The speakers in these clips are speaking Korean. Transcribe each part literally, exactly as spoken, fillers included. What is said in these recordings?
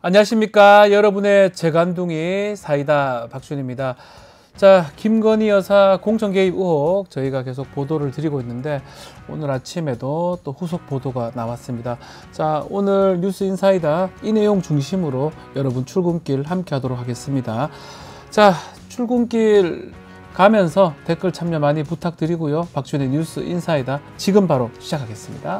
안녕하십니까. 여러분의 재간둥이 사이다 박준입니다. 자, 김건희 여사 공천 개입 의혹 저희가 계속 보도를 드리고 있는데 오늘 아침에도 또 후속 보도가 나왔습니다. 자, 오늘 뉴스 인사이다 이 내용 중심으로 여러분 출근길 함께 하도록 하겠습니다. 자, 출근길 가면서 댓글 참여 많이 부탁드리고요. 박준의 뉴스 인사이다 지금 바로 시작하겠습니다.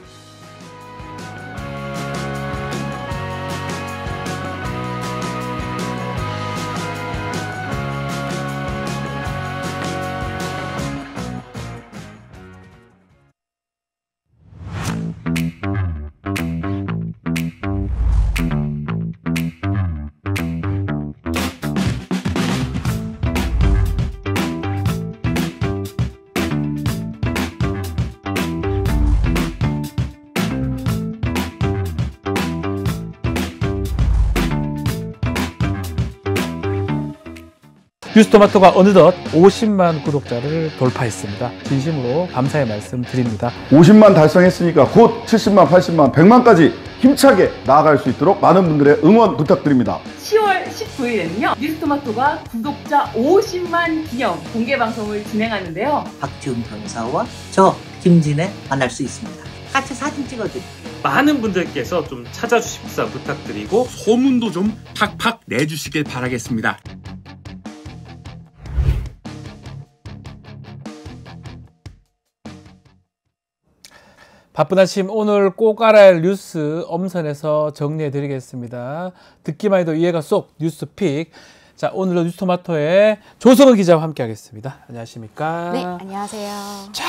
뉴스토마토가 어느덧 오십만 구독자를 돌파했습니다. 진심으로 감사의 말씀 드립니다. 오십만 달성했으니까 곧 칠십만, 팔십만, 백만까지 힘차게 나아갈 수 있도록 많은 분들의 응원 부탁드립니다. 시월 십구일에는요 뉴스토마토가 구독자 오십만 기념 공개 방송을 진행하는데요. 박지훈 변호사와 저 김진애 만날 수 있습니다. 같이 사진 찍어드릴게요. 많은 분들께서 좀 찾아주십사 부탁드리고 소문도 좀 팍팍 내주시길 바라겠습니다. 바쁜 아침 오늘 꼭 알아야 할 뉴스 엄선해서 정리해 드리겠습니다. 듣기만 해도 이해가 쏙 뉴스픽. 자, 오늘도 뉴스토마토의 조성은 기자와 함께 하겠습니다. 안녕하십니까? 네, 안녕하세요. 자,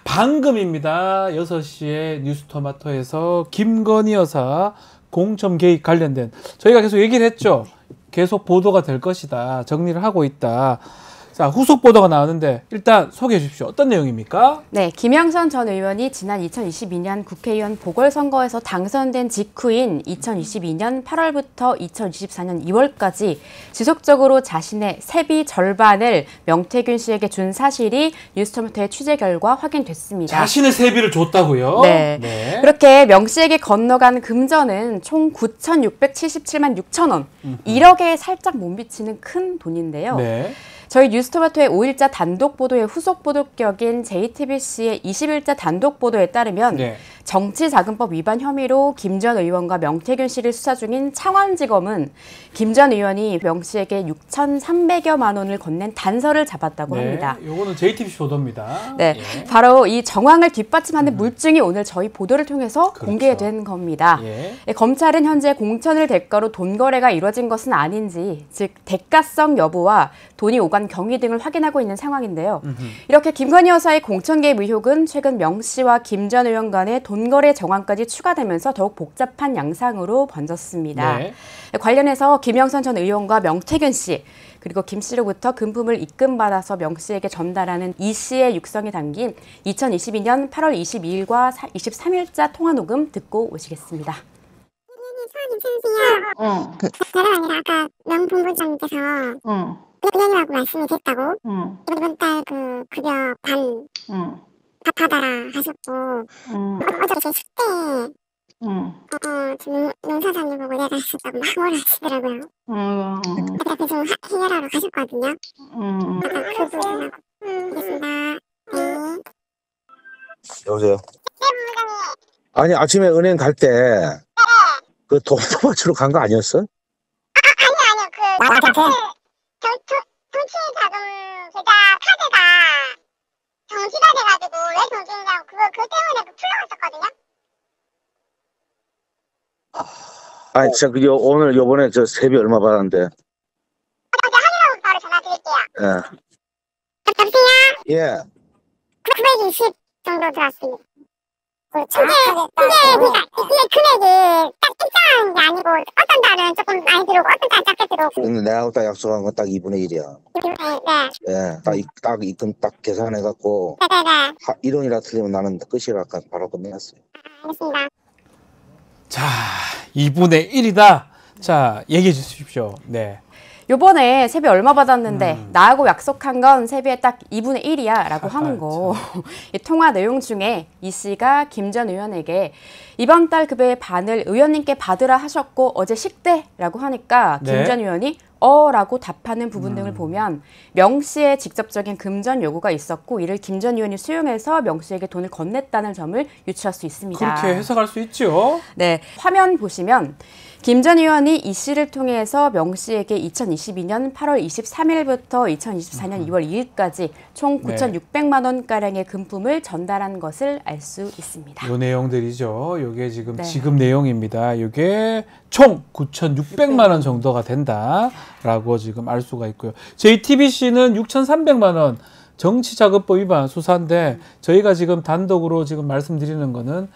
방금입니다. 여섯 시에 뉴스토마토에서 김건희 여사 공천 개입 관련된 저희가 계속 얘기를 했죠. 계속 보도가 될 것이다. 정리를 하고 있다. 자, 후속 보도가 나왔는데 일단 소개해 주십시오. 어떤 내용입니까? 네, 김영선 전 의원이 지난 이천이십이년 국회의원 보궐선거에서 당선된 직후인 이천이십이년 팔월부터 이천이십사년 이월까지 지속적으로 자신의 세비 절반을 명태균 씨에게 준 사실이 뉴스토마토의 취재 결과 확인됐습니다. 자신의 세비를 줬다고요? 네. 네. 그렇게 명 씨에게 건너간 금전은 총 구천육백칠십칠만 육천 원. 음흠. 일억에 살짝 못 미치는 큰 돈인데요. 네. 저희 뉴스토마토의 오일자 단독 보도의 후속 보도격인 제이티비씨의 이십일자 단독 보도에 따르면 네. 정치자금법 위반 혐의로 김 전 의원과 명태균 씨를 수사 중인 창원지검은 김 전 의원이 명 씨에게 육천삼백여만 원을 건넨 단서를 잡았다고 네. 합니다. 이거는 제이티비씨 보도입니다. 네, 예. 바로 이 정황을 뒷받침하는 음. 물증이 오늘 저희 보도를 통해서 그렇죠. 공개된 겁니다. 예. 검찰은 현재 공천을 대가로 돈 거래가 이루어진 것은 아닌지, 즉 대가성 여부와 돈이 오간 경위 등을 확인하고 있는 상황인데요. 음흠. 이렇게 김건희 여사의 공천 개입 의혹은 최근 명 씨와 김 전 의원 간의 돈 거래 정황까지 추가되면서 더욱 복잡한 양상으로 번졌습니다. 네. 관련해서 김영선 전 의원과 명태균 씨, 그리고 김 씨로부터 금품을 입금받아서 명 씨에게 전달하는 이 씨의 육성이 담긴 이천이십이년 팔월 이십이일과 이십삼일자 통화 녹음 듣고 오시겠습니다. 소원님 찾으세요. 어. 그... 다름 아니라 아까 명 본부장님께서 어. 의원님하고 말씀이 됐다고. 어. 이번 달 그 급여 반 어. 답하다라 하셨고 어. 어저께 제 숙대 어. 어, 좀 농사사님 보고 내가 했었다고 막 뭐라 하시더라고요. 어. 그래서 좀 해결하러 가셨거든요. 어. 아까 그 부분하고 알겠습니다. 네. 여보세요? 네, 본부장님. 아니, 아침에 은행 갈 때 그 돈도 맞추러 간 거 아니었어? 아, 아니요, 아니요. 그 나한테 정치자금 계좌 카드가 정지가 돼가지고 왜 정지인다고 그거 그 때문에 풀려갔었거든요. 아니, 진짜 그 오늘 요번에 저 세비 얼마 받았는데? 어제 확인하고 바로 전화 드릴게요. 예. 여보세요? 예. 구백이십 정도 들었습니다. 그게, 그게, 그러니까, 이게 금액이 딱 일정한 게 아니고, 어떤 달은 조금 많이 들어오고, 어떤 달은 작게 들어오고. 근데 내가 딱 약속한 건 딱 이분의 일이야. 이분의 일, 네. 예, 딱, 딱 입금 딱 계산해갖고, 네네네. 일원이라 틀리면 나는 끝이라 바로 끝내놨어요. 아, 알겠습니다. 자, 이분의 일이다. 자, 얘기해 주십시오. 네. 요번에 세비 얼마 받았는데 음. 나하고 약속한 건 세비의 딱 이분의 일이야 라고 하는 거. 이 통화 내용 중에 이 씨가 김 전 의원에게 이번 달 급여의 반을 의원님께 받으라 하셨고 어제 식대라고 하니까 김 전 네. 의원이 어 라고 답하는 부분 등을 음. 보면 명 씨의 직접적인 금전 요구가 있었고 이를 김 전 의원이 수용해서 명 씨에게 돈을 건넸다는 점을 유추할 수 있습니다. 그렇게 해석할 수 있죠. 네, 화면 보시면 김 전 의원이 이 씨를 통해서 명 씨에게 이천이십이 년 팔월 이십삼일부터 이천이십사 년 이월 이일까지 총 구천육백만 원가량의 금품을 전달한 것을 알 수 있습니다. 요 내용들이죠. 요게 지금 네. 지급 내용입니다. 요게 총 구천육백만 원 정도가 된다라고 지금 알 수가 있고요. 제이티비씨는 육천삼백만 원 정치자금법 위반 수사인데 저희가 지금 단독으로 지금 말씀드리는 거는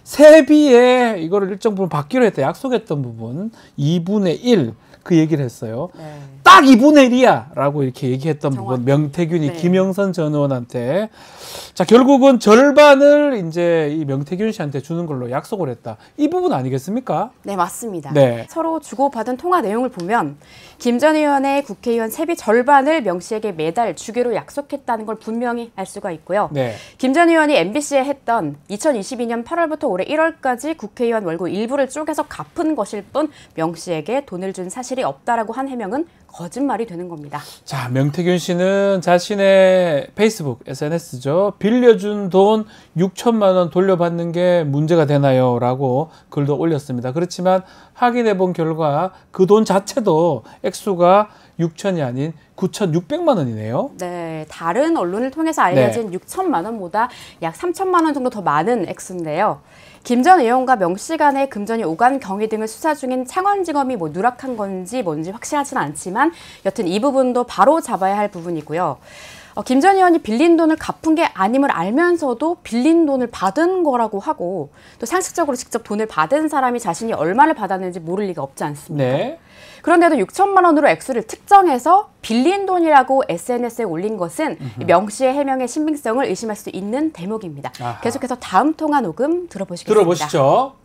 세비에 이거를 일정 부분 받기로 했다 약속했던 부분 이분의 일 그 얘기를 했어요. 네. 딱 이분의 일이야 라고 이렇게 얘기했던 정확히. 부분 명태균이 네. 김영선 전 의원한테 자 결국은 절반을 이제 이 명태균 씨한테 주는 걸로 약속을 했다. 이 부분 아니겠습니까? 네, 맞습니다. 네. 서로 주고받은 통화 내용을 보면 김 전 의원의 국회의원 세비 절반을 명 씨에게 매달 주기로 약속했다는 걸 분명히 알 수가 있고요. 네. 김 전 의원이 엠비씨에 했던 이천이십이 년 팔월부터 올해 일월까지 국회의원 월급 일부를 쪼개서 갚은 것일 뿐 명 씨에게 돈을 준 사실이 없다라고 한 해명은 거짓말이 되는 겁니다. 자, 명태균 씨는 자신의 페이스북, 에스엔에스죠. 빌려준 돈 육천만 원 돌려받는 게 문제가 되나요? 라고 글도 올렸습니다. 그렇지만 확인해 본 결과 그 돈 자체도 액수가 육천이 아닌 구천육백만 원이네요. 네, 다른 언론을 통해서 알려진 네. 육천만 원보다 약 삼천만 원 정도 더 많은 액수인데요. 김 전 의원과 명 씨 간의 금전이 오간 경위 등을 수사 중인 창원지검이 뭐 누락한 건지 뭔지 확실하지는 않지만 여튼 이 부분도 바로 잡아야 할 부분이고요. 어, 김 전 의원이 빌린 돈을 갚은 게 아님을 알면서도 빌린 돈을 받은 거라고 하고 또 상식적으로 직접 돈을 받은 사람이 자신이 얼마를 받았는지 모를 리가 없지 않습니까? 네. 그런데도 육천만 원으로 액수를 특정해서 빌린 돈이라고 에스엔에스에 올린 것은 명 씨의 해명의 신빙성을 의심할 수 있는 대목입니다. 아하. 계속해서 다음 통화 녹음 들어보시겠습니다. 들어보시죠.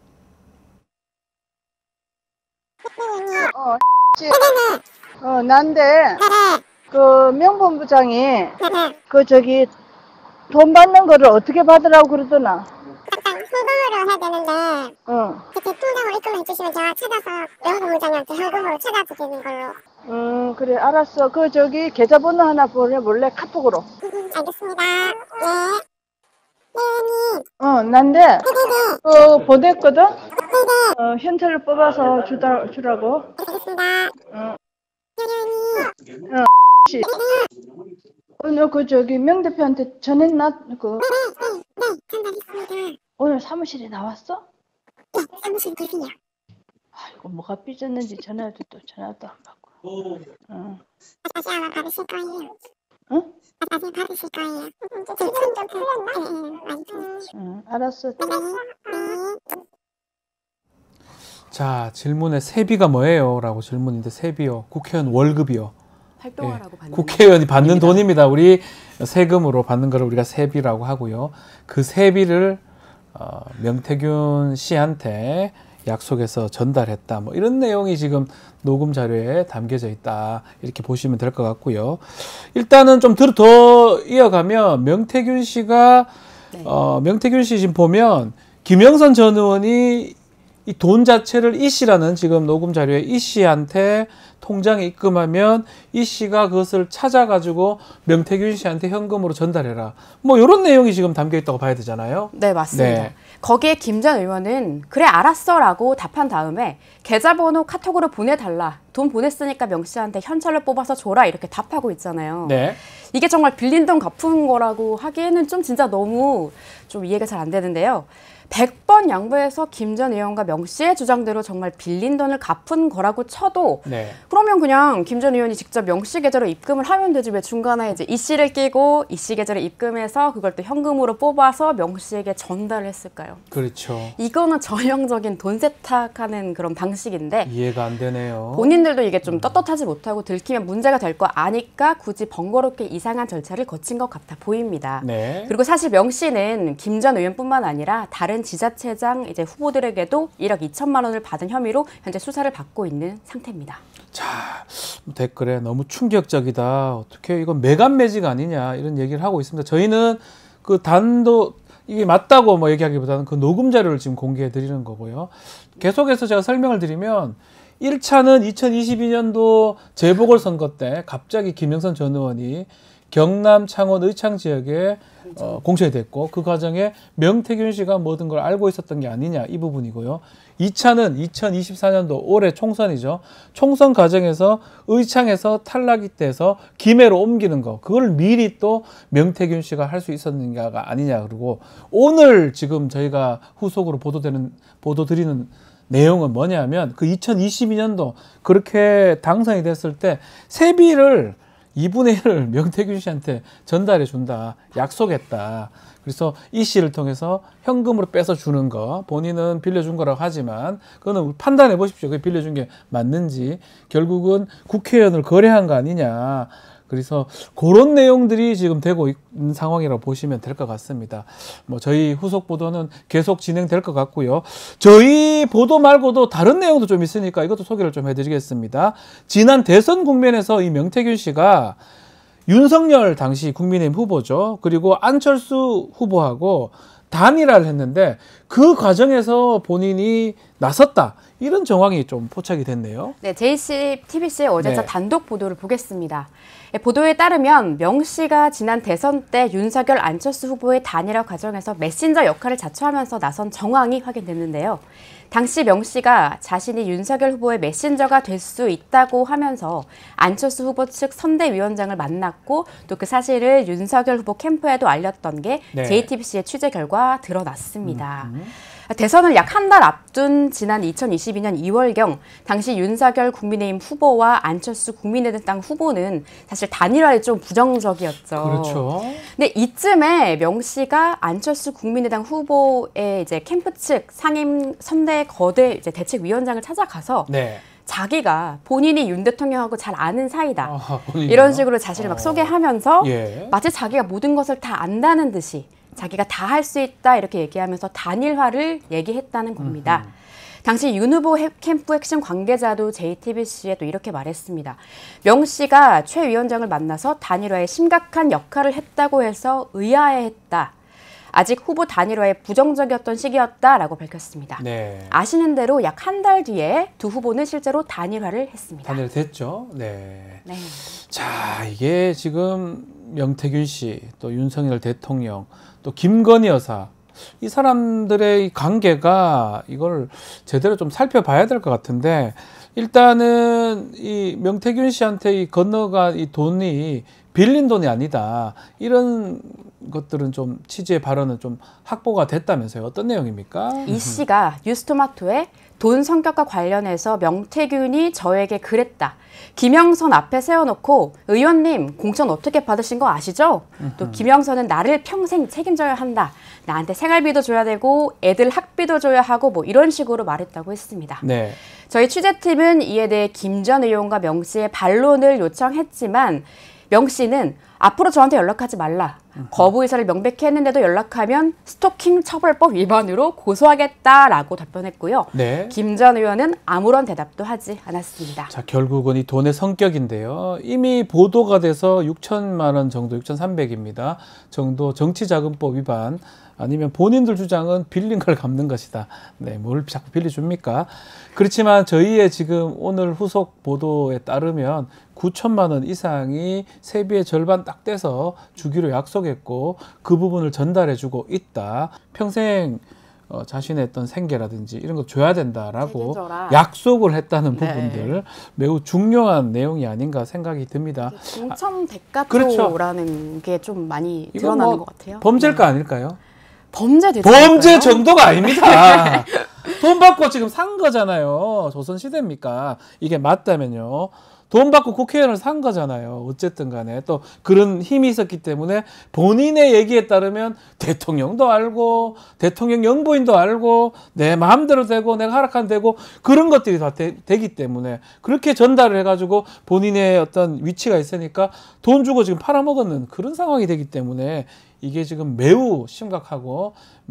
어, 어, 난데, 그, 명본부장이, 그, 저기, 돈 받는 거를 어떻게 받으라고 그러더나? 현금으로 해야 되는데, 어. 그렇게 통장으로 입금해 주시면 제가 찾아서 명본부장님한테 현금으로 찾아드리는 걸로. 음, 그래, 알았어. 그, 저기, 계좌번호 하나 보내볼래? 카톡으로. 음, 알겠습니다. 네. 네, 어, 난데, 네네네. 어, 보냈거든? 네네. 어, 현찰을 뽑아서 주다, 주라고. 알겠습니다. 어, 네네. 어, 씨. 어, 너 그, 저기, 명 대표한테 전했나? 그, 네, 네, 전달했습니다. 오늘 사무실에 나왔어? 네, 사무실 계세요. 아이고, 뭐가 삐졌는지 전화도 또 전화도 안 받고. 어. 다시 아마 받으실 거예요. 응? 다시 받으실 거예요. 지금 좀 풀렸나? 네, 많이 풀렸어요. 응, 알았어. 네, 네. 자, 질문에 세비가 뭐예요? 라고 질문인데 세비요. 국회의원 월급이요. 활동하라고 받는 국회의원이 받는 돈입니다. 우리 세금으로 받는 거를 우리가 세비라고 하고요. 그 세비를 어, 명태균 씨한테 약속해서 전달했다. 뭐 이런 내용이 지금 녹음 자료에 담겨져 있다. 이렇게 보시면 될 것 같고요. 일단은 좀 더 이어가면 명태균 씨가 네. 어, 명태균 씨 지금 보면 김영선 전 의원이 이 돈 자체를 이 씨라는 지금 녹음 자료에 이 씨한테 통장에 입금하면 이 씨가 그것을 찾아가지고 명태균 씨한테 현금으로 전달해라. 뭐 이런 내용이 지금 담겨 있다고 봐야 되잖아요. 네, 맞습니다. 네. 거기에 김 전 의원은 그래 알았어라고 답한 다음에 계좌번호 카톡으로 보내달라. 돈 보냈으니까 명 씨한테 현찰로 뽑아서 줘라 이렇게 답하고 있잖아요. 네. 이게 정말 빌린 돈 갚은 거라고 하기에는 좀 진짜 너무 좀 이해가 잘 안 되는데요. 백 번 양보해서 김 전 의원과 명 씨의 주장대로 정말 빌린 돈을 갚은 거라고 쳐도 네. 그러면 그냥 김 전 의원이 직접 명 씨 계좌로 입금을 하면 되지 왜 중간에 이제 이 씨를 끼고 이 씨 계좌로 입금해서 그걸 또 현금으로 뽑아서 명 씨에게 전달을 했을까요? 그렇죠. 이거는 전형적인 돈 세탁하는 그런 방식인데 이해가 안 되네요. 본인들도 이게 좀 떳떳하지 못하고 들키면 문제가 될 거 아니까 굳이 번거롭게 이상한 절차를 거친 것 같아 보입니다. 네. 그리고 사실 명 씨는 김 전 의원뿐만 아니라 다른 지자체장 이제 후보들에게도 일억 이천만 원을 받은 혐의로 현재 수사를 받고 있는 상태입니다. 자, 댓글에 너무 충격적이다. 어떻게 이건 매간매직 아니냐 이런 얘기를 하고 있습니다. 저희는 그 단도 이게 맞다고 뭐 얘기하기보다는 그 녹음 자료를 지금 공개해 드리는 거고요. 계속해서 제가 설명을 드리면 일 차는 이천이십이 년도 재보궐선거 때 갑자기 김영선 전 의원이 경남 창원 의창 지역에 어, 공천이 됐고 그 과정에 명태균 씨가 모든 걸 알고 있었던 게 아니냐 이 부분이고요. 이 차는 이천이십사 년도 올해 총선이죠. 총선 과정에서 의창에서 탈락이 돼서 김해로 옮기는 거 그걸 미리 또 명태균 씨가 할 수 있었는가가 아니냐. 그리고 오늘 지금 저희가 후속으로 보도되는 보도 드리는 내용은 뭐냐면 그 이천이십이 년도 그렇게 당선이 됐을 때 세비를 이분의 일을 명태균 씨한테 전달해 준다. 약속했다. 그래서 이 씨를 통해서 현금으로 빼서 주는 거 본인은 빌려준 거라고 하지만 그거는 판단해 보십시오. 그게 빌려준 게 맞는지. 결국은 국회의원을 거래한 거 아니냐. 그래서 그런 내용들이 지금 되고 있는 상황이라고 보시면 될 것 같습니다. 뭐 저희 후속 보도는 계속 진행될 것 같고요. 저희 보도 말고도 다른 내용도 좀 있으니까 이것도 소개를 좀 해드리겠습니다. 지난 대선 국면에서 이 명태균 씨가 윤석열 당시 국민의힘 후보죠. 그리고 안철수 후보하고 단일화를 했는데 그 과정에서 본인이 나섰다. 이런 정황이 좀 포착이 됐네요. 네, 제이씨티비씨의 어제자 네. 단독 보도를 보겠습니다. 보도에 따르면 명 씨가 지난 대선 때 윤석열 안철수 후보의 단일화 과정에서 메신저 역할을 자처하면서 나선 정황이 확인됐는데요. 당시 명 씨가 자신이 윤석열 후보의 메신저가 될 수 있다고 하면서 안철수 후보 측 선대위원장을 만났고 또 그 사실을 윤석열 후보 캠프에도 알렸던 게 네. 제이티비씨의 취재 결과 드러났습니다. 음. 대선을 약 한 달 앞둔 지난 이천이십이 년 이월경 당시 윤석열 국민의힘 후보와 안철수 국민의당 후보는 사실 단일화에 좀 부정적이었죠. 그렇죠. 근데 이쯤에 명 씨가 안철수 국민의당 후보의 이제 캠프 측 상임 선대 거대 이제 대책위원장을 찾아가서 네. 자기가 본인이 윤 대통령하고 잘 아는 사이다. 아, 본인이요? 이런 식으로 자신을 막 어. 소개하면서 예. 마치 자기가 모든 것을 다 안다는 듯이 자기가 다 할 수 있다 이렇게 얘기하면서 단일화를 얘기했다는 겁니다. 음흠. 당시 윤 후보 캠프 핵심 관계자도 제이티비씨에 또 이렇게 말했습니다. 명 씨가 최 위원장을 만나서 단일화에 심각한 역할을 했다고 해서 의아해했다. 아직 후보 단일화에 부정적이었던 시기였다라고 밝혔습니다. 네. 아시는 대로 약 한 달 뒤에 두 후보는 실제로 단일화를 했습니다. 단일화 됐죠. 네. 네. 자, 이게 지금 명태균 씨, 또 윤석열 대통령, 또 김건희 여사 이 사람들의 관계가 이걸 제대로 좀 살펴봐야 될 것 같은데 일단은 이 명태균 씨한테 이 건너간 이 돈이 빌린 돈이 아니다. 이런 것들은 좀 취지의 발언은 좀 확보가 됐다면서요. 어떤 내용입니까? 이 씨가 뉴스토마토에 돈 성격과 관련해서 명태균이 저에게 그랬다. 김영선 앞에 세워놓고 의원님 공천 어떻게 받으신 거 아시죠? 또 김영선은 나를 평생 책임져야 한다. 나한테 생활비도 줘야 되고 애들 학비도 줘야 하고 뭐 이런 식으로 말했다고 했습니다. 네. 저희 취재팀은 이에 대해 김 전 의원과 명 씨의 반론을 요청했지만 명 씨는 앞으로 저한테 연락하지 말라. 거부 의사를 명백히 했는데도 연락하면 스토킹 처벌법 위반으로 고소하겠다라고 답변했고요. 네. 김 전 의원은 아무런 대답도 하지 않았습니다. 자, 결국은 이 돈의 성격인데요. 이미 보도가 돼서 육천만 원 정도, 육천삼백입니다. 정도 정치자금법 위반 아니면 본인들 주장은 빌린 걸 갚는 것이다. 네, 뭘 자꾸 빌려줍니까? 그렇지만 저희의 지금 오늘 후속 보도에 따르면 구천만 원 이상이 세비의 절반 딱 떼서 주기로 약속했고 그 부분을 전달해주고 있다. 평생 어, 자신의 어떤 생계라든지 이런 거 줘야 된다라고 책임져라. 약속을 했다는 네. 부분들 매우 중요한 내용이 아닌가 생각이 듭니다. 공천 대가조라는 그렇죠. 게 좀 많이 이건 드러나는 뭐 것 같아요. 범죄일까 네. 아닐까요? 범죄 되지 범죄 않을까요? 정도가 아닙니다. 돈 받고 지금 산 거잖아요. 조선시대입니까? 이게 맞다면요. 돈 받고 국회의원을 산 거잖아요. 어쨌든 간에 또 그런 힘이 있었기 때문에 본인의 얘기에 따르면 대통령도 알고 대통령 영부인도 알고 내 마음대로 되고 내가 하락한 되고 그런 것들이 다 되, 되기 때문에 그렇게 전달을 해가지고 본인의 어떤 위치가 있으니까 돈 주고 지금 팔아먹었는 그런 상황이 되기 때문에 이게 지금 매우 심각하고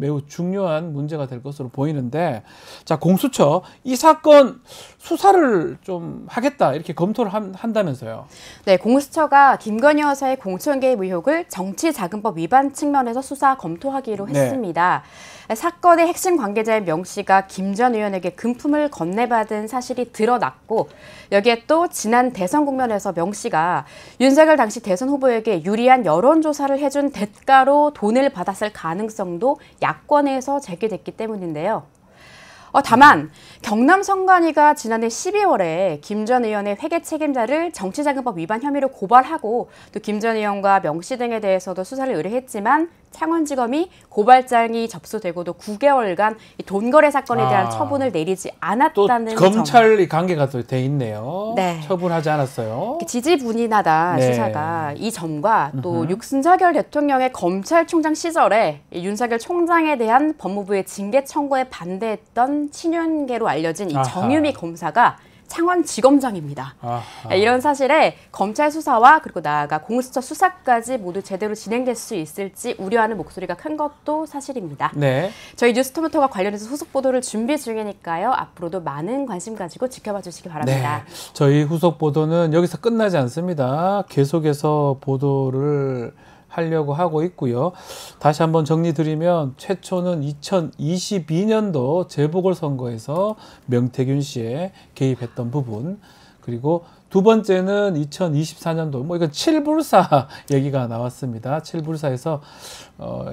매우 중요한 문제가 될 것으로 보이는데, 자, 공수처 이 사건 수사를 좀 하겠다 이렇게 검토를 한, 한다면서요? 네, 공수처가 김건희 여사의 공천 개입 의혹을 정치자금법 위반 측면에서 수사 검토하기로 네. 했습니다. 사건의 핵심 관계자인 명 씨가 김 전 의원에게 금품을 건네받은 사실이 드러났고, 여기에 또 지난 대선 국면에서 명 씨가 윤석열 당시 대선 후보에게 유리한 여론조사를 해준 대가로 돈을 받았을 가능성도 야권에서 제기됐기 때문인데요. 어, 다만 경남 선관위가 지난해 십이월에 김 전 의원의 회계 책임자를 정치자금법 위반 혐의로 고발하고, 또 김 전 의원과 명 씨 등에 대해서도 수사를 의뢰했지만 창원지검이 고발장이 접수되고도 구 개월간 이 돈거래 사건에 대한 아, 처분을 내리지 또 않았다는 검찰이 관계가 또 돼 있네요. 네. 처분하지 않았어요. 지지분인하다 네. 수사가 이 점과 또 음흠. 윤석열 대통령의 검찰총장 시절에 이 윤석열 총장에 대한 법무부의 징계 청구에 반대했던 친윤계로 알려진 이 아하. 정유미 검사가 창원지검장입니다. 아하. 이런 사실에 검찰 수사와 그리고 나아가 공수처 수사까지 모두 제대로 진행될 수 있을지 우려하는 목소리가 큰 것도 사실입니다. 네. 저희 뉴스토마토가 관련해서 후속 보도를 준비 중이니까요. 앞으로도 많은 관심 가지고 지켜봐 주시기 바랍니다. 네. 저희 후속 보도는 여기서 끝나지 않습니다. 계속해서 보도를 하려고 하고 있고요. 다시 한번 정리드리면 최초는 이천이십이 년도 재보궐선거에서 명태균 씨의 개입했던 부분, 그리고 두 번째는 이천이십사 년도 뭐 이건 칠불사 얘기가 나왔습니다. 칠불사에서 어,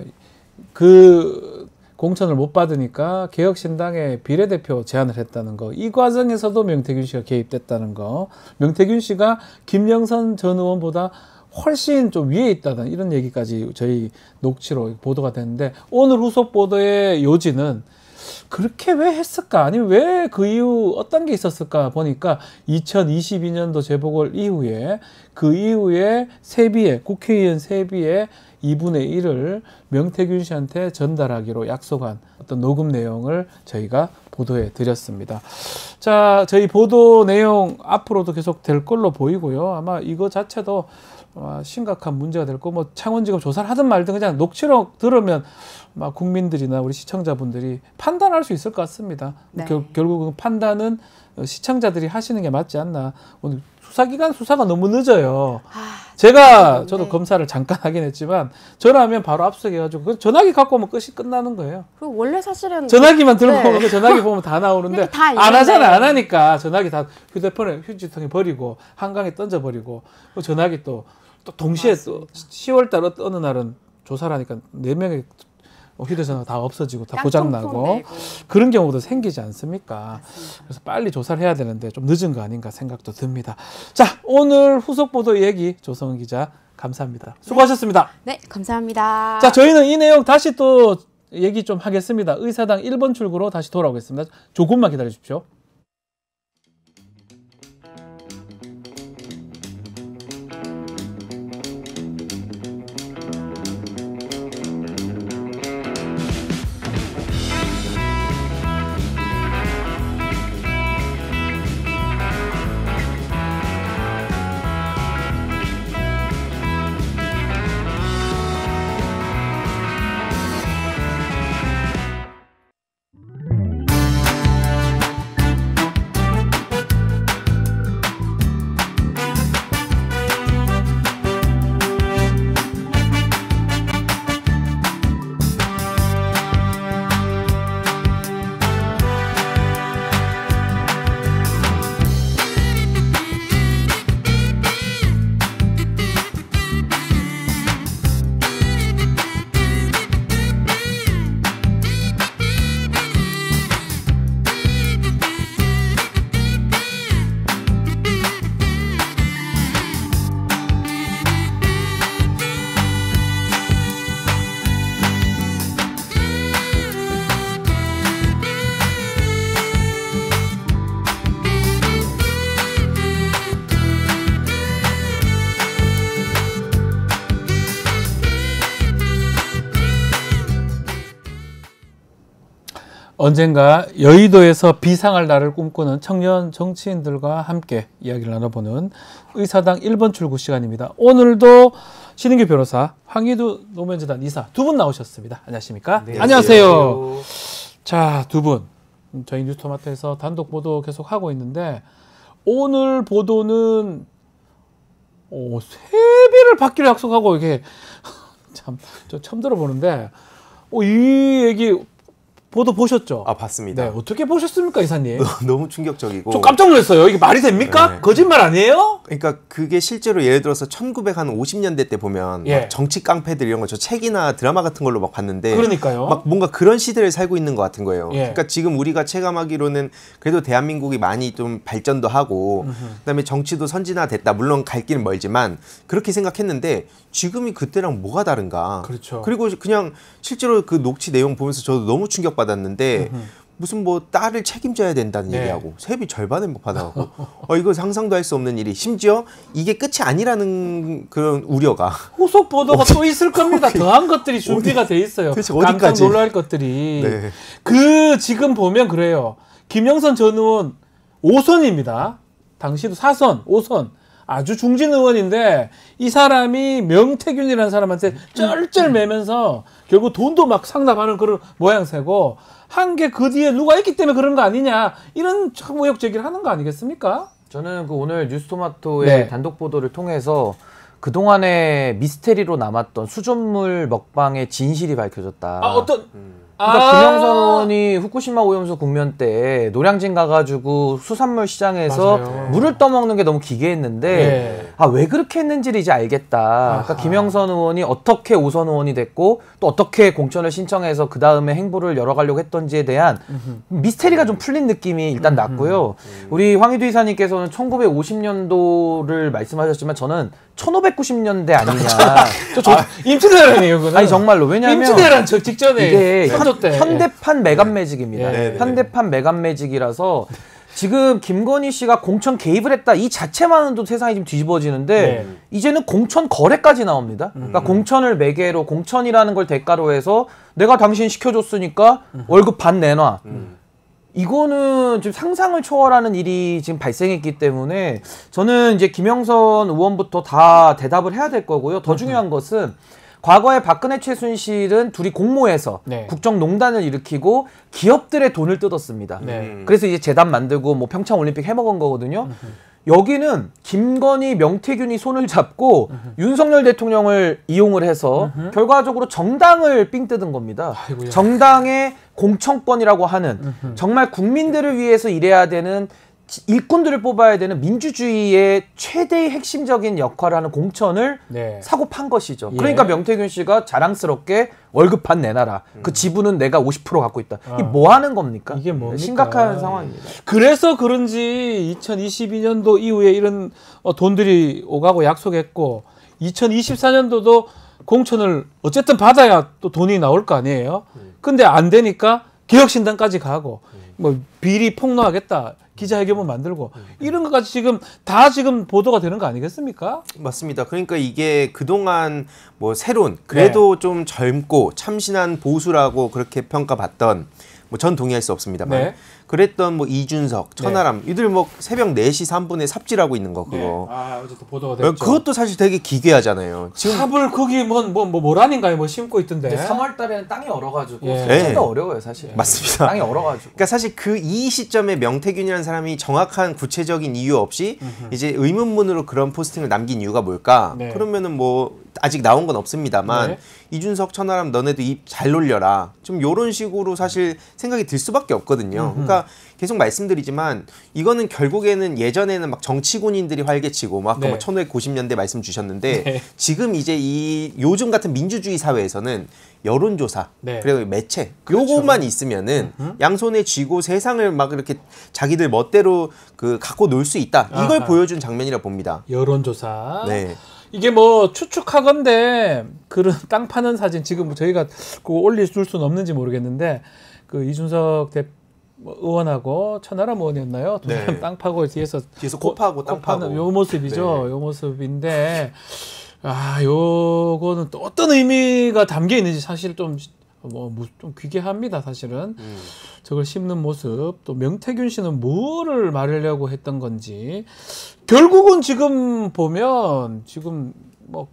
그 공천을 못 받으니까 개혁신당에 비례대표 제안을 했다는 거, 이 과정에서도 명태균 씨가 개입됐다는 거, 명태균 씨가 김영선 전 의원보다 훨씬 좀 위에 있다는 이런 얘기까지 저희 녹취로 보도가 됐는데, 오늘 후속 보도의 요지는 그렇게 왜 했을까? 아니면 왜 그 이후 어떤 게 있었을까 보니까 이천이십이 년도 재보궐 이후에 그 이후에 세비에, 국회의원 세비에 이분의 일을 명태균 씨한테 전달하기로 약속한 어떤 녹음 내용을 저희가 보도해 드렸습니다. 자, 저희 보도 내용 앞으로도 계속 될 걸로 보이고요. 아마 이거 자체도 심각한 문제가 될 거고, 뭐 창원지검 조사를 하든 말든 그냥 녹취록 들으면 막 국민들이나 우리 시청자분들이 판단할 수 있을 것 같습니다. 네. 결, 결국은 판단은 시청자들이 하시는 게 맞지 않나. 오늘 수사기관 수사가 너무 늦어요. 아, 제가 네. 저도 검사를 잠깐 하긴 했지만 전화하면 바로 압수해가지고 전화기 갖고 오면 끝이 끝나는 거예요. 그리고 원래 사실은 전화기만 들고 네. 오면 그 전화기 보면 다 나오는데 다 안 하잖아. 있는데. 안 하니까 전화기 다 휴대폰에 휴지통에 버리고 한강에 던져버리고, 그 전화기 또, 또 동시에 또 시월 달 어느 날은 조사를 하니까 네 명의 휴대전화 다 없어지고 다 고장나고 그런 경우도 생기지 않습니까? 맞습니다. 그래서 빨리 조사를 해야 되는데 좀 늦은 거 아닌가 생각도 듭니다. 자, 오늘 후속 보도 얘기 조성은 기자 감사합니다. 수고하셨습니다. 네, 감사합니다. 자, 저희는 이 내용 다시 또 얘기 좀 하겠습니다. 의사당 일 번 출구로 다시 돌아오겠습니다. 조금만 기다려 주십시오. 언젠가 여의도에서 비상할 날을 꿈꾸는 청년 정치인들과 함께 이야기를 나눠보는 의사당 일 번 출구 시간입니다. 오늘도 신인규 변호사, 황희두 노무현재단 이사 두 분 나오셨습니다. 안녕하십니까? 네, 안녕하세요. 안녕하세요. 자, 두 분. 저희 뉴스토마토에서 단독 보도 계속 하고 있는데 오늘 보도는 오, 세배를 받기로 약속하고 이게 참 저 처음 들어보는데 오, 이 얘기 보도 보셨죠? 아, 봤습니다. 네, 어떻게 보셨습니까, 이사님? 너무 충격적이고. 좀 깜짝 놀랐어요. 이게 말이 됩니까? 네. 거짓말 아니에요? 그러니까 그게 실제로 예를 들어서 천구백오십 년대 때 보면 예. 막 정치 깡패들 이런 거 저 책이나 드라마 같은 걸로 막 봤는데 그러니까요. 막 뭔가 그런 시대를 살고 있는 것 같은 거예요. 예. 그러니까 지금 우리가 체감하기로는 그래도 대한민국이 많이 좀 발전도 하고 음흠. 그다음에 정치도 선진화됐다. 물론 갈 길은 멀지만 그렇게 생각했는데 지금이 그때랑 뭐가 다른가. 그렇죠. 그리고 그냥 실제로 그 녹취 내용 보면서 저도 너무 충격받았는데 음흠. 무슨 뭐 딸을 책임져야 된다는 네. 얘기하고 세비 절반을 못 받아가고 어 이거 상상도 할 수 없는 일이 심지어 이게 끝이 아니라는 그런 우려가 후속 보도가 또 있을 겁니다. 더한 것들이 준비가 돼 있어요. 도대체 깜짝 어디까지? 놀랄 것들이. 네. 그 지금 보면 그래요. 김영선 전 의원 오 선입니다. 당시도 사 선, 오 선. 아주 중진 의원인데 이 사람이 명태균이라는 사람한테 쩔쩔 매면서 결국 돈도 막 상납하는 그런 모양새고 한 게 그 뒤에 누가 있기 때문에 그런 거 아니냐 이런 참 의혹 제기를 하는 거 아니겠습니까? 저는 그 오늘 뉴스토마토의 네. 단독 보도를 통해서 그동안의 미스테리로 남았던 수돗물 먹방의 진실이 밝혀졌다. 아 어떤 그러니까 아~ 김영선 의원이 후쿠시마 오염수 국면 때 노량진 가가지고 수산물 시장에서 맞아요. 물을 떠먹는 게 너무 기괴했는데 네. 아, 왜 그렇게 했는지를 이제 알겠다. 그러니까 김영선 의원이 어떻게 오 선 의원이 됐고 또 어떻게 공천을 신청해서 그 다음에 행보를 열어가려고 했던지에 대한 음흠. 미스테리가 좀 풀린 느낌이 일단 음흠. 났고요. 우리 황희두 이사님께서는 천구백오십 년도를 말씀하셨지만 저는 천오백구십 년대 아니냐. 저, 저, 임진왜란이에요, 그거는. 아니 정말로 왜냐하면 임진왜란 저 직전에 이게 현, 때. 현대판 매간 매직입니다. 예. 현대판 매간 매직이라서 지금 김건희 씨가 공천 개입을 했다 이 자체만으로도 세상이 좀 뒤집어지는데 네. 이제는 공천 거래까지 나옵니다. 음. 그러니까 공천을 매개로 공천이라는 걸 대가로 해서 내가 당신 시켜줬으니까 음. 월급 반 내놔. 음. 이거는 지금 상상을 초월하는 일이 지금 발생했기 때문에 저는 이제 김영선 의원부터 다 대답을 해야 될 거고요. 더 중요한 것은 과거에 박근혜 최순실은 둘이 공모해서 네. 국정농단을 일으키고 기업들의 돈을 뜯었습니다. 네. 그래서 이제 재단 만들고 뭐 평창올림픽 해먹은 거거든요. 음흠. 여기는 김건희, 명태균이 손을 잡고 음흠. 윤석열 대통령을 이용을 해서 음흠. 결과적으로 정당을 삥 뜯은 겁니다. 아이고야. 정당의 공천권이라고 하는 음흠. 정말 국민들을 위해서 일해야 되는 일꾼들을 뽑아야 되는 민주주의의 최대의 핵심적인 역할을 하는 공천을 네. 사고 판 것이죠. 예. 그러니까 명태균 씨가 자랑스럽게 월급 반 내놔라. 음. 그 지분은 내가 오십 퍼센트 갖고 있다. 아. 이게 뭐 하는 겁니까? 이게 뭡니까? 심각한 상황입니다. 그래서 그런지 이천이십이 년도 이후에 이런 어, 돈들이 오가고 약속했고 이천이십사 년도도 공천을 어쨌든 받아야 또 돈이 나올 거 아니에요. 근데 안 되니까 개혁신당까지 가고 뭐 비리 폭로하겠다. 기자회견문 만들고 이런 것까지 지금 다 지금 보도가 되는 거 아니겠습니까? 맞습니다. 그러니까 이게 그동안 뭐 새로운 그래도 네. 좀 젊고 참신한 보수라고 그렇게 평가받던 뭐 전 동의할 수 없습니다만 네. 그랬던 뭐 이준석, 천하람 네. 이들 뭐 새벽 네 시 삼 분에 삽질하고 있는 거 그거. 네. 아 어쨌든 보도가 됐죠. 그것도 사실 되게 기괴하잖아요. 지금 삽을 거기 뭐뭐 뭐 모란인가요? 뭐 심고 있던데. 삼월 달에는 땅이 얼어가지고 예. 진짜 네. 어려워요 사실. 맞습니다. 땅이 얼어가지고. 그러니까 사실 그 이 시점에 명태균이라는 사람이 정확한 구체적인 이유 없이 음흠. 이제 의문문으로 그런 포스팅을 남긴 이유가 뭘까? 네. 그러면은 뭐 아직 나온 건 없습니다만 네. 이준석, 천하람 너네도 입 잘 놀려라. 좀 이런 식으로 사실 생각이 들 수밖에 없거든요. 음흠. 그러니까 계속 말씀드리지만 이거는 결국에는 예전에는 막 정치군인들이 활개치고 막 아까 네. 뭐 천오백구십 년대 말씀 주셨는데 네. 지금 이제 이 요즘 같은 민주주의 사회에서는 여론조사 네. 그리고 매체 그렇죠. 요것만 있으면은 음흠. 양손에 쥐고 세상을 막 이렇게 자기들 멋대로 그 갖고 놀 수 있다. 이걸 아하. 보여준 장면이라 봅니다. 여론조사. 네. 이게 뭐 추측하건데 그런 땅 파는 사진 지금 저희가 그거 올려줄 수는 없는지 모르겠는데 그 이준석 대 의원하고 천하람 의원이었나요? 두 사람 네. 땅 파고 뒤에서 뒤에서 코 파고 땅 파고 요 모습이죠. 네. 요 모습인데 아 요거는 또 어떤 의미가 담겨 있는지 사실 좀 뭐 좀 귀괴합니다, 사실은. 음. 저걸 씹는 모습. 또 명태균 씨는 뭐를 말하려고 했던 건지. 결국은 지금 보면 지금 뭐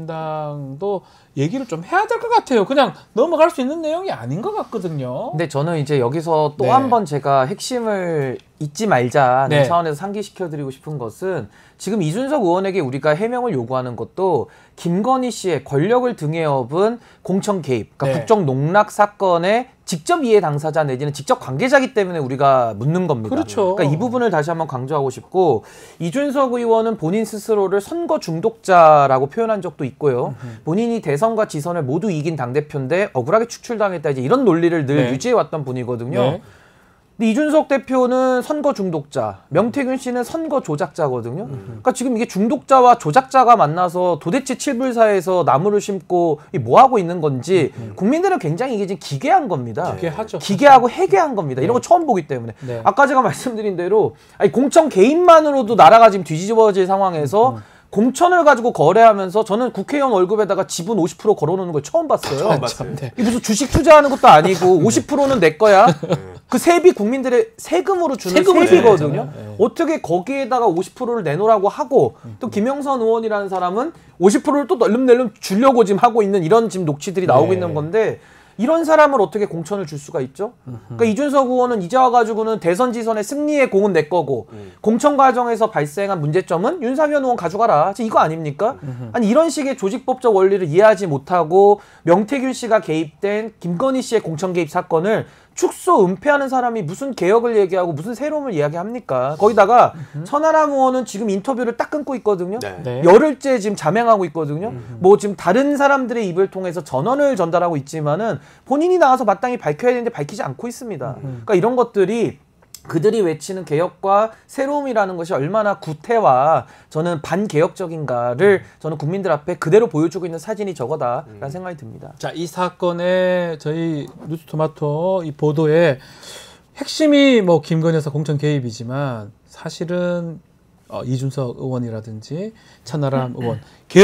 개혁신당도 얘기를 좀 해야 될 것 같아요. 그냥 넘어갈 수 있는 내용이 아닌 것 같거든요. 근데 저는 이제 여기서 또 네. 한 번 제가 핵심을 잊지 말자는 네. 차원에서 상기시켜드리고 싶은 것은 지금 이준석 의원에게 우리가 해명을 요구하는 것도 김건희 씨의 권력을 등에 업은 공천 개입, 그러니까 네. 국정 농락 사건의 직접 이해 당사자 내지는 직접 관계자이기 때문에 우리가 묻는 겁니다. 그렇죠. 그러니까 이 부분을 다시 한번 강조하고 싶고, 이준석 의원은 본인 스스로를 선거 중독자라고 표현한 적도 있고요. 음흠. 본인이 대선과 지선을 모두 이긴 당대표인데 억울하게 축출당했다, 이제 이런 논리를 늘 네. 유지해왔던 분이거든요. 네. 근데 이준석 대표는 선거 중독자, 명태균 씨는 선거 조작자거든요. 음. 그러니까 지금 이게 중독자와 조작자가 만나서 도대체 칠불사에서 나무를 심고 뭐 하고 있는 건지 음. 국민들은 굉장히 이게 지금 기괴한 겁니다. 기괴하죠. 기괴하고 해괴한 겁니다. 이런 거 처음 보기 때문에. 네. 아까 제가 말씀드린 대로 아니, 공천 개입만으로도 나라가 지금 뒤집어질 상황에서 음. 공천을 가지고 거래하면서 저는 국회의원 월급에다가 지분 오십 퍼센트 걸어놓는 걸 처음 봤어요. 처음 봤어요. 네. 이게 무슨 주식 투자하는 것도 아니고 오십 퍼센트는 내 거야. 그 세비 국민들의 세금으로 주는 세금을 세비거든요. 네. 어떻게 거기에다가 오십 퍼센트를 내놓으라고 하고 또 김영선 의원이라는 사람은 오십 퍼센트를 또 낼름낼름 주려고 지금 하고 있는 이런 지금 녹취들이 나오고 네. 있는 건데, 이런 사람을 어떻게 공천을 줄 수가 있죠? 그러니까 이준석 의원은 이제 와가지고는 대선 지선의 승리의 공은 내 거고 음. 공천 과정에서 발생한 문제점은 윤상현 의원 가져가라. 지금 이거 아닙니까? 아니 이런 식의 조직법적 원리를 이해하지 못하고 명태균 씨가 개입된 김건희 씨의 공천 개입 사건을 축소 은폐하는 사람이 무슨 개혁을 얘기하고 무슨 새로움을 이야기합니까? 거기다가 천하람 의원은 지금 인터뷰를 딱 끊고 있거든요. 네. 네. 열흘째 지금 자맹하고 있거든요. 뭐 지금 다른 사람들의 입을 통해서 전언을 전달하고 있지만은 본인이 나와서 마땅히 밝혀야 되는데 밝히지 않고 있습니다. 그러니까 이런 것들이 그들이 외치는 개혁과 새로움이라는 것이 얼마나 구태와 저는 반개혁적인가를 저는 국민들 앞에 그대로 보여주고 있는 사진이 저거다라는 음. 생각이 듭니다. 자, 이 사건의 저희 뉴스토마토 이 보도의 핵심이 뭐 김건희 여사 공천 개입이지만 사실은 어, 이준석 의원이라든지 천하람 의원,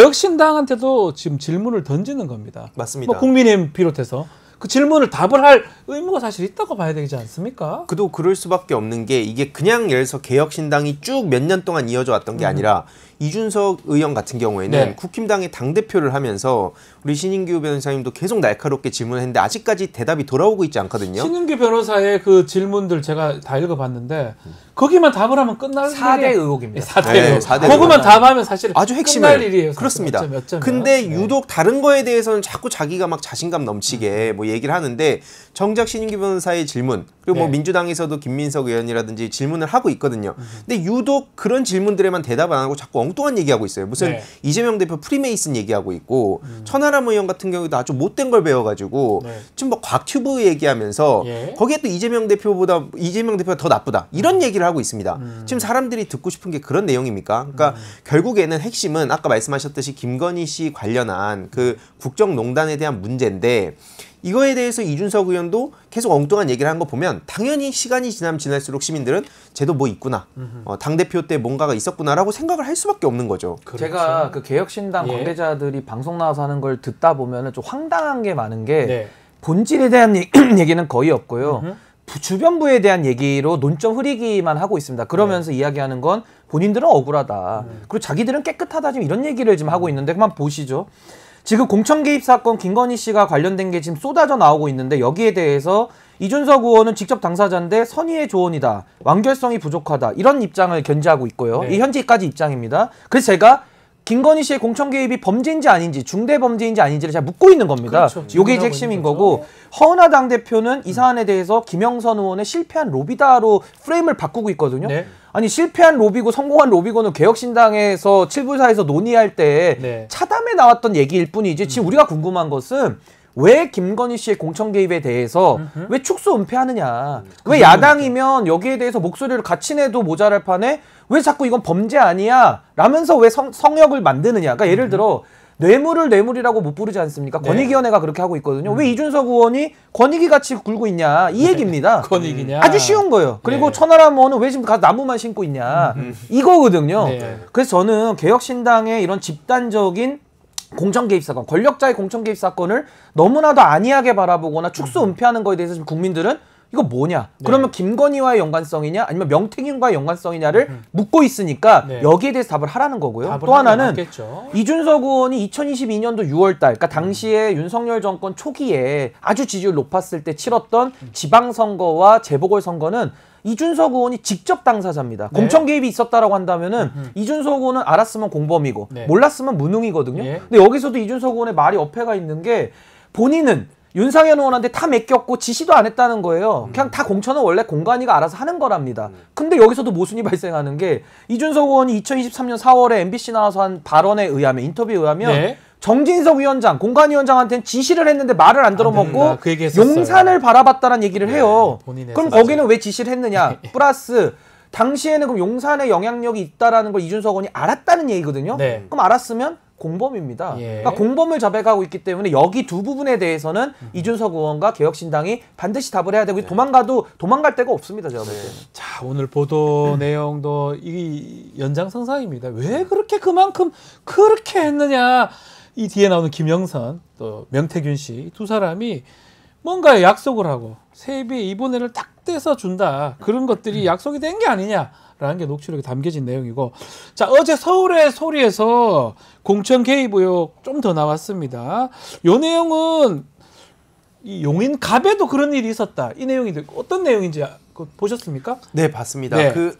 개혁신당한테도 지금 질문을 던지는 겁니다. 맞습니다. 뭐 국민의힘 비롯해서 그 질문을 답을 할 의무가 사실 있다고 봐야 되지 않습니까? 그도 그럴 수밖에 없는 게, 이게 그냥 예를 들어서 개혁신당이 쭉 몇 년 동안 이어져 왔던 게 음. 아니라 이준석 의원 같은 경우에는 네. 국힘당의 당대표를 하면서 우리 신인규 변호사님도 계속 날카롭게 질문했는데 아직까지 대답이 돌아오고 있지 않거든요. 신인규 변호사의 그 질문들 제가 다 읽어봤는데 거기만 답을 하면 끝날 사 대 일이... 의혹입니다. 사 대 네, 의혹. 사 대 그거만 의혹. 답하면 사실 아주 핵심을 끝날 일이에요. 그렇습니다. 어쩌면, 어쩌면. 근데 네. 유독 다른 거에 대해서는 자꾸 자기가 막 자신감 넘치게 뭐 얘기를 하는데, 정작 신인규 변호사의 질문, 그리고 뭐 네. 민주당에서도 김민석 의원이라든지 질문을 하고 있거든요. 근데 유독 그런 질문들에만 대답 안 하고 자꾸 엉뚱한 얘기하고 있어요. 무슨 네. 이재명 대표 프리메이슨 얘기하고 있고 음. 천하람 의원 같은 경우도 아주 못된 걸 배워가지고 네. 지금 뭐 곽튜브 얘기하면서 예. 거기에 또 이재명 대표보다 이재명 대표가 더 나쁘다 이런 얘기를 하고 있습니다. 음. 지금 사람들이 듣고 싶은 게 그런 내용입니까? 그러니까 음. 결국에는 핵심은 아까 말씀하셨듯이 김건희 씨 관련한 그 국정농단에 대한 문제인데, 이거에 대해서 이준석 의원도 계속 엉뚱한 얘기를 한 거 보면 당연히 시간이 지나면 지날수록 시민들은 쟤도 뭐 있구나, 어, 당대표 때 뭔가가 있었구나라고 생각을 할 수밖에 없는 거죠. 그렇죠. 제가 그 개혁신당 예. 관계자들이 방송 나와서 하는 걸 듣다 보면 좀 황당한 게 많은 게 네. 본질에 대한 얘기는 거의 없고요. 부, 주변부에 대한 얘기로 논점 흐리기만 하고 있습니다. 그러면서 네. 이야기하는 건 본인들은 억울하다. 음. 그리고 자기들은 깨끗하다. 지금 이런 얘기를 지금 하고 있는데 그만 보시죠. 지금 공천 개입 사건 김건희 씨가 관련된 게 지금 쏟아져 나오고 있는데, 여기에 대해서 이준석 의원은 직접 당사자인데 선의의 조언이다, 완결성이 부족하다, 이런 입장을 견지하고 있고요. 네. 이 현재까지 입장입니다. 그래서 제가 김건희 씨의 공천 개입이 범죄인지 아닌지, 중대 범죄인지 아닌지를 제가 묻고 있는 겁니다. 그렇죠. 이게 이제 핵심인 거고, 허은하 당대표는 이 사안에 대해서 김영선 의원의 실패한 로비다로 프레임을 바꾸고 있거든요. 네. 아니 실패한 로비고 성공한 로비고는 개혁신당에서 칠불사에서 논의할 때 네. 차담에 나왔던 얘기일 뿐이지, 지금 음. 우리가 궁금한 것은 왜 김건희 씨의 공천 개입에 대해서 음흠. 왜 축소 은폐하느냐, 음, 왜 야당이면 여기에 대해서 목소리를 같이 내도 모자랄 판에 왜 자꾸 이건 범죄 아니야 라면서 왜 성, 성역을 만드느냐. 그러니까 예를 들어 뇌물을 뇌물이라고 못 부르지 않습니까? 네. 권익위원회가 그렇게 하고 있거든요. 음. 왜 이준석 의원이 권익위같이 굴고 있냐, 이 얘기입니다. 권익이냐. 아주 쉬운 거예요. 그리고 네. 천하람 의원은 왜 지금 가서 나무만 심고 있냐, 음. 이거거든요. 네. 그래서 저는 개혁신당의 이런 집단적인 공천 개입 사건, 권력자의 공천 개입 사건을 너무나도 안이하게 바라보거나 축소 은폐하는 거에 대해서 지금 국민들은 이거 뭐냐? 네. 그러면 김건희와의 연관성이냐 아니면 명태균과의 연관성이냐를 음. 묻고 있으니까 네. 여기에 대해서 답을 하라는 거고요. 또 하나는 맞겠죠. 이준석 의원이 이천이십이 년도 유월 달, 그러니까 당시에 음. 윤석열 정권 초기에 아주 지지율 높았을 때 치렀던 음. 지방선거와 재보궐선거는 이준석 의원이 직접 당사자입니다. 네. 공천 개입이 있었다라고 한다면은 음흠. 이준석 의원은 알았으면 공범이고 네. 몰랐으면 무능이거든요. 예. 근데 여기서도 이준석 의원의 말이 어폐가 있는 게 본인은 윤상현 의원한테 다 맡겼고 지시도 안 했다는 거예요. 음. 그냥 다 공천은 원래 공관위가 알아서 하는 거랍니다. 음. 근데 여기서도 모순이 발생하는 게 이준석 의원이 이천이십삼 년 사월에 엠비씨 나와서 한 발언에 의하면 인터뷰에 의하면 네. 정진석 위원장, 공관위원장한테는 지시를 했는데 말을 안 들어먹고 그 용산을 바라봤다는 얘기를 네. 해요. 그럼 거기는 맞아요. 왜 지시를 했느냐? 플러스 당시에는 그럼 용산에 영향력이 있다라는 걸 이준석 의원이 알았다는 얘기거든요. 네. 그럼 알았으면 공범입니다. 예. 그러니까 공범을 자백하고 있기 때문에 여기 두 부분에 대해서는 음. 이준석 의원과 개혁신당이 반드시 답을 해야 되고 네. 도망가도 도망갈 데가 없습니다. 제가 볼 때는. 자, 오늘 보도 음. 내용도 이 연장선상입니다. 왜 그렇게 그만큼 그렇게 했느냐. 이 뒤에 나오는 김영선 또 명태균 씨 두 사람이 뭔가 약속을 하고 세비 이번에를 딱 떼서 준다. 그런 것들이 약속이 된 게 아니냐. 라는 게 녹취록에 담겨진 내용이고 자 어제 서울의 소리에서 공천 개입 의혹 좀 더 나왔습니다. 이 내용은 이 용인갑에도 그런 일이 있었다. 이 내용이 어떤 내용인지 보셨습니까? 네, 봤습니다. 네. 그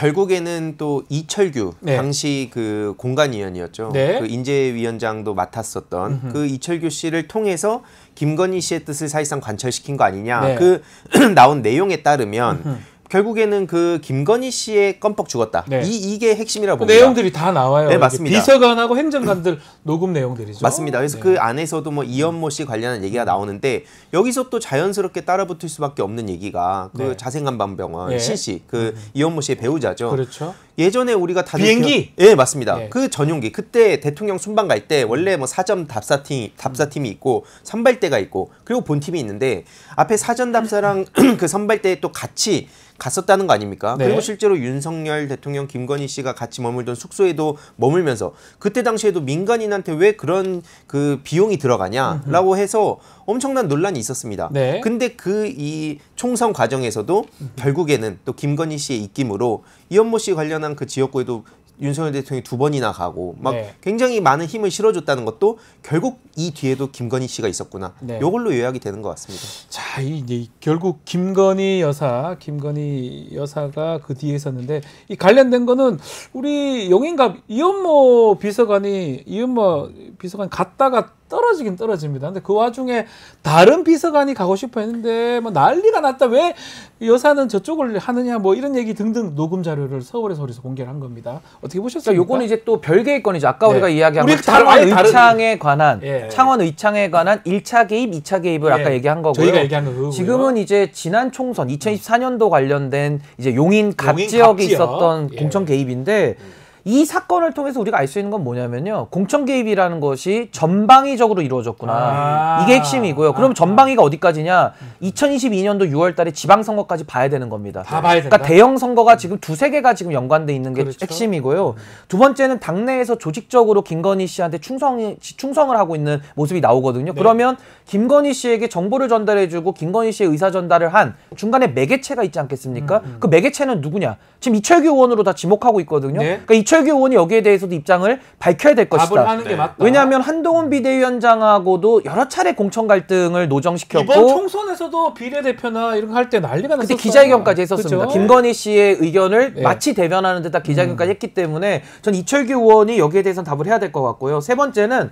결국에는 또 이철규 네. 당시 그 공관위원이었죠. 네. 그 인재위원장도 맡았었던 음흠. 그 이철규 씨를 통해서 김건희 씨의 뜻을 사실상 관철시킨 거 아니냐. 네. 그 나온 내용에 따르면 음흠. 결국에는 그 김건희 씨의 껌뻑 죽었다. 네. 이, 이게 핵심이라고 봅니다. 내용들이 다 나와요. 네, 맞습니다. 비서관하고 행정관들 녹음 내용들이죠. 맞습니다. 그래서 네. 그 안에서도 뭐 이현모 씨 관련한 얘기가 나오는데 여기서 또 자연스럽게 따라붙을 수밖에 없는 얘기가 그 네. 자생간방병원 네. 신씨, 그 음. 이현모 씨의 배우자죠. 그렇죠. 예전에 우리가 다들 비행기? 예, 네, 맞습니다. 네. 그 전용기. 그때 대통령 순방 갈 때 원래 뭐 사전 답사팀, 답사팀이 있고 선발대가 있고 그리고 본팀이 있는데 앞에 사전 답사랑 그 선발대에 또 같이 갔었다는 거 아닙니까? 네. 그리고 실제로 윤석열 대통령, 김건희 씨가 같이 머물던 숙소에도 머물면서 그때 당시에도 민간인한테 왜 그런 그 비용이 들어가냐라고 해서 엄청난 논란이 있었습니다. 네. 근데 그 이 총선 과정에서도 결국에는 또 김건희 씨의 입김으로 이현모 씨 관련한 그 지역구에도 윤석열 대통령이 두 번이나 가고 막 네. 굉장히 많은 힘을 실어줬다는 것도 결국 이 뒤에도 김건희 씨가 있었구나. 네. 이걸로 요약이 되는 것 같습니다. 자, 이 결국 김건희 여사, 김건희 여사가 그 뒤에 있었는데 이 관련된 거는 우리 용인갑 이현모 비서관이 이현모 비서관 갔다가 떨어지긴 떨어집니다. 근데 그 와중에 다른 비서관이 가고 싶어 했는데 뭐 난리가 났다. 왜 여사는 저쪽을 하느냐 뭐 이런 얘기 등등 녹음 자료를 서울의 소리에서 공개를 한 겁니다. 어떻게 보셨습니까? 요거는 이제 또 별개의 건이죠. 아까 네. 우리가 이야기한 우리 창원 의창에 관한 예. 창원 의창에 관한 일 차 개입, 이 차 개입을 예. 아까 얘기한 거고요. 저희가 얘기한 거고요. 지금은 이제 지난 총선 이천이십사 년도 관련된 이제 용인 갑 용인 지역에 갑 있었던 예. 공천 개입인데 음. 이 사건을 통해서 우리가 알 수 있는 건 뭐냐면요. 공천 개입이라는 것이 전방위적으로 이루어졌구나. 아 이게 핵심이고요. 그럼 아 전방위가 어디까지냐. 이천이십이 년도 유월 달에 지방선거까지 봐야 되는 겁니다. 다 봐야 된다. 그러니까 대형 선거가 지금 두세 개가 지금 연관돼 있는 게 그렇죠. 핵심이고요. 음. 두 번째는 당내에서 조직적으로 김건희 씨한테 충성, 충성을 하고 있는 모습이 나오거든요. 네. 그러면 김건희 씨에게 정보를 전달해주고 김건희 씨의 의사 전달을 한 중간에 매개체가 있지 않겠습니까? 음. 그 매개체는 누구냐. 지금 이철규 의원으로 다 지목하고 있거든요. 네. 그러니까 이철규 의원이 여기에 대해서도 입장을 밝혀야 될 것이다. 답을 하는 게 맞다. 왜냐하면 한동훈 비대위원장하고도 여러 차례 공천 갈등을 노정시켰고 이번 총선에서도 비례대표나 이런 거 할 때 난리가 났었어요. 그때 기자회견까지 했었습니다. 그쵸? 김건희 씨의 의견을 네. 마치 대변하는 듯한 기자회견까지 음. 했기 때문에 전 이철규 의원이 여기에 대해서는 답을 해야 될 것 같고요. 세 번째는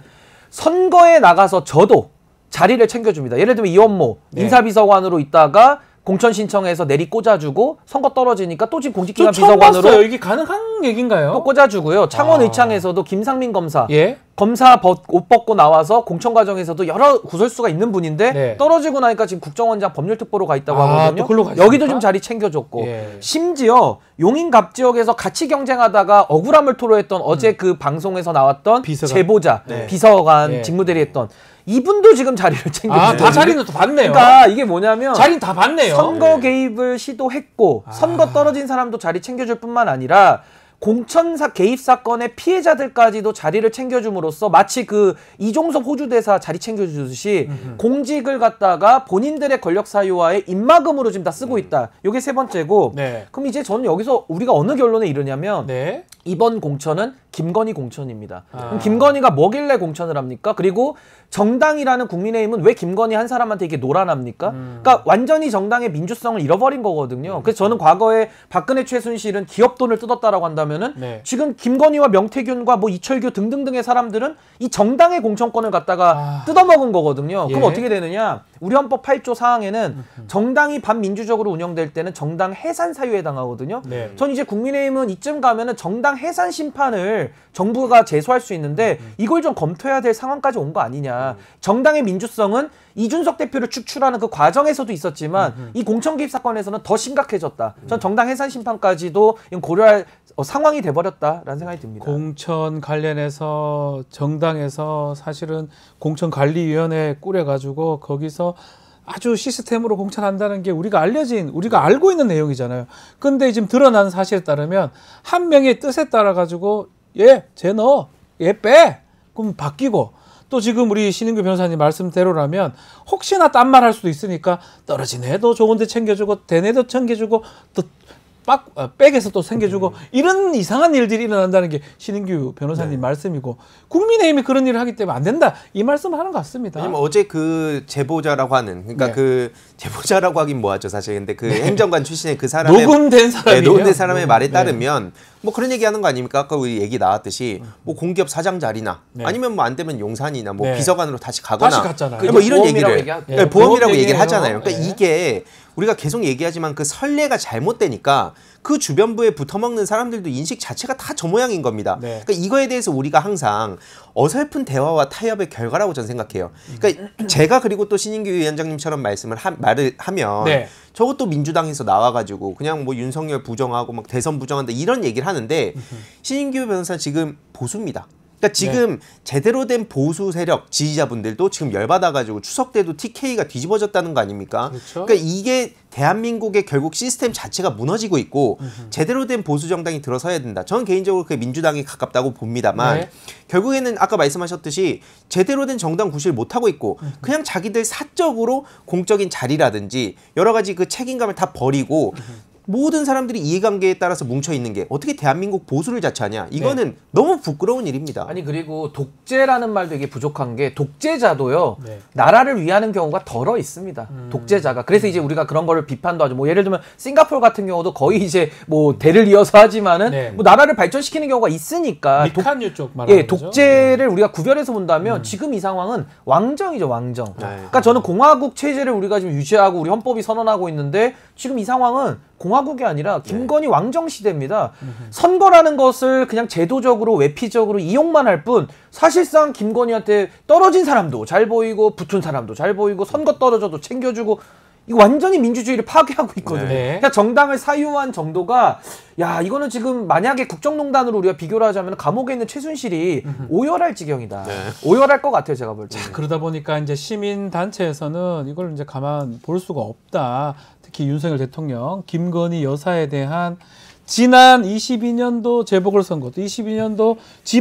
선거에 나가서 저도 자리를 챙겨줍니다. 예를 들면 이현모 네. 인사비서관으로 있다가 공천 신청해서 내리 꽂아주고 선거 떨어지니까 또 지금 공직기관 비서관으로 이게 가능한 얘기인가요? 또 꽂아주고요. 창원 아. 의창에서도 김상민 검사 예? 검사 벗, 옷 벗고 나와서 공천 과정에서도 여러 구설수가 있는 분인데 네. 떨어지고 나니까 지금 국정원장 법률특보로 가 있다고 아, 하거든요. 여기도 좀 자리 챙겨줬고 예. 심지어 용인갑 지역에서 같이 경쟁하다가 억울함을 토로했던 음. 어제 그 방송에서 나왔던 비서관. 제보자 네. 비서관 예. 직무대리했던 이분도 지금 자리를 챙겨주고 아, 다 자리는 또 받네요. 그러니까 이게 뭐냐면 자리는 다 받네요. 선거 개입을 시도했고 아. 선거 떨어진 사람도 자리 챙겨줄 뿐만 아니라 공천사 개입 사건의 피해자들까지도 자리를 챙겨줌으로써 마치 그 이종섭 호주 대사 자리 챙겨주듯이 음흠. 공직을 갖다가 본인들의 권력 사유화에 입막음으로 지금 다 쓰고 있다. 이게 세 번째고. 네. 그럼 이제 저는 여기서 우리가 어느 결론에 이르냐면 네. 이번 공천은 김건희 공천입니다. 아. 그럼 김건희가 뭐길래 공천을 합니까? 그리고 정당이라는 국민의힘은 왜 김건희 한 사람한테 이게 노란합니까? 음. 그러니까 완전히 정당의 민주성을 잃어버린 거거든요. 음. 그래서 저는 과거에 박근혜 최순실은 기업 돈을 뜯었다라고 한다면은 네. 지금 김건희와 명태균과 뭐 이철규 등등등의 사람들은 이 정당의 공천권을 갖다가 아. 뜯어먹은 거거든요. 예. 그럼 어떻게 되느냐? 우리 헌법 팔 조 사항에는 정당이 반민주적으로 운영될 때는 정당 해산 사유에 해당하거든요. 네. 전 이제 국민의힘은 이쯤 가면은 정당 해산 심판을 정부가 제소할 수 있는데 음. 이걸 좀 검토해야 될 상황까지 온 거 아니냐. 음. 정당의 민주성은 이준석 대표를 축출하는 그 과정에서도 있었지만 음. 이 공천 개입 사건에서는 더 심각해졌다. 전 정당 해산 심판까지도 고려할 어, 상황이 돼버렸다라는 생각이 듭니다. 공천 관련해서 정당에서 사실은 공천관리위원회 꾸려가지고 거기서 아주 시스템으로 공천한다는 게 우리가 알려진, 우리가 알고 있는 내용이잖아요. 근데 지금 드러난 사실에 따르면 한 명의 뜻에 따라 가지고 얘, 쟤 넣어, 얘 빼, 그럼 바뀌고 또 지금 우리 신인규 변호사님 말씀대로라면 혹시나 딴 말 할 수도 있으니까 떨어진 애도 좋은 데 챙겨주고 된 애도 챙겨주고 또 빡, 아, 백에서 또 챙겨주고 음. 이런 이상한 일들이 일어난다는 게 신인규 변호사님 네. 말씀이고 국민의힘이 그런 일을 하기 때문에 안 된다 이 말씀을 하는 것 같습니다. 왜냐면 어제 그 제보자라고 하는 그러니까 네. 그 제보자라고 하긴 뭐하죠 사실 근데 그 네. 행정관 출신의 그 사람의 녹음된 사람이 네, 녹음된 사람의 네. 말에 따르면 네. 뭐 그런 얘기하는 거 아닙니까? 아까 우리 얘기 나왔듯이 뭐 공기업 사장 자리나 네. 아니면 뭐 안 되면 용산이나 뭐 네. 비서관으로 다시 가거나 다시 갔잖아요. 뭐 이런 얘기를 얘기, 네. 네, 보험이라고 얘기를 하잖아요. 그러니까 네. 이게 우리가 계속 얘기하지만 그 선례가 잘못되니까 그 주변부에 붙어먹는 사람들도 인식 자체가 다 저 모양인 겁니다. 네. 그러니까 이거에 대해서 우리가 항상 어설픈 대화와 타협의 결과라고 저는 생각해요. 그러니까 음. 제가 그리고 또 신인규 위원장님처럼 말씀을 하, 말을 하면 네. 저것도 민주당에서 나와가지고 그냥 뭐 윤석열 부정하고 막 대선 부정한다 이런 얘기를 하는데 신인규 변호사 지금 보수입니다. 그러니까 지금 네. 제대로 된 보수 세력 지지자분들도 지금 열받아가지고 추석 때도 티케이가 뒤집어졌다는 거 아닙니까? 그렇죠? 그러니까 이게 대한민국의 결국 시스템 자체가 무너지고 있고 으흠. 제대로 된 보수 정당이 들어서야 된다. 저는 개인적으로 그 민주당이 가깝다고 봅니다만 네. 결국에는 아까 말씀하셨듯이 제대로 된 정당 구실을 못하고 있고 으흠. 그냥 자기들 사적으로 공적인 자리라든지 여러 가지 그 책임감을 다 버리고 으흠. 모든 사람들이 이해관계에 따라서 뭉쳐있는 게 어떻게 대한민국 보수를 자처하냐 이거는 네. 너무 부끄러운 일입니다. 아니 그리고 독재라는 말도 이게 부족한 게 독재자도요 네. 나라를 위하는 경우가 덜어 있습니다. 음. 독재자가 그래서 이제 우리가 그런 거를 비판도 하죠. 뭐 예를 들면 싱가포르 같은 경우도 거의 이제 뭐 대를 이어서 하지만은 네. 뭐 나라를 발전시키는 경우가 있으니까 미칸유 쪽 말하는 예, 거죠? 독재를 네. 우리가 구별해서 본다면 음. 지금 이 상황은 왕정이죠 왕정. 네. 그러니까 저는 공화국 체제를 우리가 지금 유지하고 우리 헌법이 선언하고 있는데 지금 이 상황은 공화국이 아니라 김건희 네. 왕정 시대입니다. 음흠. 선거라는 것을 그냥 제도적으로 외피적으로 이용만 할 뿐 사실상 김건희한테 떨어진 사람도 잘 보이고 붙은 사람도 잘 보이고 선거 떨어져도 챙겨주고 이거 완전히 민주주의를 파괴하고 있거든요. 네. 그러니까 정당을 사유한 정도가 야 이거는 지금 만약에 국정농단으로 우리가 비교를 하자면 감옥에 있는 최순실이 음흠. 오열할 지경이다. 네. 오열할 것 같아요 제가 볼 때. 그러다 보니까 이제 시민 단체에서는 이걸 이제 가만 볼 수가 없다. 특히 윤석열 대통령, 김건희 여사에 대한 지난 이십이 년도 재보궐선거, 또 이십이 년도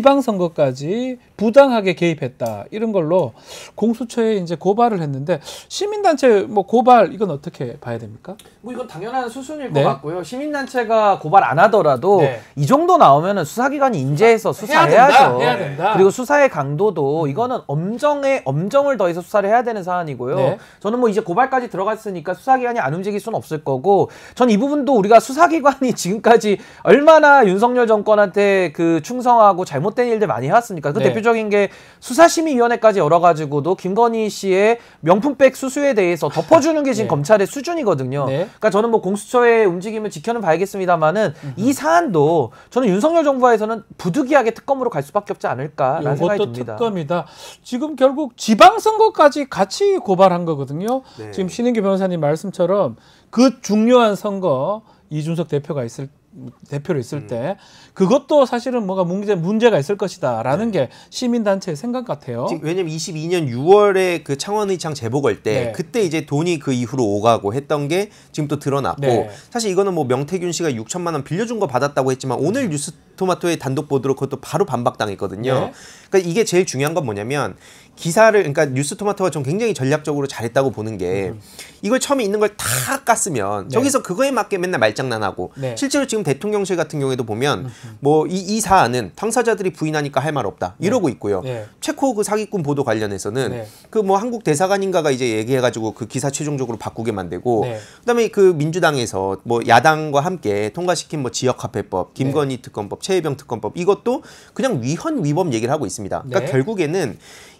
지방선거까지 부당하게 개입했다. 이런 걸로 공수처에 이제 고발을 했는데 시민단체 뭐 고발 이건 어떻게 봐야 됩니까? 뭐 이건 당연한 수순일 네. 것 같고요. 시민단체가 고발 안 하더라도 네. 이 정도 나오면은 수사기관이 인재해서 수사해야죠. 해야 된다. 그리고 수사의 강도도 이거는 엄정에 엄정을 더해서 수사를 해야 되는 사안이고요. 네. 저는 뭐 이제 고발까지 들어갔으니까 수사기관이 안 움직일 수는 없을 거고, 전 이 부분도 우리가 수사기관이 지금까지 얼마나 윤석열 정권한테 그 충성하고 잘못된 일들 많이 해왔습니까? 그 네. 대표적인 게 수사심의위원회까지 열어가지고도 김건희 씨의 명품백 수수에 대해서 덮어주는 게 지금 네. 검찰의 수준이거든요. 네. 그러니까 저는 뭐 공수처의 움직임을 지켜는 봐야겠습니다만은 음흠. 이 사안도 저는 윤석열 정부에서는 부득이하게 특검으로 갈 수밖에 없지 않을까라는 생각이 듭니다. 특검이다. 지금 결국 지방선거까지 같이 고발한 거거든요. 네. 지금 신인규 변호사님 말씀처럼 그 중요한 선거 이준석 대표가 있을 대표로 있을 음. 때 그것도 사실은 뭐가 문제, 문제가 있을 것이다라는 네. 게 시민단체의 생각 같아요. 왜냐면 이십이 년 유월에 그 창원의창 재보궐 때 네. 그때 이제 돈이 그 이후로 오가고 했던 게 지금 또 드러났고 네. 사실 이거는 뭐 명태균 씨가 육천만 원 빌려준 거 받았다고 했지만 오늘 뉴스 뉴스토마토의 단독 보도로 그것도 바로 반박당했거든요. 네. 그러니까 이게 제일 중요한 건 뭐냐면 기사를 그러니까 뉴스토마토가 좀 굉장히 전략적으로 잘했다고 보는 게 음. 이걸 처음에 있는 걸 다 깠으면 네. 저기서 그거에 맞게 맨날 말장난하고 네. 실제로 지금 대통령실 같은 경우에도 보면 뭐 이 이 사안은 당사자들이 부인하니까 할 말 없다 네. 이러고 있고요. 네. 체코 그 사기꾼 보도 관련해서는 네. 그 뭐 한국 대사관인가가 이제 얘기해가지고 그 기사 최종적으로 바꾸게 만들고 네. 그다음에 그 민주당에서 뭐 야당과 함께 통과시킨 뭐 지역화폐법, 김건희 네. 특검법, 최혜병 특검법 이것도 그냥 위헌 위법 얘기를 하고 있습니다. 그러니까 네. 결국에는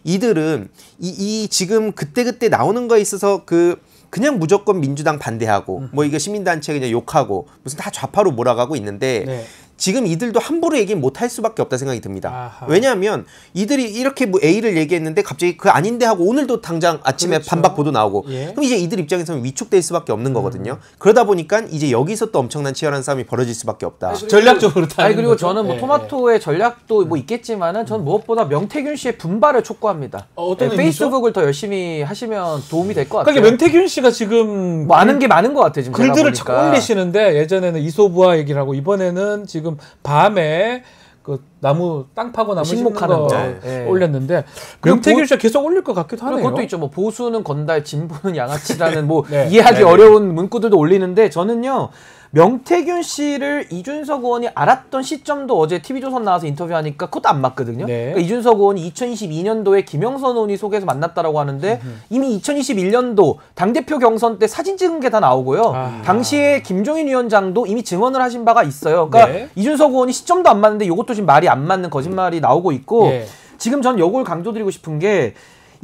이들은 이, 이 지금 그때그때 나오는 거에 있어서 그 그냥 무조건 민주당 반대하고 음. 뭐 이거 시민단체 그냥 욕하고 무슨 다 좌파로 몰아가고 있는데 네. 지금 이들도 함부로 얘기 못 할 수밖에 없다 생각이 듭니다. 아하. 왜냐하면 이들이 이렇게 뭐 A를 얘기했는데 갑자기 그 아닌데 하고 오늘도 당장 아침에 그렇죠. 반박 보도 나오고 예. 그럼 이제 이들 입장에서는 위축될 수밖에 없는 거거든요. 음. 그러다 보니까 이제 여기서 또 엄청난 치열한 싸움이 벌어질 수밖에 없다. 아니, 전략적으로 아니 그리고 거죠? 저는 뭐 예, 토마토의 예. 전략도 뭐 있겠지만은 전 무엇보다 명태균 씨의 분발을 촉구합니다. 어, 어떤 네, 페이스북을 더 열심히 하시면 도움이 될 것 같아요. 그러니까 명태균 씨가 지금 뭐 아는 게 많은 것 같아요. 지금 글들을 자꾸 올리시는데 예전에는 이소부화 얘기를 하고 이번에는 지금 밤에 그 나무 땅 파고 나무 심는 거 네. 올렸는데 명태균 씨가 계속 올릴 것 같기도 하네요. 그것도 있죠. 뭐 보수는 건달, 진보는 양아치라는 뭐 네. 이해하기 네. 어려운 문구들도 올리는데 저는요. 명태균 씨를 이준석 의원이 알았던 시점도 어제 티비조선 나와서 인터뷰하니까 그것도 안 맞거든요. 네. 그러니까 이준석 의원이 이천이십이 년도에 김영선 의원이 소개해서 만났다라고 하는데 음흠. 이미 이천이십일 년도 당대표 경선 때 사진 찍은 게 다 나오고요. 아. 당시에 김종인 위원장도 이미 증언을 하신 바가 있어요. 그러니까 네. 이준석 의원이 시점도 안 맞는데 이것도 지금 말이 안 맞는 거짓말이 나오고 있고 네. 지금 전 요걸 강조드리고 싶은 게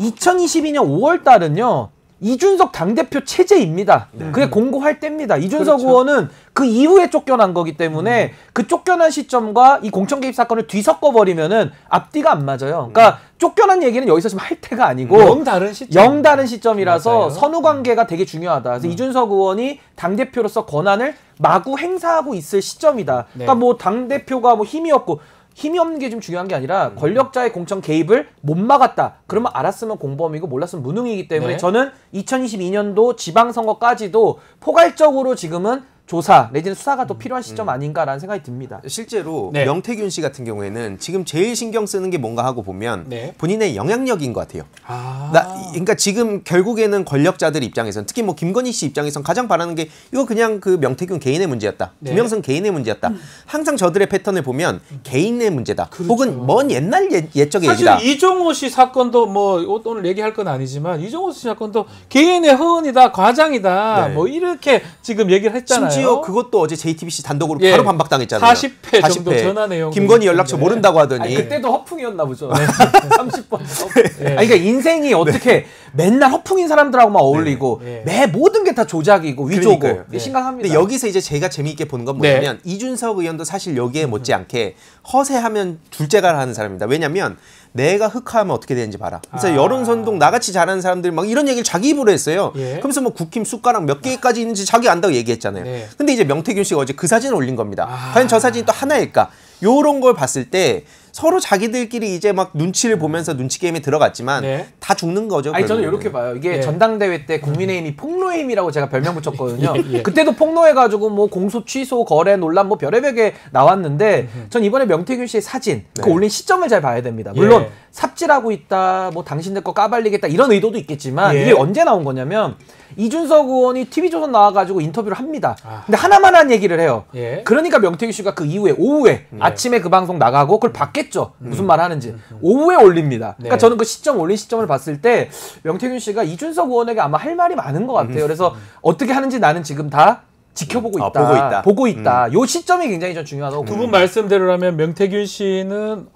이천이십이 년 오월 달은요. 이준석 당대표 체제입니다. 네. 그게 공고할 때입니다. 이준석 그렇죠. 의원은 그 이후에 쫓겨난 거기 때문에 음. 그 쫓겨난 시점과 이 공천 개입 사건을 뒤섞어버리면은 앞뒤가 안 맞아요. 그러니까 음. 쫓겨난 얘기는 여기서 지금 할 때가 아니고 영 다른 시점. 영 다른 시점이라서 맞아요. 선후 관계가 되게 중요하다. 그래서 음. 이준석 의원이 당대표로서 권한을 마구 행사하고 있을 시점이다. 네. 그러니까 뭐 당대표가 뭐 힘이 없고 힘이 없는 게 좀 중요한 게 아니라 권력자의 공천 개입을 못 막았다. 그러면 알았으면 공범이고 몰랐으면 무능이기 때문에 네. 저는 이천이십이 년도 지방선거까지도 포괄적으로 지금은 조사 내지는 수사가 더 필요한 시점 아닌가라는 생각이 듭니다. 실제로 네. 명태균 씨 같은 경우에는 지금 제일 신경 쓰는 게 뭔가 하고 보면 네. 본인의 영향력인 것 같아요. 아. 나, 그러니까 지금 결국에는 권력자들 입장에서는 특히 뭐 김건희 씨 입장에서는 가장 바라는 게 이거 그냥 그 명태균 개인의 문제였다. 네. 김영선 개인의 문제였다. 음. 항상 저들의 패턴을 보면 개인의 문제다. 그렇죠. 혹은 먼 옛날 예, 옛적의 사실 얘기다. 사실 이종호 씨 사건도 뭐 오늘 얘기할 건 아니지만 이종호 씨 사건도 개인의 허언이다. 과장이다. 네. 뭐 이렇게 지금 얘기를 했잖아요. 심지어 그것도 어제 제이티비씨 단독으로 예. 바로 반박당했잖아요. 사십 회 정도 전화 내용. 김건희 연락처 모른다고 하더니. 아니, 그때도 허풍이었나 보죠. 네. 삼십 번. 네. 아니, 그러니까 인생이 어떻게 네. 맨날 허풍인 사람들하고만 어울리고 네. 매 모든 게 다 조작이고 위조고 네. 심각합니다. 근데 여기서 이제 제가 재미있게 보는 건 뭐냐면 네. 이준석 의원도 사실 여기에 못지않게 허세하면 둘째가라 하는 사람입니다. 왜냐면 내가 흑화하면 어떻게 되는지 봐라. 그래서 아. 여론선동 나같이 잘하는 사람들 막 이런 얘기를 자기 입으로 했어요. 예. 그러면서 뭐 국힘 숟가락 몇 개까지 있는지 자기 안다고 얘기했잖아요. 네. 근데 이제 명태균 씨가 어제 그 사진을 올린 겁니다. 아. 과연 저 사진이 또 하나일까? 요런 걸 봤을 때 서로 자기들끼리 이제 막 눈치를 보면서 눈치 게임에 들어갔지만 네. 다 죽는 거죠. 아니 저는 이렇게 봐요. 이게 네. 전당대회 때 국민의힘이 폭로의 힘이라고 제가 별명 붙였거든요. 예, 예. 그때도 폭로해가지고 뭐 공소 취소 거래 논란 뭐 별의별 게 나왔는데 전 이번에 명태균 씨의 사진 네. 그 올린 시점을 잘 봐야 됩니다. 물론 예. 삽질하고 있다, 뭐 당신들 거 까발리겠다 이런 의도도 있겠지만 예. 이게 언제 나온 거냐면 이준석 의원이 티비조선 나와가지고 인터뷰를 합니다. 아. 근데 하나만 한 얘기를 해요. 예. 그러니까 명태균 씨가 그 이후에 오후에 예. 아침에 그 방송 나가고 그걸 봤겠죠. 음. 무슨 말 하는지. 음. 오후에 올립니다. 네. 그러니까 저는 그 시점 올린 시점을 봤을 때 명태균 씨가 이준석 의원에게 아마 할 말이 많은 것 같아요. 그래서 음. 어떻게 하는지 나는 지금 다 지켜보고 있다. 아, 보고 있다. 보고 있다. 음. 요 시점이 굉장히 좀 중요하다고 두 분 말씀대로라면 명태균 씨는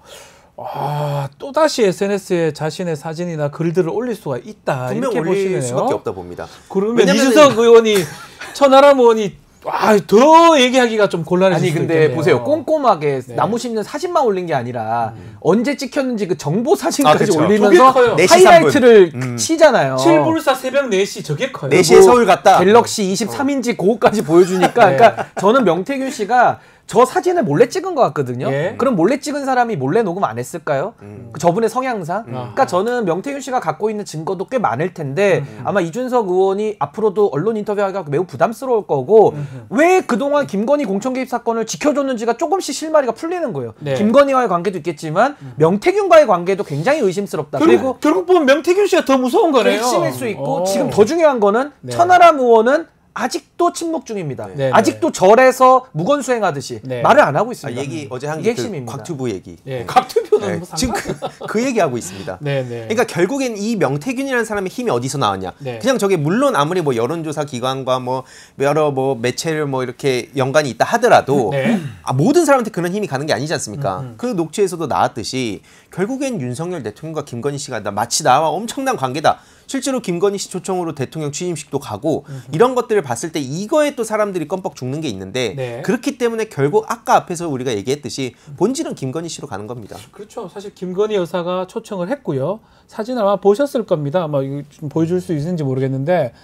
아, 또다시 에스엔에스에 자신의 사진이나 글들을 올릴 수가 있다. 분명 이렇게 올릴 보시네요. 수밖에 없다 봅니다. 그러면 이준석 의원이 천하람 의원이 와, 더 얘기하기가 좀 곤란해질 아니 근데 있겠네요. 보세요. 꼼꼼하게 네. 나무 심는 사진만 올린 게 아니라 음. 언제 찍혔는지 그 정보 사진까지 아, 올리면서 하이라이트를 음. 치잖아요. 칠불사 새벽 네 시 저게 커요. 네 시에 뭐 서울 갔다. 갤럭시 이십삼 인치 어. 그거까지 보여주니까 네. 그러니까 저는 명태균 씨가 저 사진을 몰래 찍은 것 같거든요. 예. 그럼 몰래 찍은 사람이 몰래 녹음 안 했을까요? 음. 그 저분의 성향상. 음. 그러니까 저는 명태균 씨가 갖고 있는 증거도 꽤 많을 텐데 음. 아마 이준석 의원이 앞으로도 언론 인터뷰하기가 매우 부담스러울 거고 음. 왜 그동안 김건희 공천 개입 사건을 지켜줬는지가 조금씩 실마리가 풀리는 거예요. 네. 김건희와의 관계도 있겠지만 음. 명태균과의 관계도 굉장히 의심스럽다. 결국, 그리고 결국 보면 명태균 씨가 더 무서운 거네요. 핵심일 수 있고 오. 지금 더 중요한 거는 네. 천하람 의원은 아직도 침묵 중입니다. 네. 아직도 절에서 무건 수행하듯이 네. 말을 안 하고 있습니다. 아, 얘기 어제 한 이게 게 그 핵심입니다. 곽튜브 얘기. 예, 곽튜브는 네, 뭐 지금 그, 그 얘기하고 있습니다. 네, 네. 그러니까 결국엔 이 명태균이라는 사람의 힘이 어디서 나왔냐? 네. 그냥 저게 물론 아무리 뭐 여론조사 기관과 뭐 여러 뭐 매체를 뭐 이렇게 연관이 있다 하더라도 네. 아, 모든 사람한테 그런 힘이 가는 게 아니지 않습니까? 음, 음. 그 녹취에서도 나왔듯이 결국엔 윤석열 대통령과 김건희 씨가 나 마치 나와 엄청난 관계다. 실제로 김건희 씨 초청으로 대통령 취임식도 가고 음흠. 이런 것들을 봤을 때 이거에 또 사람들이 껌뻑 죽는 게 있는데 네. 그렇기 때문에 결국 아까 앞에서 우리가 얘기했듯이 본질은 김건희 씨로 가는 겁니다. 그렇죠. 사실 김건희 여사가 초청을 했고요. 사진 아마 보셨을 겁니다. 아마 이거 좀 보여줄 수 있는지 모르겠는데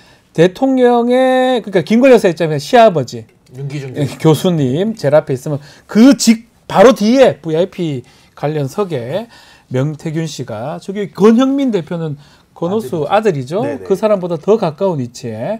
대통령의 그러니까 김건희 여사 입장에서 시아버지 윤기준 교수님 제일 앞에 있으면 그 직 바로 뒤에 브이아이피 관련석에 명태균 씨가 저기 권형민 대표는 권오수 아들이죠. 네네. 그 사람보다 더 가까운 위치에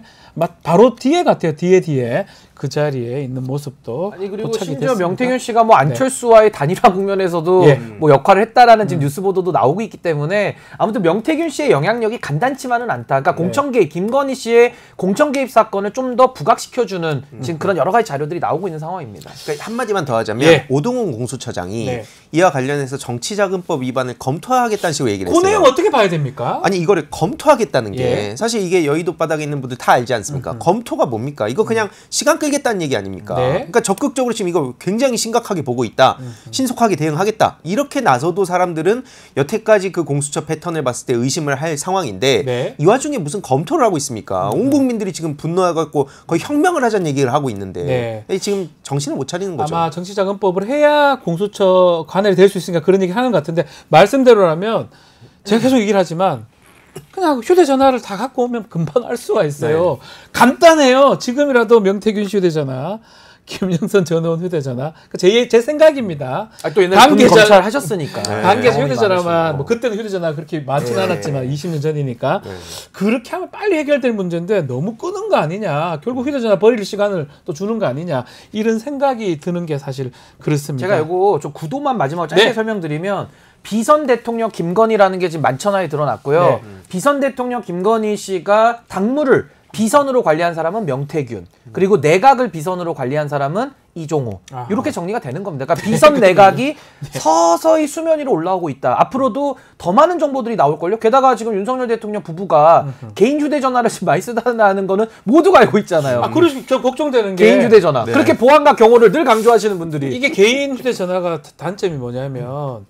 바로 뒤에 같아요. 뒤에 뒤에 그 자리에 있는 모습도 아니 그리고 도착이 심지어 됐습니다. 명태균 씨가 뭐 안철수와의 네. 단일화 국면에서도 예. 뭐 역할을 했다라는 지금 음. 뉴스 보도도 나오고 있기 때문에 아무튼 명태균 씨의 영향력이 간단치만은 않다. 그러니까 네. 공천 개입 김건희 씨의 공천 개입 사건을 좀 더 부각시켜주는 음. 지금 그런 여러 가지 자료들이 나오고 있는 상황입니다. 그러니까 한마디만 더 하자면 예. 오동훈 공수처장이 네. 이와 관련해서 정치자금법 위반을 검토하겠다는 식으로 얘기를 했어요. 그 내용 어떻게 봐야 됩니까? 아니 이거를 검토하겠다는 게 예. 사실 이게 여의도 바닥에 있는 분들 다 알지 않습니까? 음흠. 검토가 뭡니까? 이거 그냥 시간 끌겠다는 얘기 아닙니까? 네. 그러니까 적극적으로 지금 이거 굉장히 심각하게 보고 있다. 음흠. 신속하게 대응하겠다. 이렇게 나서도 사람들은 여태까지 그 공수처 패턴을 봤을 때 의심을 할 상황인데 네. 이 와중에 무슨 검토를 하고 있습니까? 음. 온 국민들이 지금 분노해갖고 거의 혁명을 하자는 얘기를 하고 있는데 네. 지금 정신을 못 차리는 거죠. 아마 정치자금법을 해야 공수처 관할이 될 수 있으니까 그런 얘기 하는 것 같은데 말씀대로라면 제가 계속 얘기를 하지만 그냥 휴대전화를 다 갖고 오면 금방 알 수가 있어요. 네. 간단해요. 지금이라도 명태균 씨 휴대전화, 김영선 전 의원 휴대전화. 제, 제 생각입니다. 아, 또 옛날에 관계자, 검찰 하셨으니까. 네. 관계자 휴대전화만, 뭐 그때는 휴대전화 그렇게 많지는 네. 않았지만 이십 년 전이니까. 네. 그렇게 하면 빨리 해결될 문제인데 너무 끄는 거 아니냐. 결국 휴대전화 버릴 시간을 또 주는 거 아니냐. 이런 생각이 드는 게 사실 그렇습니다. 제가 이거 좀 구도만 마지막으로 짧게 네. 설명드리면 비선 대통령 김건희라는 게 지금 만천하에 드러났고요. 네. 비선 대통령 김건희 씨가 당무를 비선으로 관리한 사람은 명태균, 그리고 내각을 비선으로 관리한 사람은 이종호. 아하. 이렇게 정리가 되는 겁니다. 그러니까 비선 내각이 네. 서서히 수면 위로 올라오고 있다. 앞으로도 더 많은 정보들이 나올걸요. 게다가 지금 윤석열 대통령 부부가 음흠. 개인 휴대전화를 지금 많이 쓰다는 거는 모두가 알고 있잖아요. 아, 그래서 저 걱정되는 게 개인 휴대전화. 네. 그렇게 보안과 경호를 늘 강조하시는 분들이 이게 개인 휴대전화가 단점이 뭐냐면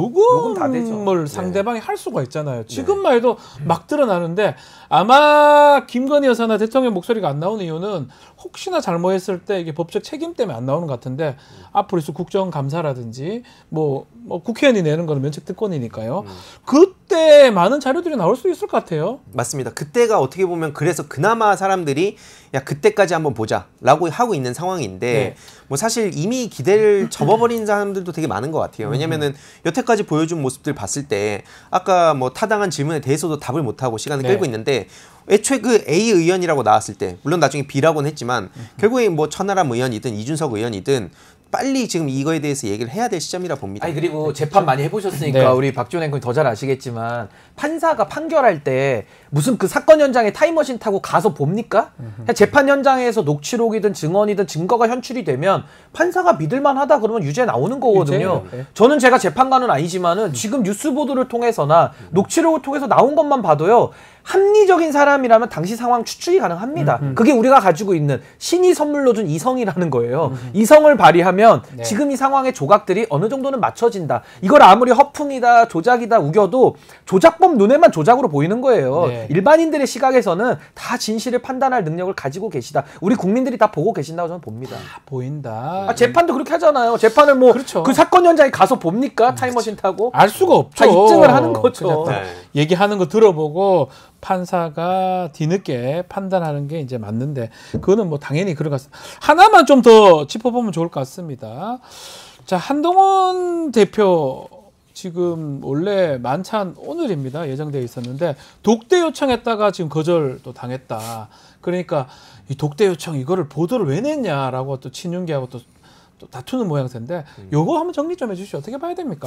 녹음을 상대방이 네. 할 수가 있잖아요. 지금만 해도 네. 막 드러나는데 아마 김건희 여사나 대통령 목소리가 안 나오는 이유는 혹시나 잘못했을 때 이게 법적 책임 때문에 안 나오는 것 같은데 음. 앞으로 있을 국정감사라든지 뭐, 뭐 국회의원이 내는 거는 면책특권이니까요. 음. 그때 많은 자료들이 나올 수 있을 것 같아요. 맞습니다. 그때가 어떻게 보면 그래서 그나마 사람들이 야 그때까지 한번 보자 라고 하고 있는 상황인데 네. 뭐 사실 이미 기대를 접어버린 사람들도 되게 많은 것 같아요. 왜냐면은 여태까지 보여준 모습들 봤을 때 아까 뭐 타당한 질문에 대해서도 답을 못하고 시간을 네. 끌고 있는데 애초에 그 A 의원이라고 나왔을 때 물론 나중에 B라고는 했지만 음. 결국에 뭐 천하람 의원이든 이준석 의원이든 빨리 지금 이거에 대해서 얘기를 해야 될 시점이라 봅니다. 아니 그리고 재판 많이 해보셨으니까 네. 우리 박지원 앵커님 더 잘 아시겠지만 판사가 판결할 때 무슨 그 사건 현장에 타임머신 타고 가서 봅니까? 그냥 재판 현장에서 녹취록이든 증언이든 증거가 현출이 되면 판사가 믿을만하다 그러면 유죄 나오는 거거든요. 유죄? 네. 저는 제가 재판관은 아니지만은 지금 뉴스 보도를 통해서나 녹취록을 통해서 나온 것만 봐도요. 합리적인 사람이라면 당시 상황 추측이 가능합니다. 음흠. 그게 우리가 가지고 있는 신이 선물로 준 이성이라는 거예요. 음흠. 이성을 발휘하면 네. 지금 이 상황의 조각들이 어느 정도는 맞춰진다. 이걸 아무리 허풍이다, 조작이다 우겨도 조작범 눈에만 조작으로 보이는 거예요. 네. 일반인들의 시각에서는 다 진실을 판단할 능력을 가지고 계시다. 우리 국민들이 다 보고 계신다고 저는 봅니다. 아, 보인다. 아, 재판도 그렇게 하잖아요. 재판을 뭐 그 그렇죠. 사건 현장에 가서 봅니까? 타임머신 타고? 알 수가 없죠. 다 입증을 하는 거죠. 네. 얘기하는 거 들어보고 판사가 뒤늦게 판단하는 게 이제 맞는데 그거는 뭐 당연히 그런 것 같습니다. 하나만 좀 더 짚어보면 좋을 것 같습니다. 자, 한동훈 대표 지금 원래 만찬 오늘입니다. 예정되어 있었는데 독대 요청했다가 지금 거절 또 당했다. 그러니까 이 독대 요청 이거를 보도를 왜 냈냐라고 또 친윤계하고 또, 또 다투는 모양새인데 요거 한번 정리 좀 해주시죠. 어떻게 봐야 됩니까?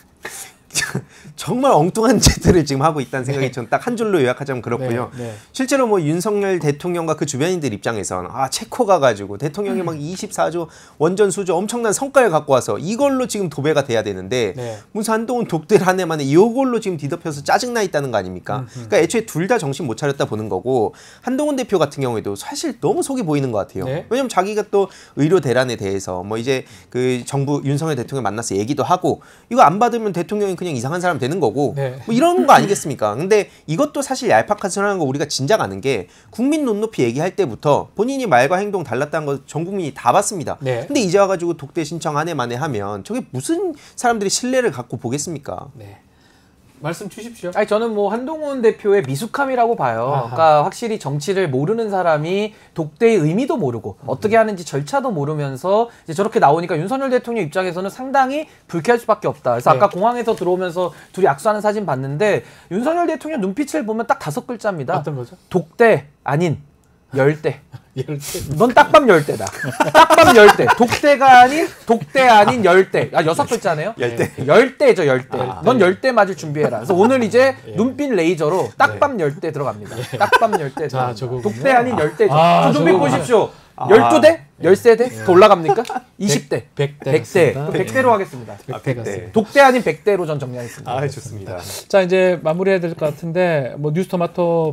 정말 엉뚱한 짓들을 지금 하고 있다는 생각이 네. 저는 딱 한 줄로 요약하자면 그렇고요. 네, 네. 실제로 뭐 윤석열 대통령과 그 주변인들 입장에서는 아 체코 가가지고 대통령이 음. 막 이십사조 원전 수조 엄청난 성과를 갖고 와서 이걸로 지금 도배가 돼야 되는데 네. 무슨 한동훈 독대를 한 해만에 이걸로 지금 뒤덮여서 짜증나 있다는 거 아닙니까? 음흠. 그러니까 애초에 둘 다 정신 못 차렸다 보는 거고 한동훈 대표 같은 경우에도 사실 너무 속이 보이는 것 같아요. 네. 왜냐면 자기가 또 의료 대란에 대해서 뭐 이제 그 정부 윤석열 대통령 만나서 얘기도 하고 이거 안 받으면 대통령이 그냥 이상한 사람 되는 거고 네. 뭐 이런 거 아니겠습니까? 근데 이것도 사실 얄팍하선하는 거 우리가 진작 아는 게 국민 눈높이 얘기할 때부터 본인이 말과 행동 달랐다는 거 전 국민이 다 봤습니다. 네. 근데 이제 와가지고 독대 신청 한 해 만에 하면 저게 무슨 사람들이 신뢰를 갖고 보겠습니까? 네. 말씀 주십시오. 아니 저는 뭐 한동훈 대표의 미숙함이라고 봐요. 아하. 그러니까 확실히 정치를 모르는 사람이 독대의 의미도 모르고 음. 어떻게 하는지 절차도 모르면서 이제 저렇게 나오니까 윤석열 대통령 입장에서는 상당히 불쾌할 수밖에 없다. 그래서 네. 아까 공항에서 들어오면서 둘이 악수하는 사진 봤는데 윤석열 대통령 눈빛을 보면 딱 다섯 글자입니다. 어떤 거죠? 독대 아닌 열대. 열대. 넌 딱밤 열대다. 딱밤 열대. 독대가 아닌 독대 아닌 열대. 아 여섯 글자네요. 열대. 열대죠 열대. 아, 넌 네. 열대 맞을 준비해라. 그래서 오늘 이제 예. 눈빛 레이저로 딱밤 열대 들어갑니다. 예. 딱밤 열대. 자, 독대 아닌 열대죠. 아, 눈빛 보십시오. 열두 대? 열세 대? 더 올라갑니까? 이십 대. 백 대. 백 대. 백 대로 하겠습니다. 백 대 네. 독대 아닌 백 대로 전 정리하겠습니다. 아, 좋습니다. 자, 이제 마무리해야 될 것 같은데, 뭐, 뉴스토마토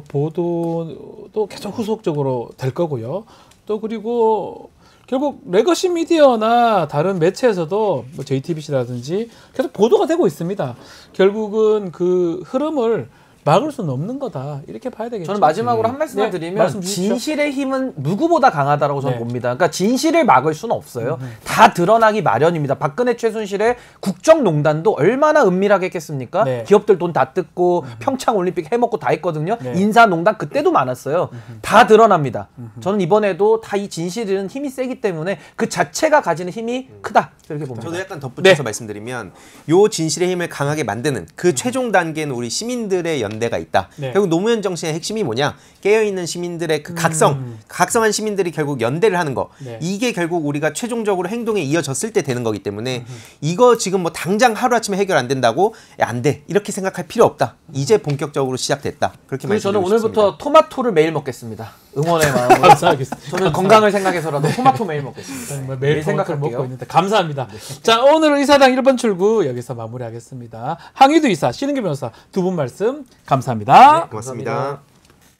보도도 계속 후속적으로 될 거고요. 또, 그리고, 결국, 레거시 미디어나 다른 매체에서도, 뭐, 제이티비씨라든지 계속 보도가 되고 있습니다. 결국은 그 흐름을 막을 수는 없는 거다. 이렇게 봐야 되겠죠. 저는 마지막으로 한 말씀만 네, 드리면 말씀 진실의 힘은 누구보다 강하다라고 저는 네. 봅니다. 그러니까 진실을 막을 수는 없어요. 음. 다 드러나기 마련입니다. 박근혜 최순실의 국정농단도 얼마나 은밀하게 했겠습니까? 네. 기업들 돈 다 뜯고 음. 평창올림픽 해먹고 다 했거든요. 네. 인사농단 그때도 많았어요. 음. 다 드러납니다. 음. 저는 이번에도 다 이 진실은 힘이 세기 때문에 그 자체가 가지는 힘이 음. 크다. 이렇게 봅니다. 저도 약간 덧붙여서 네. 말씀드리면 요 진실의 힘을 강하게 만드는 그 음. 최종 단계는 우리 시민들의 연 데가 있다. 네. 결국 노무현 정신의 핵심이 뭐냐? 깨어있는 시민들의 그 각성, 음. 각성한 시민들이 결국 연대를 하는 거. 네. 이게 결국 우리가 최종적으로 행동에 이어졌을 때 되는 거기 때문에 음. 이거 지금 뭐 당장 하루아침에 해결 안 된다고 야, 안 돼. 이렇게 생각할 필요 없다. 이제 본격적으로 시작됐다. 그렇게 말씀드리고 저는 오늘부터 싶습니다. 토마토를 매일 먹겠습니다. 응원의 마음으로. 감사하겠습니다. 저는 건강을 생각해서라도 토마토 매일 먹겠습니다. 매일, 매일 생각을 먹고 있는데 감사합니다. 네. 자, 오늘은 의사당 일 번 출구 여기서 마무리하겠습니다. 항의도 이사, 신은규 변호사 두 분 말씀 감사합니다. 네, 고맙습니다. 감사합니다.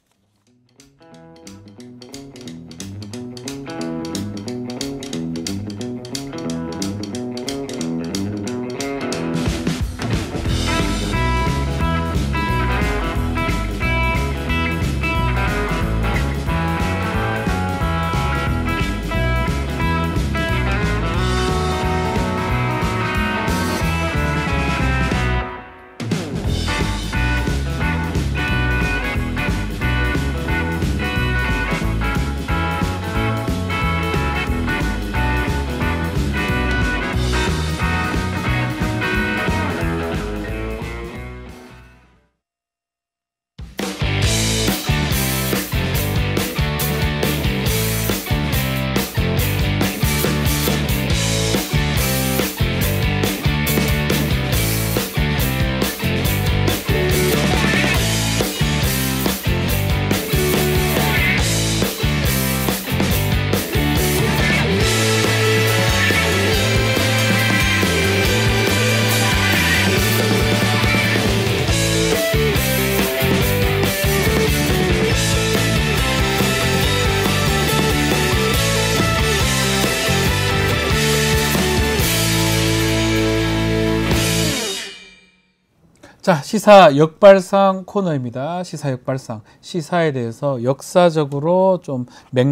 자, 시사 역발상 코너입니다. 시사 역발상. 시사에 대해서 역사적으로 좀 맥락,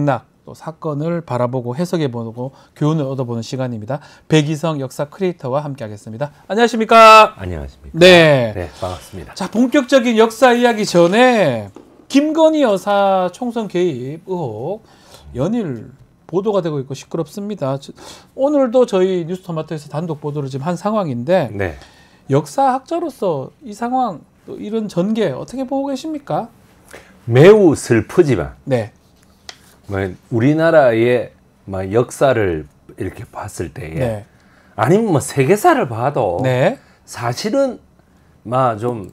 또 사건을 바라보고 해석해보고 교훈을 얻어보는 시간입니다. 백이성 역사 크리에이터와 함께하겠습니다. 안녕하십니까? 안녕하십니까? 네. 네, 반갑습니다. 자, 본격적인 역사 이야기 전에 김건희 여사 총선 개입 의혹 연일 보도가 되고 있고 시끄럽습니다. 오늘도 저희 뉴스토마토에서 단독 보도를 지금 한 상황인데 네. 역사학자로서 이 상황 또 이런 전개 어떻게 보고 계십니까? 매우 슬프지만 네. 뭐 우리나라의 뭐 역사를 이렇게 봤을 때에 네. 아니면 뭐 세계사를 봐도 네. 사실은 막 좀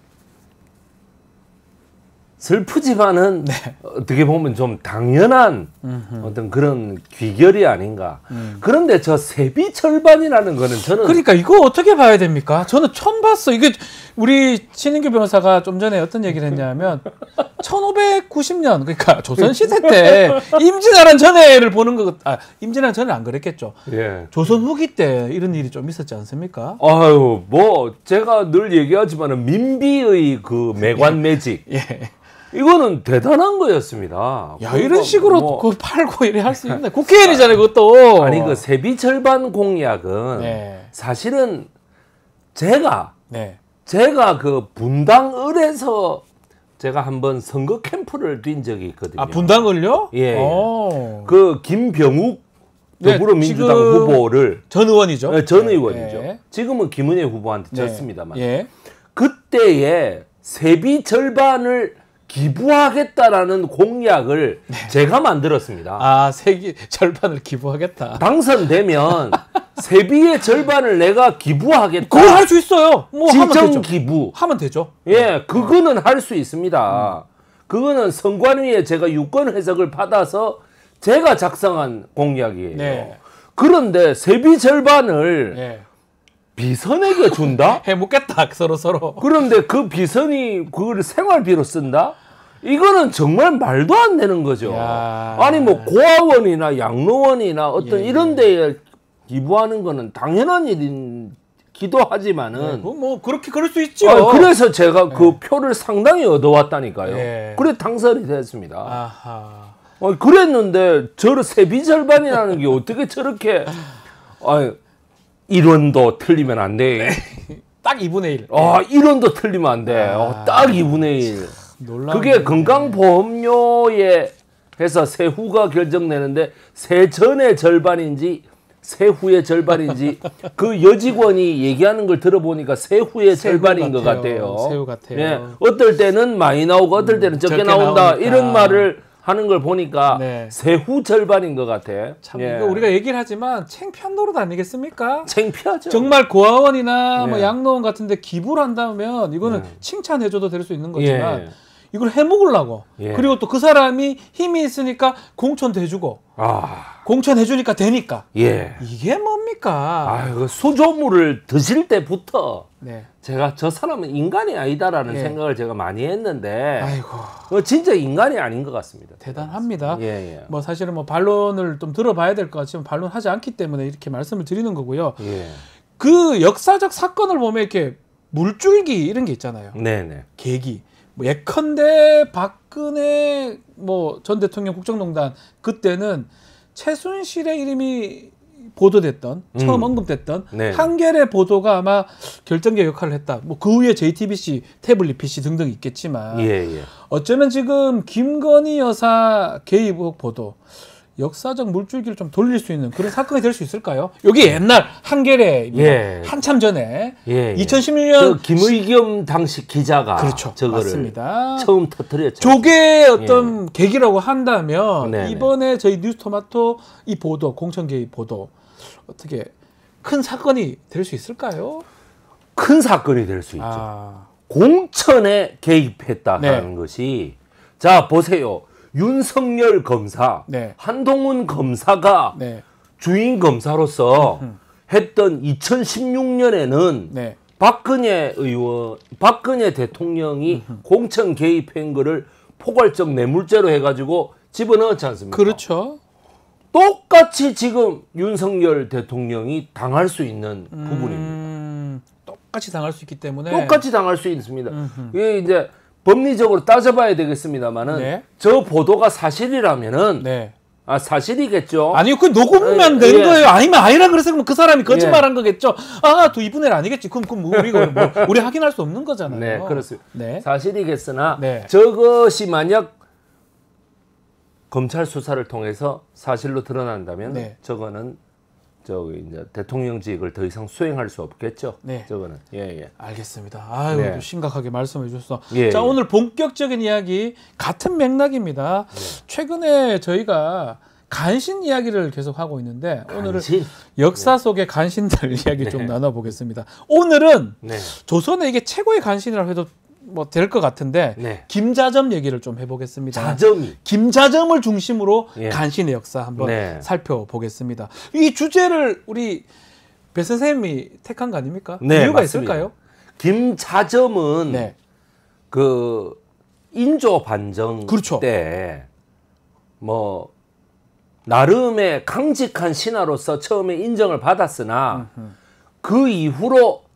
슬프지만은 네. 어떻게 보면 좀 당연한 음흠. 어떤 그런 귀결이 아닌가. 음. 그런데 저 세비 절반이라는 거는 저는 그러니까 이거 어떻게 봐야 됩니까? 저는 처음 봤어. 이게 우리 신인규 변호사가 좀 전에 어떤 얘기를 했냐면 천오백구십 년 그러니까 조선시대 때 임진왜란 전해를 보는 거, 아 임진왜란 전에 안 그랬겠죠. 예. 조선 후기 때 이런 일이 좀 있었지 않습니까? 아유 뭐 제가 늘 얘기하지만은 민비의 그 매관매직. 예. 이거는 대단한 거였습니다. 야 이런 식으로 뭐... 그 팔고 이래 할 수 있네. 국회의원이잖아요, 그것도. 아니 그 세비 절반 공약은 네. 사실은 제가 네. 제가 그 분당을에서 제가 한번 선거 캠프를 뛴 적이 있거든요. 아 분당을요? 예. 오. 그 김병욱 더불어민주당 네, 후보를 전 의원이죠. 네, 전 의원이죠. 예. 지금은 김은혜 후보한테 네. 졌습니다만. 예. 그때에 세비 절반을 기부하겠다라는 공약을 네. 제가 만들었습니다. 아, 세기 절반을 기부하겠다. 당선되면 세비의 절반을 내가 기부하겠다. 그걸 할 수 있어요. 뭐 지정 하면 되죠. 기부. 하면 되죠. 예, 그거는 할 수 있습니다. 음. 그거는 선관위에 제가 유권 해석을 받아서 제가 작성한 공약이에요. 네. 그런데 세비 절반을 네. 비선에게 준다? 해먹겠다 서로 서로. 그런데 그 비선이 그걸 생활비로 쓴다? 이거는 정말 말도 안 되는 거죠. 야. 아니 뭐 고아원이나 양로원이나 어떤 예. 이런 데에 기부하는 거는 당연한 일이기도 하지만은 네, 뭐 그렇게 그럴 수 있죠. 아, 그래서 제가 그 네. 표를 상당히 얻어왔다니까요. 네. 그래 당선이 됐습니다. 아하. 아, 그랬는데 저 세비 절반이라는 게 어떻게 저렇게 아, 일원도 틀리면 안 돼. 딱 이분의 일. 아, 일원도 틀리면 안 돼. 아, 어, 딱 이분의 일. 그게 일이네. 건강보험료에 해서 세후가 결정되는데 세전의 절반인지 세후의 절반인지 그 여직원이 얘기하는 걸 들어보니까 세후의 절반인 같아요. 것 같아요. 세후 같아요. 예, 어떨 때는 많이 나오고 어떨 때는 음, 적게, 적게 나온다. 나오니까. 이런 말을 하는 걸 보니까 네. 세후 절반인 것 같아. 참 예. 이거 우리가 얘기를 하지만 창피한 노릇 아니겠습니까? 창피하죠. 정말 고아원이나 네. 뭐 양로원 같은데 기부를 한다면 이거는 네. 칭찬해줘도 될 수 있는 거지만 예. 이걸 해먹으려고 예. 그리고 또 그 사람이 힘이 있으니까 공천도 해주고 아. 공천해주니까 되니까 예. 이게 뭡니까? 아유, 수조물을 드실 때부터 네. 제가 저 사람은 인간이 아니다라는 예. 생각을 제가 많이 했는데 아이고. 진짜 인간이 아닌 것 같습니다. 대단합니다. 예, 예. 뭐 사실은 뭐 반론을 좀 들어봐야 될 것 같지만 반론하지 않기 때문에 이렇게 말씀을 드리는 거고요. 예. 그 역사적 사건을 보면 이렇게 물줄기 이런 게 있잖아요. 네네. 계기. 뭐 예컨대 박근혜 뭐 전 대통령 국정농단 그때는 최순실의 이름이 보도됐던 처음 음. 언급됐던 네. 한겨레 보도가 아마 결정적 역할을 했다. 뭐 그 후에 제이티비씨, 태블릿 피씨 등등 있겠지만 예, 예. 어쩌면 지금 김건희 여사 개입 의혹 보도 역사적 물줄기를 좀 돌릴 수 있는 그런 사건이 될 수 있을까요? 여기 옛날 한겨레입니다. 예. 한참 전에 예, 예. 이천십육 년 김의겸 당시 기자가 그렇죠. 저거를 맞습니다. 처음 터뜨렸죠. 저게 어떤 예. 계기라고 한다면 네네. 이번에 저희 뉴스토마토 이 보도 공천 개입 보도 어떻게 큰 사건이 될 수 있을까요? 큰 사건이 될 수 있죠. 아. 공천에 개입했다 네. 하는 것이 자 보세요. 윤석열 검사, 네. 한동훈 검사가 네. 주인 검사로서 음흠. 했던 이천십육 년에는 네. 박근혜 의원, 박근혜 대통령이 음흠. 공천 개입한 거를 포괄적 뇌물죄로 해가지고 집어넣었지 않습니까? 그렇죠. 똑같이 지금 윤석열 대통령이 당할 수 있는 음, 부분입니다. 똑같이 당할 수 있기 때문에 똑같이 당할 수 있습니다. 음흠. 이게 이제 법리적으로 따져봐야 되겠습니다만은 네. 저 보도가 사실이라면은 네. 아 사실이겠죠. 아니요, 그 녹음만 된 예. 거예요. 아니면 아니라 그래서 그럼 그 사람이 거짓말한 예. 거겠죠. 아, 또 이분의 아니겠지. 그럼 그럼 우리가 뭐 우리 확인할 수 없는 거잖아요. 네, 그렇습니다. 네. 사실이겠으나 네. 저것이 만약 검찰 수사를 통해서 사실로 드러난다면 네. 저거는 저기 이제 대통령직을 더 이상 수행할 수 없겠죠. 네. 저거는 예, 예. 알겠습니다. 아유, 네. 심각하게 말씀해 주셔서. 예, 자, 예. 오늘 본격적인 이야기 같은 맥락입니다. 네. 최근에 저희가 간신 이야기를 계속 하고 있는데 간신? 오늘은 역사 속의 간신들 이야기 네. 좀 나눠보겠습니다. 오늘은 네. 조선의 이게 최고의 간신이라고 해도 뭐 될 것 같은데 네. 김자점 얘기를 좀 해보겠습니다. 자점이 김자점을 중심으로 예. 간신의 역사 한번 네. 살펴보겠습니다. 이 주제를 우리 배 선생님이 택한 거 아닙니까? 네, 이유가 맞습니다. 있을까요? 김자점은 네. 그 인조 반정 그렇죠. 때 뭐 나름의 강직한 신하로서 처음에 인정을 받았으나 음흠. 그 이후로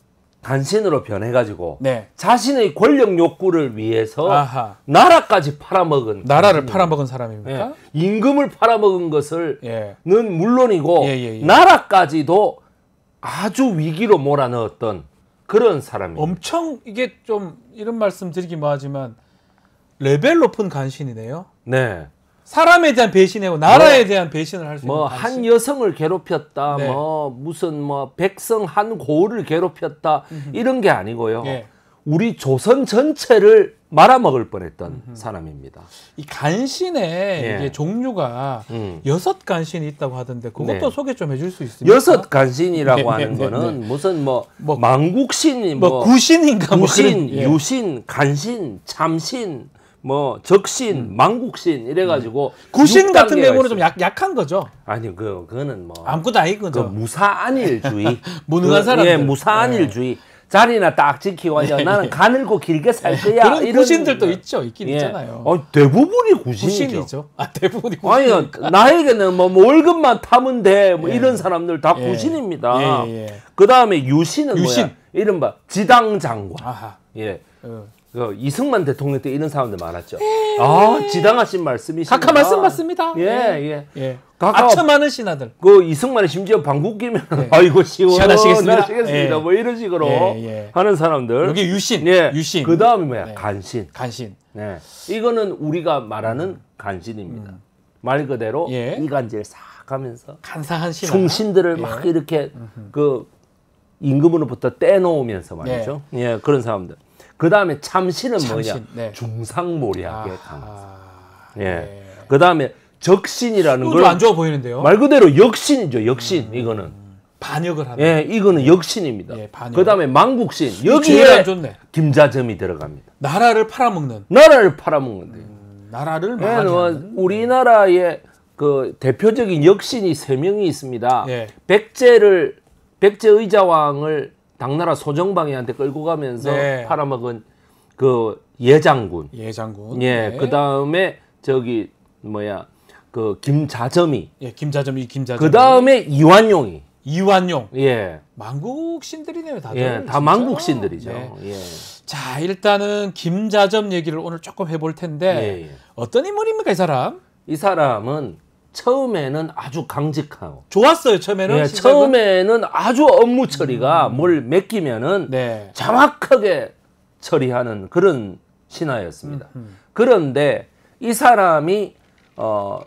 간신으로 변해가지고 네. 자신의 권력 욕구를 위해서 아하. 나라까지 팔아먹은 나라를 팔아먹은 사람입니까? 예. 임금을 팔아먹은 것을는 예. 물론이고 예, 예, 예. 나라까지도 아주 위기로 몰아넣었던 그런 사람입니다. 엄청 이게 좀 이런 말씀 드리기 뭐하지만 레벨 높은 간신이네요. 네. 사람에 대한 배신이고 나라에 뭐, 대한 배신을 할 수 있는 뭐 한 여성을 괴롭혔다, 네. 뭐 무슨 뭐 백성 한 고을을 괴롭혔다 음흠. 이런 게 아니고요. 네. 우리 조선 전체를 말아먹을 뻔했던 음흠. 사람입니다. 이 간신의 네. 이게 종류가 음. 여섯 간신이 있다고 하던데 그것도 네. 소개 좀 해줄 수 있습니까? 여섯 간신이라고 네, 하는 네, 거는 네. 무슨 뭐, 뭐 망국신이 뭐, 뭐 구신인가 구신, 뭐 유신, 간신, 참신. 뭐 적신, 음. 망국신 이래가지고 음. 구신 같은 경우는 좀 약, 약한 거죠. 아니 그 그거는 뭐 아무것도 아닌 거죠. 그 무사안일주의, 무능한 그, 사람들. 예, 무사안일주의. 네. 자리나 딱 지키고 네. 나는 가늘고 길게 살 거야. 그런 이런 구신들도 있죠, 있긴 예. 있잖아요. 어, 대부분이 구신이죠. 구신이죠. 아 대부분이 구신. 아니 나에게는 뭐, 뭐 월급만 타면 돼. 뭐 예. 이런 사람들 다 예. 구신입니다. 예, 예. 그 다음에 유신은 유신. 뭐야? 이른바 지당장관. 아하. 예. 어. 그 이승만 대통령 때 이런 사람들 많았죠. 아, 지당하신 말씀이십니다. 각하 말씀 맞습니다. 예, 예. 예. 아처 많은 신하들. 그 이승만이 심지어 방귀 끼면 예. 아이고 시원하시겠습니다. 시원하시겠습니다. 예. 뭐 이런 식으로 예, 예. 하는 사람들. 여기 유신. 예. 유신. 그 다음에 뭐야? 네. 간신. 간신. 네. 이거는 우리가 말하는 간신입니다. 음. 말 그대로 예. 이간질 싹 하면서 간사한 신하. 충신들을 예. 막 이렇게 음흠. 그 임금으로부터 떼놓으면서 말이죠. 예, 예 그런 사람들. 그 다음에 참신은 참신, 뭐냐? 네. 중상모략에 강하다. 예. 네. 그 다음에 적신이라는 걸 안 좋아 보이는데요. 말 그대로 역신이죠. 역신 음, 이거는 반역을 하는. 예, 이거는 역신입니다. 예, 그 다음에 망국신 여기에 김자점이 들어갑니다. 나라를 팔아먹는. 나라를 팔아먹는데. 음, 나라를 예, 뭐 우리나라의 그 대표적인 역신이 세 명이 있습니다. 예. 백제를 백제 의자왕을 당나라 소정방이한테 끌고 가면서 네. 팔아먹은 그 예장군. 예장군. 예. 네. 그 다음에 저기 뭐야 그 김자점이. 예, 김자점이 김자점. 그 다음에 이완용이. 이완용. 예. 망국신들이네요, 다들. 예, 다 망국신들이죠. 네. 예. 자, 일단은 김자점 얘기를 오늘 조금 해볼 텐데 예, 예. 어떤 인물입니까, 이 사람? 이 사람은 처음에는 아주 강직하고 좋았어요. 처음에는 네, 처음에는 아주 업무 처리가 음. 뭘 맡기면은 네. 정확하게 처리하는 그런 신하였습니다. 음, 음. 그런데 이 사람이 어,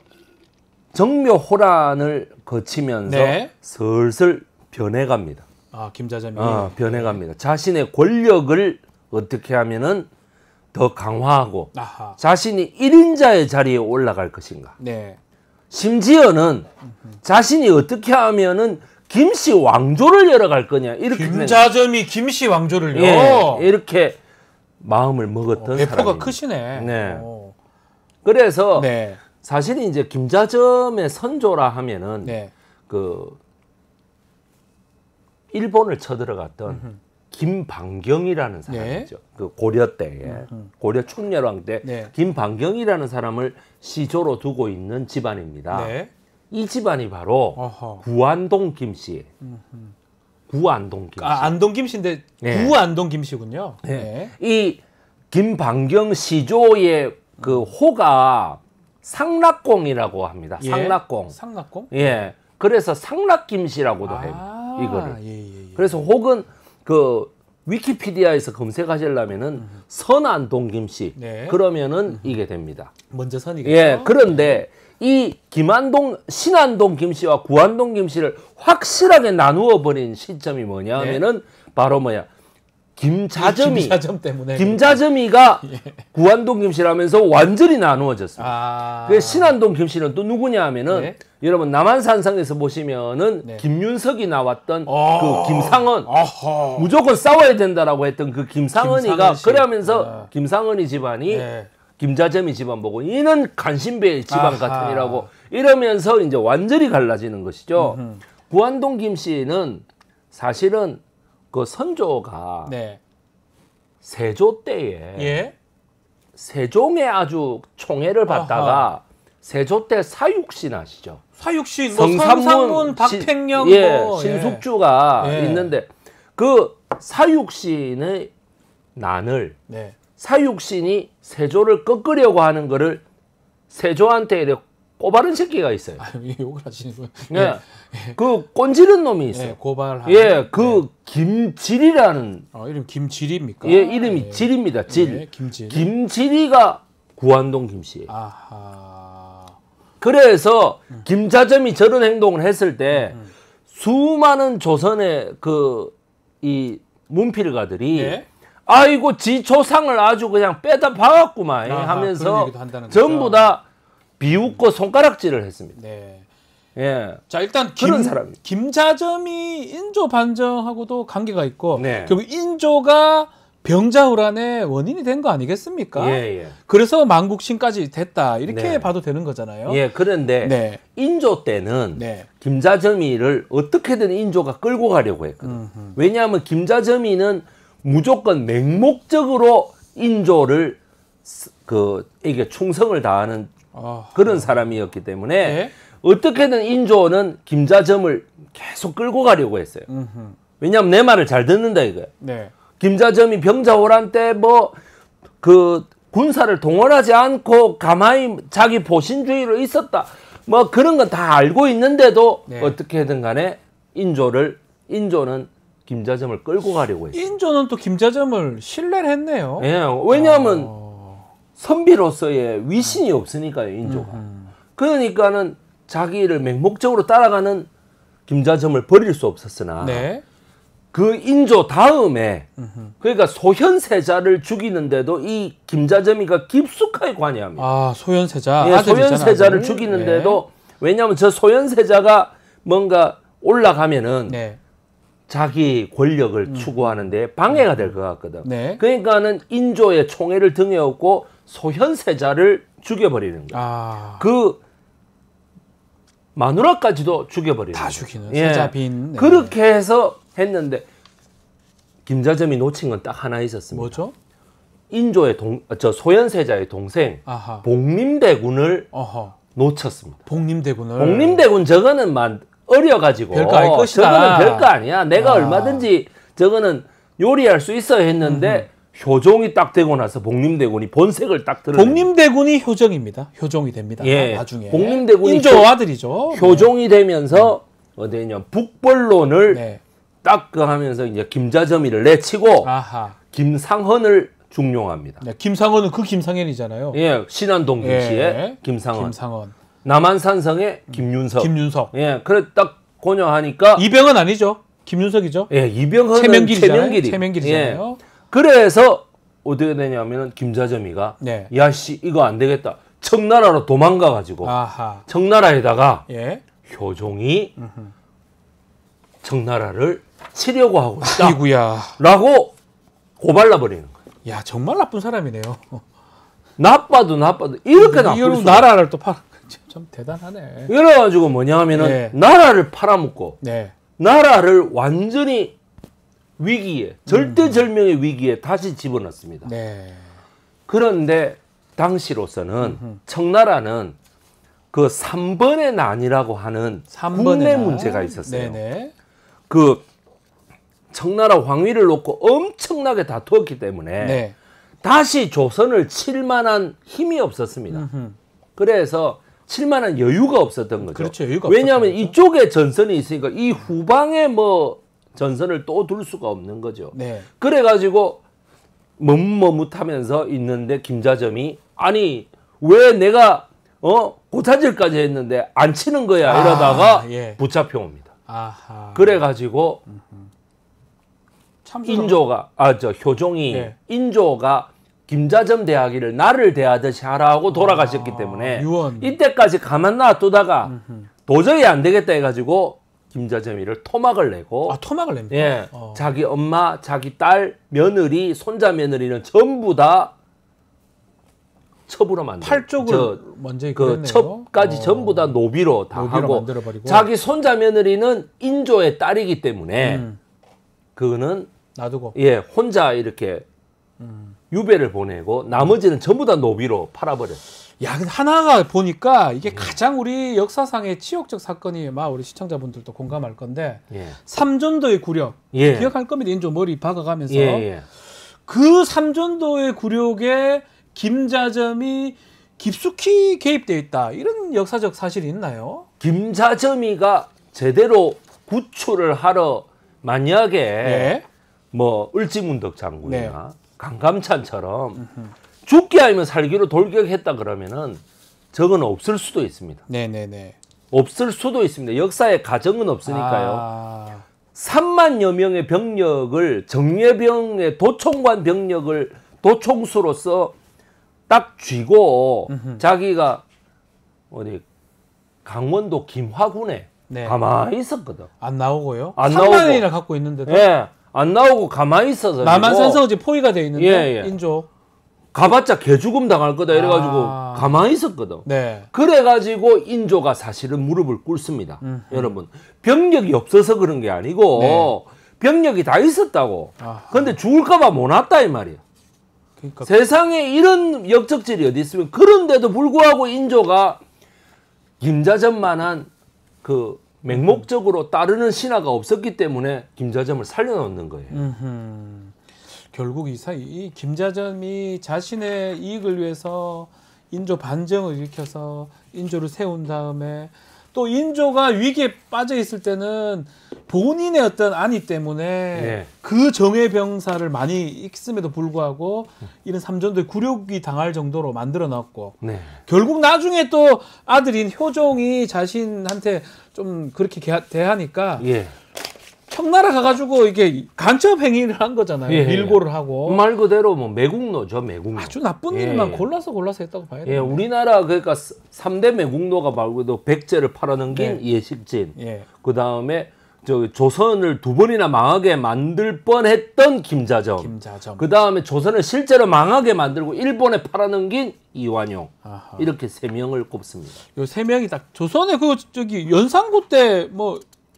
정묘호란을 거치면서 네. 슬슬 변해갑니다. 아, 김자점이 어, 변해갑니다. 자신의 권력을 어떻게 하면은 더 강화하고 아하. 자신이 일인자의 자리에 올라갈 것인가. 네. 심지어는 자신이 어떻게 하면은 김씨 왕조를 열어갈 거냐 이렇게 김자점이 김씨 왕조를요. 예, 이렇게 마음을 먹었던 어, 배포가 사람입니다. 크시네. 네. 오. 그래서 네. 사실 이제 김자점의 선조라 하면은 네. 그 일본을 쳐들어갔던 음흠. 김방경이라는 사람이죠. 네. 그 고려 때에 음흠. 고려 충렬왕 때 네. 김방경이라는 사람을 시조로 두고 있는 집안입니다. 네. 이 집안이 바로 어허. 구안동 김씨예요. 구안동 김씨. 아, 안동 김씨인데 네. 구안동 김씨군요. 네. 네. 이 김방경 시조의 그 호가 상락공이라고 합니다. 예? 상락공. 상락공? 예. 그래서 상락김씨라고도 아, 해요. 이거를. 예, 예, 예. 그래서 혹은 그 위키피디아에서 검색하시려면은 음. 선안동 김씨. 네. 그러면은 음. 이게 됩니다. 먼저 선이겠죠. 예. 그런데 이 김안동, 신안동 김씨와 구안동 김씨를 확실하게 나누어 버린 시점이 뭐냐 하면은 네. 바로 뭐야? 김자점이 김자점 때문에 김자점이가 예. 구안동 김씨라면서 완전히 나누어졌습니다. 아. 그 신안동 김씨는 또 누구냐 하면은 네. 여러분 남한산성에서 보시면은 네. 김윤석이 나왔던 어. 그 김상은 어허. 무조건 싸워야 된다라고 했던 그 김상은이가 그러면서 아. 김상은이 집안이 네. 김자점이 집안 보고 이는 간신배의 집안 같으니라고 이러면서 이제 완전히 갈라지는 것이죠. 음흠. 구안동 김씨는 사실은 그 선조가 네. 세조 때에 예? 세종의 아주 총애를 받다가 아하. 세조 때 사육신 아시죠? 사육신, 뭐 성삼문, 박택령, 시, 예, 뭐, 신숙주가 예. 있는데 그 사육신의 난을 네. 사육신이 세조를 꺾으려고 하는 거를 세조한테 이렇게 꼬바른 새끼가 있어요. 아, 욕을 하시는군요. 예. 예. 그 꼰지른 놈이 있어요. 예, 고발하는. 예, 그 네. 김질이라는. 어, 이름 김질입니까? 예, 이름이 예. 질입니다. 질. 예, 김질. 김질이가 구안동 김씨예요. 아하. 그래서 음. 김자점이 저런 행동을 했을 때 음. 수많은 조선의 그 이 문필가들이 예? 아이고 지 조상을 아주 그냥 빼다 박았구만 아하, 하면서 전부 다 비웃고 손가락질을 했습니다. 네. 예. 자, 일단 김, 사람. 김자점이 인조 반정하고도 관계가 있고 네. 결국 인조가 병자호란의 원인이 된 거 아니겠습니까? 예, 예. 그래서 만국신까지 됐다. 이렇게 네. 봐도 되는 거잖아요. 예, 그런데 네. 인조 때는 네. 김자점이를 어떻게든 인조가 끌고 가려고 했거든. 음흠. 왜냐하면 김자점이는 무조건 맹목적으로 인조를 그 이게 충성을 다하는 어, 그런 사람이었기 때문에 네? 어떻게든 인조는 김자점을 계속 끌고 가려고 했어요. 음흠. 왜냐하면 내 말을 잘 듣는다 이거예요. 네. 김자점이 병자호란 때 뭐 그 군사를 동원하지 않고 가만히 자기 보신주의로 있었다. 뭐 그런 건 다 알고 있는데도 네. 어떻게든 간에 인조를 인조는 김자점을 끌고 가려고 했어요. 인조는 또 김자점을 신뢰를 했네요. 예, 왜냐하면 어... 선비로서의 위신이 없으니까요, 인조가. 음흠. 그러니까는 자기를 맹목적으로 따라가는 김자점을 버릴 수 없었으나 네. 그 인조 다음에 음흠. 그러니까 소현세자를 죽이는데도 이 김자점이가 깊숙하게 관여합니다. 아, 소현세자. 예, 소현세자를 아들. 죽이는데도 네. 왜냐하면 저 소현세자가 뭔가 올라가면은 네. 자기 권력을 음. 추구하는데 방해가 될 것 같거든. 네. 그러니까는 인조의 총애를 등에 업고 소현세자를 죽여버리는 거야. 아. 그 마누라까지도 죽여버리는 다 죽이는 예. 세자빈. 네. 그렇게 해서 했는데 김자점이 놓친 건 딱 하나 있었습니다. 뭐죠? 인조의 동, 저 소현세자의 동생 아하. 복림대군을 어허. 놓쳤습니다. 복림대군을. 복림대군 저거는 만 어려가지고 별거 알 것이다. 저거는 별거 아니야. 내가 아. 얼마든지 저거는 요리할 수 있어 했는데 음. 효종이 딱 되고 나서 복림대군이 본색을 딱 드러내. 복림대군이 효정입니다. 효종이 됩니다. 예. 나중에. 복림대군이 인조 효, 아들이죠. 효종이 되면서 음. 어디냐 북벌론을 네. 딱 그 하면서 이제 김자점이를 내치고 아하. 김상헌을 중용합니다. 네, 김상헌은 그 김상현이잖아요. 예, 신안동 김씨의 예. 김상헌. 김상헌. 남한산성의 김윤석. 김윤석. 예, 그래 딱 고려하니까 이병헌 아니죠? 김윤석이죠? 예, 이병헌은 최명길이잖아요. 최명길이. 최명길이잖아요. 예. 그래서 어떻게 되냐면은 김자점이가 네. 야씨 이거 안 되겠다. 청나라로 도망가 가지고 청나라에다가 예. 효종이 음흠. 청나라를 치려고 하고 있다. 아이고야. 라고 고발라 버리는 거예요. 야, 정말 나쁜 사람이네요. 나빠도 나빠도 이렇게 나쁠 수 나라를 또 팔. 좀 대단하네. 이래가지고 뭐냐 하면은 네. 나라를 팔아먹고 네. 나라를 완전히 위기에 절대절명의 음. 위기에 다시 집어넣습니다. 네. 그런데 당시로서는 음흠. 청나라는 그 삼 번의 난이라고 하는 국내 난. 문제가 있었어요. 네네. 그 청나라 황위를 놓고 엄청나게 다투었기 때문에 네. 다시 조선을 칠 만한 힘이 없었습니다. 음흠. 그래서 칠만한 여유가 없었던 거죠. 그렇죠. 여유가 왜냐하면 없었던 이쪽에 전선이 있으니까 이 후방에 뭐 전선을 또 둘 수가 없는 거죠. 네. 그래가지고 머뭇머뭇하면서 있는데 김자점이 아니 왜 내가 어 고차질까지 했는데 안 치는 거야 이러다가 아, 예. 붙잡혀 옵니다. 아하. 그래가지고 인조가 아 저 효종이 네. 인조가 김자점 대하기를 나를 대하듯이 하라고 돌아가셨기 때문에 유언. 이때까지 가만 놔두다가 도저히 안 되겠다 해가지고 김자점이를 토막을 내고 아 토막을 냅니까? 예, 어. 자기 엄마, 자기 딸, 며느리, 손자 며느리는 전부 다 첩으로 만들어. 팔 쪽을 먼저 그 그랬네요. 첩까지 어. 전부 다 노비로 다 노비로 하고 만들어버리고. 자기 손자 며느리는 인조의 딸이기 때문에 음. 그거는 놔두고 예 혼자 이렇게 음. 유배를 보내고 나머지는 전부 다 노비로 팔아버렸어요. 야, 근데 하나가 보니까 이게 가장 우리 역사상의 치욕적 사건이 막 우리 시청자분들도 공감할 건데 예. 삼전도의 굴욕 예. 기억할 겁니다. 인조 머리 박아가면서 예, 예. 그 삼전도의 굴욕에 김자점이 깊숙이 개입되어 있다. 이런 역사적 사실이 있나요? 김자점이가 제대로 구출을 하러 만약에 네. 뭐 을지문덕 장군이나 네. 강감찬처럼 음흠. 죽기 아니면 살기로 돌격했다 그러면은 저건 없을 수도 있습니다. 네네네. 없을 수도 있습니다. 역사에 가정은 없으니까요. 아. 삼만여 명의 병력을 정예병의 도총관 병력을 도총수로서 딱 쥐고 음흠. 자기가 어디 강원도 김화군에 네. 가만히 있었거든. 안 나오고요? 안 삼만이나 나오고. 갖고 있는데도 예, 안 나오고 가만히 있어서 남한산성 이제 포위가 돼 있는데 예, 예. 인조 가봤자 개죽음 당할 거다 이래가지고 아. 가만히 있었거든. 네. 그래가지고 인조가 사실은 무릎을 꿇습니다. 음흠. 여러분 병력이 없어서 그런 게 아니고 네. 병력이 다 있었다고. 아하. 근데 죽을까봐 못 왔다 이 말이야. 그러니까 세상에 이런 역적질이 어디 있으면 그런데도 불구하고 인조가 김자점만한 그 맹목적으로 따르는 신하가 없었기 때문에 김자점을 살려놓는 거예요. 음흠. 결국 이 사이 이 김자점이 자신의 이익을 위해서 인조 반정을 일으켜서 인조를 세운 다음에 또 인조가 위기에 빠져 있을 때는 본인의 어떤 안위 때문에 네. 그 정예 병사를 많이 있음에도 불구하고 이런 삼전도의 굴욕이 당할 정도로 만들어 놨고 네. 결국 나중에 또 아들인 효종이 자신한테 좀 그렇게 개- 대하니까 예. 청나라 가가지고 이게 간첩 행위를 한 거잖아요. 예. 밀고를 하고 말 그대로 뭐 매국노죠, 매국노. 아주 나쁜 예. 일만 골라서 골라서 했다고 봐야 돼요. 예, 우리나라 그러니까 삼 대 매국노가 말고도 백제를 팔아넘긴 네. 이해식진. 예. 그 다음에 저 조선을 두 번이나 망하게 만들 뻔했던 김자점. 김자점. 그 다음에 조선을 실제로 망하게 만들고 일본에 팔아넘긴 이완용. 아하. 이렇게 세 명을 꼽습니다. 요 세 명이 딱 조선의 그 저기 연산구 때 뭐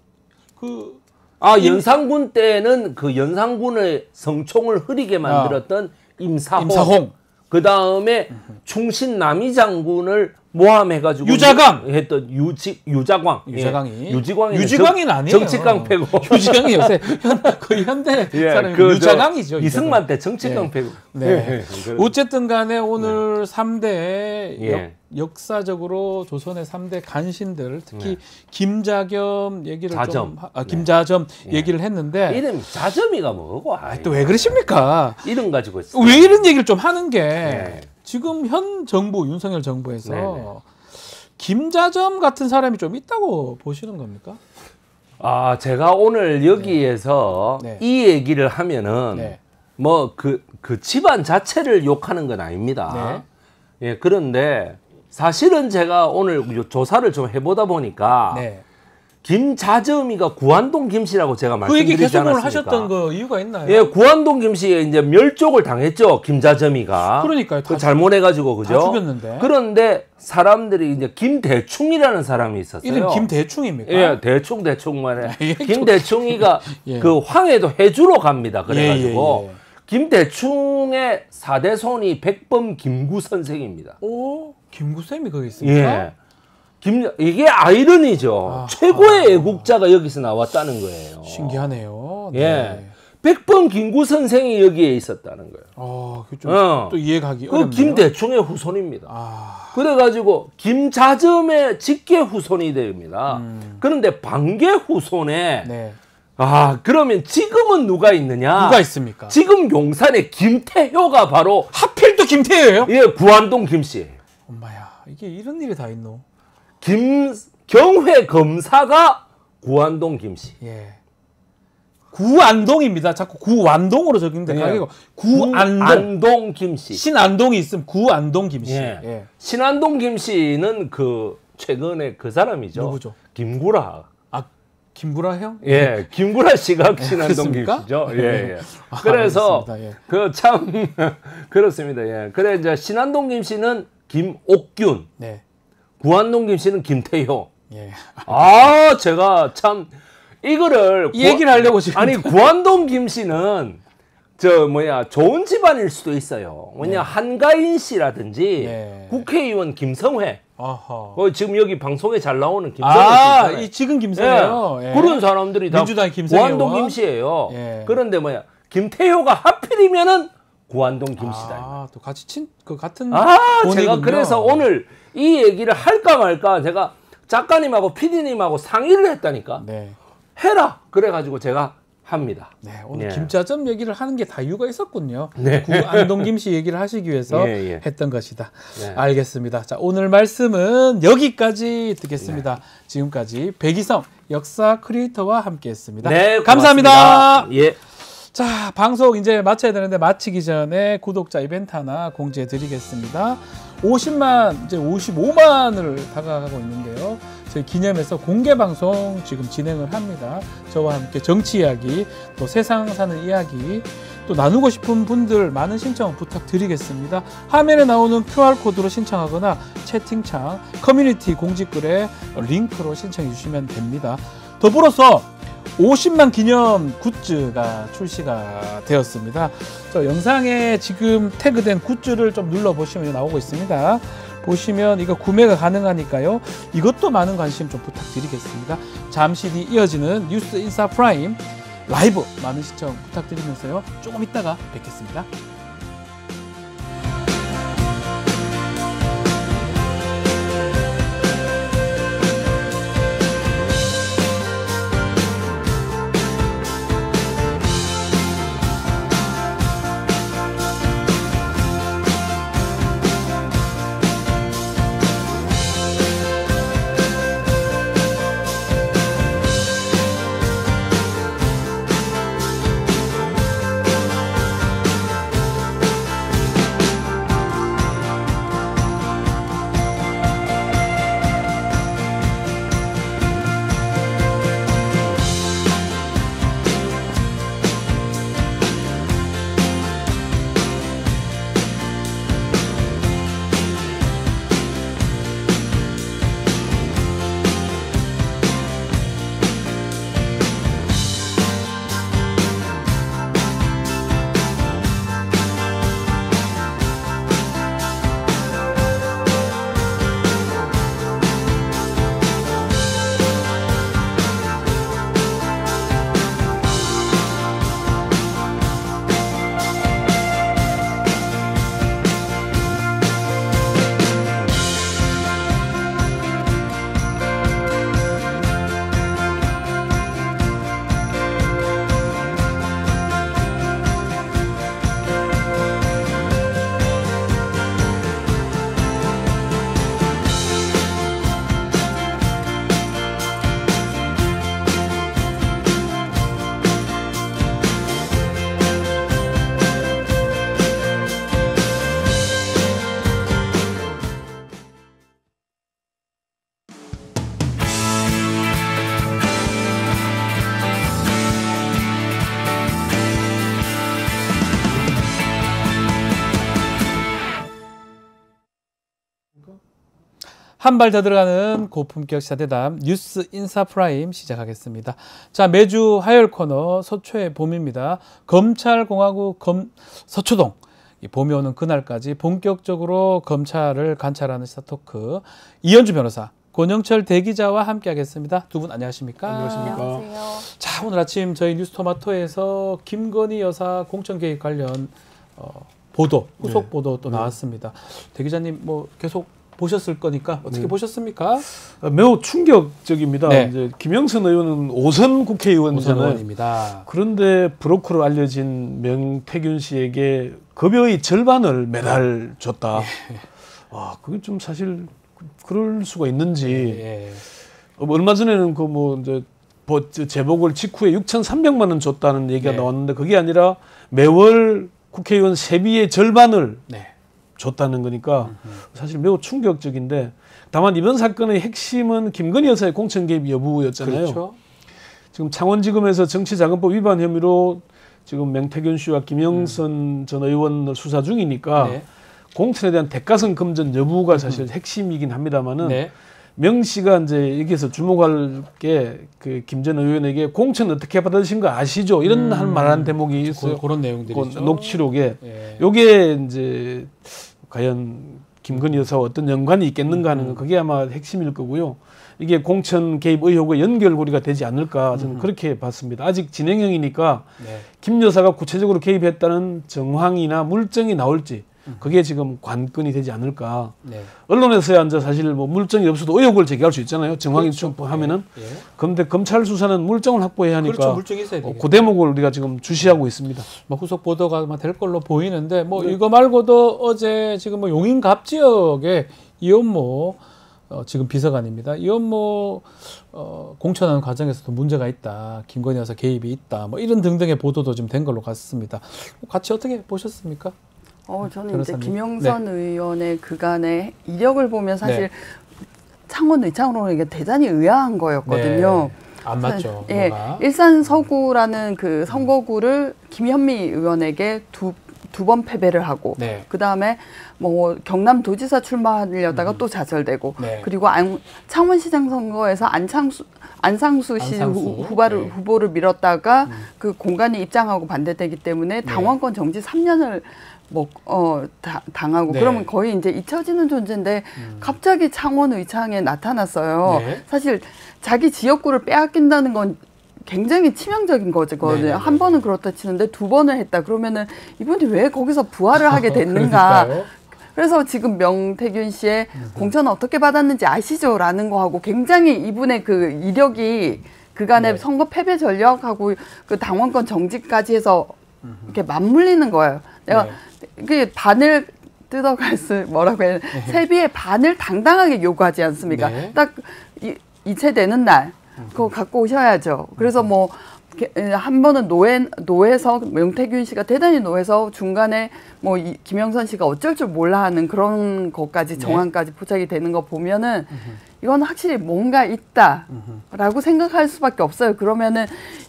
그 아 연산군 때는 그 연산군의 성총을 흐리게 만들었던 임사홍. 임사홍. 그 다음에 충신 남이 장군을 모함해가지고 유자광! 했던 유지 유자광. 유자광이 예. 유지광이 유지광이는 아니에요. 정치깡패고. 유지광이 요새 현, 거의 현대 예, 사람이 그 유자광이죠. 이승만 때 정치깡패고. 네. 네. 어쨌든 간에 오늘 삼 대 예. 역사적으로 조선의 삼 대 간신들 특히 네. 김자겸 얘기를 자점. 좀 하- 아, 김자점 네. 얘기를 했는데 이름 자점이가 뭐고? 아, 또 왜 그러십니까? 이름 가지고 있어. 왜 이런 얘기를 좀 하는 게 네. 지금 현 정부 윤석열 정부에서 네네. 김자점 같은 사람이 좀 있다고 보시는 겁니까? 아 제가 오늘 여기에서 네. 이 얘기를 하면은 네. 뭐 그 그 집안 자체를 욕하는 건 아닙니다. 예 그런데 사실은 제가 오늘 조사를 좀 해보다 보니까 네. 김자점이가 구안동 김씨라고 제가 그 얘기 말씀드리지 계속 오늘 않았습니까? 하셨던 그 이유가 있나요? 예, 구안동 김씨에 이제 멸족을 당했죠. 김자점이가. 그러니까요. 그 다 잘못해가지고 그죠? 다 죽였는데. 그런데 사람들이 이제 김대충이라는 사람이 있었어요. 이름 김대충입니까? 예, 대충 대충만에 예, 김대충이가 예. 그 황해도 해주러 갑니다. 그래가지고 예, 예, 예. 김대충의 사대손이 백범 김구 선생입니다. 오, 김구쌤이 거기 있습니까? 예. 김 이게 아이러니죠. 아하. 최고의 애국자가 여기서 나왔다는 거예요. 신기하네요. 네. 예. 백 번 김구 선생이 여기에 있었다는 거예요. 어, 좀 어. 또 이해가기 그 어렵네요. 김대충의 후손입니다. 아. 그래가지고 김자점의 직계 후손이 됩니다. 음. 그런데 반계 후손에 네. 아 그러면 지금은 누가 있느냐? 누가 있습니까? 지금 용산의 김태효가 바로 하필 또 김태효예요? 예, 구안동 김씨예요. 엄마야, 이게 이런 일이 다 있노? 김 경회 검사가 구안동 김씨. 예. 구안동입니다. 자꾸 구완동으로 적용돼 가지고 예. 구안동. 구안동 김씨. 신안동이 있으면 구안동 김씨. 예. 예. 신안동 김씨는 그 최근에 그 사람이죠. 누구죠? 김구라. 아, 김구라 형? 예, 김구라 씨가 예, 신안동 그렇습니까? 김씨죠. 예, 예. 아, 그래서 알겠습니다. 예. 그 참 그렇습니다. 예. 그래 이제 신안동 김씨는 김옥균, 네. 구안동 김씨는 김태효. 예. 아, 제가 참 이거를 이 얘기를 하려고 지금 아니 구안동 김씨는 저 뭐야 좋은 집안일 수도 있어요. 뭐냐 네. 한가인 씨라든지 네. 국회의원 김성회. 어허. 어, 지금 여기 방송에 잘 나오는 김성회 아, 씨 이 지금 김성회요. 예. 예. 그런 사람들이 다 민주당 김성회 구안동 의원. 김씨예요. 예. 그런데 뭐야 김태효가 하필이면은 구안동 김씨다. 아, 또 같이 친 그 같은 아, 돈이군요. 제가 그래서 오늘 이 얘기를 할까 말까 제가 작가님하고 피디님하고 상의를 했다니까. 네. 해라. 그래가지고 제가 합니다. 네, 오늘 예. 김자점 얘기를 하는 게 다 이유가 있었군요. 네. 구안동 김씨 얘기를 하시기 위해서 예, 예. 했던 것이다. 네. 알겠습니다. 자, 오늘 말씀은 여기까지 듣겠습니다. 네. 지금까지 백이성 역사 크리에이터와 함께했습니다. 네, 감사합니다. 예. 자, 방송 이제 마쳐야 되는데 마치기 전에 구독자 이벤트 하나 공지해 드리겠습니다. 오십만, 이제 오십오만을 다가가고 있는데요. 저희 기념해서 공개 방송 지금 진행을 합니다. 저와 함께 정치 이야기, 또 세상 사는 이야기, 또 나누고 싶은 분들 많은 신청 부탁드리겠습니다. 화면에 나오는 큐알코드로 신청하거나 채팅창, 커뮤니티 공지글에 링크로 신청해 주시면 됩니다. 더불어서 오십만 기념 굿즈가 출시가 되었습니다. 저 영상에 지금 태그된 굿즈를 좀 눌러보시면 나오고 있습니다. 보시면 이거 구매가 가능하니까요. 이것도 많은 관심 좀 부탁드리겠습니다. 잠시 뒤 이어지는 뉴스 인사 프라임 라이브 많은 시청 부탁드리면서요. 조금 이따가 뵙겠습니다. 한 발 더 들어가는 고품격 시사대담 뉴스 인사 프라임 시작하겠습니다. 자, 매주 화요일 코너 서초의 봄입니다. 검찰공화국 검 서초동. 봄이 오는 그날까지 본격적으로 검찰을 관찰하는 시사토크 이현주 변호사 권영철 대기자와 함께하겠습니다. 두 분 안녕하십니까? 안녕하십니까? 안녕하세요. 자, 오늘 아침 저희 뉴스토마토에서 김건희 여사 공천 개입 관련 어, 보도, 후속 네. 보도 또 네. 나왔습니다. 대기자님 뭐 계속 보셨을 거니까 어떻게 네. 보셨습니까? 매우 충격적입니다. 네. 이제 김영선 의원은 오선 국회의원이잖아요. 오선 의원입니다. 그런데 브로커로 알려진 명태균 씨에게 급여의 절반을 매달 줬다. 네. 와, 그게 좀 사실 그럴 수가 있는지. 네. 어, 얼마 전에는 그 뭐 이제 뭐 재보궐 직후에 육천삼백만 원 줬다는 얘기가 네. 나왔는데 그게 아니라 매월 국회의원 세비의 절반을 네. 줬다는 거니까 사실 매우 충격적인데, 다만 이번 사건의 핵심은 김건희 여사의 공천 개입 여부였잖아요. 그렇죠. 지금 창원지검에서 정치자금법 위반 혐의로 지금 명태균 씨와 김영선 음. 전 의원을 수사 중이니까 네. 공천에 대한 대가성 검증 여부가 사실 음. 핵심이긴 합니다만은 네. 명 씨가 이제 여기서 주목할 게 그 김 전 의원에게 공천 어떻게 받으신 거 아시죠? 이런 음. 한 말한 대목이 있어요. 고, 그런 내용들이죠. 그 녹취록에. 예. 요게 이제 과연 김건희 여사와 어떤 연관이 있겠는가 하는 건 그게 아마 핵심일 거고요. 이게 공천 개입 의혹의 연결고리가 되지 않을까 저는 음. 그렇게 봤습니다. 아직 진행형이니까 네. 김 여사가 구체적으로 개입했다는 정황이나 물증이 나올지 그게 지금 관건이 되지 않을까. 네. 언론에서야 이제 사실 뭐 물증이 없어도 의혹을 제기할 수 있잖아요. 정황이 그렇죠. 충분하면은. 예. 그런데 검찰 수사는 물증을 확보해야 하니까. 그렇죠. 물증이 있어야 되겠죠. 어, 그 대목을 우리가 지금 주시하고 있습니다. 뭐 후속 보도가 될 걸로 보이는데 뭐 네. 이거 말고도 어제 지금 뭐 용인갑 지역에 이현모 어, 지금 비서관입니다. 이현모 어, 공천하는 과정에서도 문제가 있다. 김건희 여사 개입이 있다. 뭐 이런 등등의 보도도 좀 된 걸로 같습니다. 같이 어떻게 보셨습니까? 어, 저는 변호사님. 이제 김영선 네. 의원의 그간의 이력을 보면 사실 네. 창원 의창으로 이게 대단히 의아한 거였거든요. 네. 안 맞죠. 예, 뭐가. 일산 서구라는 그 선거구를 김현미 의원에게 두 두 번 패배를 하고 네. 그 다음에 뭐 경남도지사 출마하려다가 음. 또 좌절되고 네. 그리고 안, 창원시장 선거에서 안창수 안상수 씨 안상수. 후, 후보를, 네. 후보를 밀었다가 음. 그 공간에 입장하고 반대되기 때문에 당원권 정지 삼 년을 뭐, 어, 다, 당하고 네. 그러면 거의 이제 잊혀지는 존재인데 음. 갑자기 창원 의창에 나타났어요. 네. 사실 자기 지역구를 빼앗긴다는 건 굉장히 치명적인 거거든요. 네. 한 번은 그렇다 치는데 두 번을 했다. 그러면은 이분이 왜 거기서 부활을 하게 됐는가. 그래서 지금 명태균 씨의 음. 공천을 어떻게 받았는지 아시죠? 라는 거하고 굉장히 이분의 그 이력이 그간의 네. 선거 패배 전략하고 그 당원권 정지까지 해서 음. 이렇게 맞물리는 거예요. 내가 네. 그 반을 뜯어갈 수 뭐라고 해야 되나. 세비의 반을 당당하게 요구하지 않습니까? 네. 딱 이, 이체되는 날 그거 갖고 오셔야죠. 그래서 뭐 한 번은 노예 노예서 명태균 씨가 대단히 노예서 중간에 뭐 이, 김영선 씨가 어쩔 줄 몰라 하는 그런 것까지 정황까지 네. 포착이 되는 거 보면은 이건 확실히 뭔가 있다라고 생각할 수밖에 없어요. 그러면은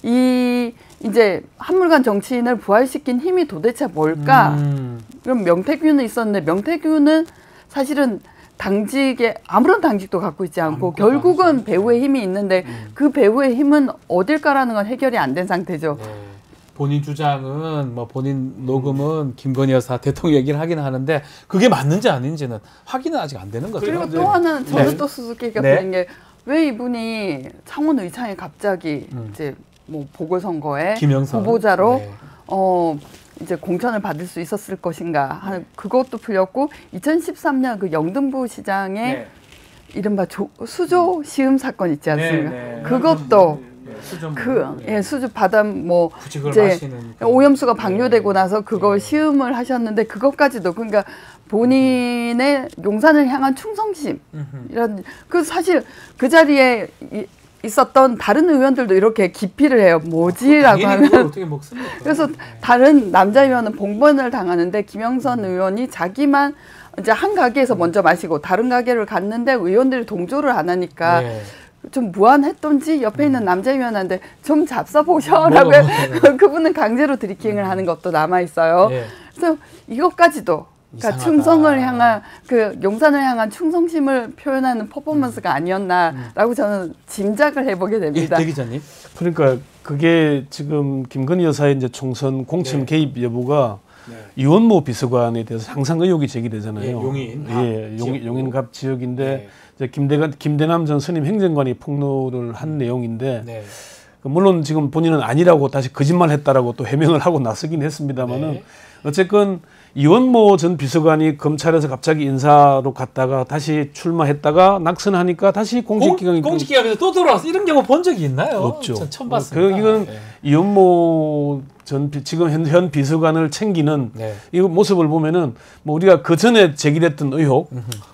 이 이제 한물간 정치인을 부활시킨 힘이 도대체 뭘까? 음. 그럼 명태균은 있었는데 명태균은 사실은 당직에 아무런 당직도 갖고 있지 않고 결국은 아니죠. 배우의 힘이 있는데 음. 그 배우의 힘은 어딜까라는 건 해결이 안 된 상태죠. 네. 본인 주장은 뭐 본인 녹음은 음. 김건희 여사 대통령 얘기를 하긴 하는데 그게 맞는지 아닌지는 확인은 아직 안 되는 거죠. 그리고 또 하나는 저는 네. 또 수수께끼가 네. 되는 게 왜 이분이 창원 의창에 갑자기 음. 이제 뭐 보궐선거에 김영선. 후보자로 네. 어. 이제 공천을 받을 수 있었을 것인가 하는 그것도 풀렸고 이천십삼 년 그 영등포 시장의 네. 이른바 조, 수조 시음 사건 있지 않습니까? 네, 네. 그것도 네, 그 예, 수조 바담 뭐 이제 오염수가 방류되고 네. 나서 그걸 네. 시음을 하셨는데 그것까지도 그러니까 본인의 용산을 향한 충성심 이런 그 사실 그 자리에 이, 있었던 다른 의원들도 이렇게 기피를 해요. 뭐지라고 하면. 어떻게 먹습니까? 그래서 다른 남자 의원은 봉변을 당하는데 김영선 음. 의원이 자기만 이제 한 가게에서 먼저 마시고 다른 가게를 갔는데 의원들이 동조를 안 하니까 네. 좀 무안했던지 옆에 있는 남자 의원한테 좀 잡숴보셔라고 그분은 강제로 드리킹을 하는 것도 남아 있어요. 네. 그래서 이것까지도 그러니까 이상하다. 충성을 향한 그 용산을 향한 충성심을 표현하는 퍼포먼스가 아니었나라고 음. 저는 짐작을 해보게 됩니다. 예, 대기자님. 그러니까 그게 지금 김건희 여사의 이제 총선 공천 네. 개입 여부가 네. 이원모 비서관에 대해서 항상 의혹이 제기되잖아요. 예, 용인. 예, 용, 용인갑 지역인데 네. 이제 김대가, 김대남 전 선임 행정관이 폭로를 한 내용인데 네. 물론 지금 본인은 아니라고 다시 거짓말했다라고 또 해명을 하고 나서긴 했습니다만은 네. 어쨌건 이원모 전 비서관이 검찰에서 갑자기 인사로 갔다가 다시 출마했다가 낙선하니까 다시 공직기강이 공직기강에서 또 돌아왔어. 이런 경우 본 적이 있나요? 없죠. 전 처음 봤습니다. 그 이건 네. 이원모 전 비, 지금 현, 현 비서관을 챙기는 네. 이 모습을 보면은 뭐 우리가 그 전에 제기됐던 의혹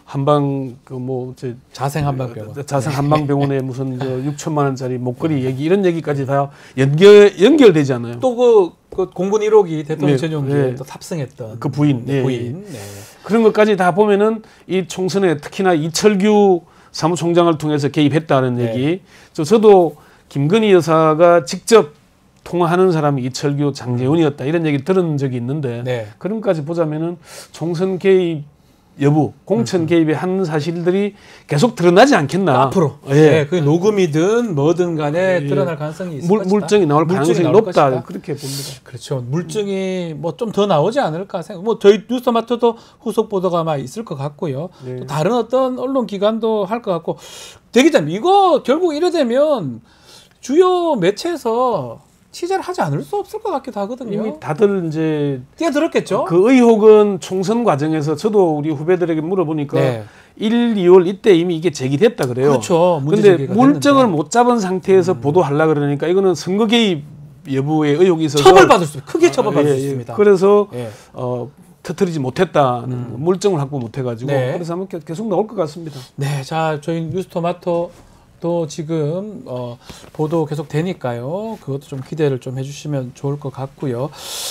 한방 그 뭐 자생 한방병원 자생 한방병원에 무슨 저 육천만 원짜리 목걸이 얘기 이런 얘기까지 다 연결 연결되지 않아요. 또 그 그 공군 일 호기 대통령 네, 전용기에 네. 또 탑승했던 그 부인, 네, 예, 부인. 예. 네. 그런 것까지 다 보면은 이 총선에 특히나 이철규 사무총장을 통해서 개입했다는 네. 얘기. 저 저도 김건희 여사가 직접 통화하는 사람이 이철규, 장재훈이었다 이런 얘기 들은 적이 있는데 네. 그런 것까지 보자면은 총선 개입 여부, 공천 개입의 한 사실들이 계속 드러나지 않겠나. 앞으로. 예. 네, 그게 녹음이든 뭐든 간에 예. 드러날 가능성이 있을 물, 것이다. 물증이 나올 물증이 가능성이 나올 높다. 것이다. 그렇게 봅니다. 그렇죠. 물증이 뭐 좀 더 나오지 않을까 생각. 뭐 저희 뉴스토마토도 후속 보도가 아마 있을 것 같고요. 네. 또 다른 어떤 언론 기관도 할 것 같고. 대기자님 이거 결국 이래 되면 주요 매체에서 취재를 하지 않을 수 없을 것 같기도 하거든요. 이미 다들 이제 뛰어들었겠죠. 그 의혹은 총선 과정에서 저도 우리 후배들에게 물어보니까 네. 일, 이월 이때 이미 이게 제기됐다 그래요. 그렇죠. 근데 제기가 물증을 됐는데. 못 잡은 상태에서 음. 보도하려 그러니까 이거는 선거 개입 여부의 의혹이 있어서 처벌받을 수 있습니다. 크게 처벌받을 아, 수 예, 예. 있습니다. 그래서 예. 어, 터뜨리지 못했다는 음. 물증을 확보 못해가지고 네. 그래서 아마 계속 나올 것 같습니다. 네, 자 저희 뉴스토마토 또 지금 어, 보도 계속 되니까요. 그것도 좀 기대를 좀 해주시면 좋을 것 같고요.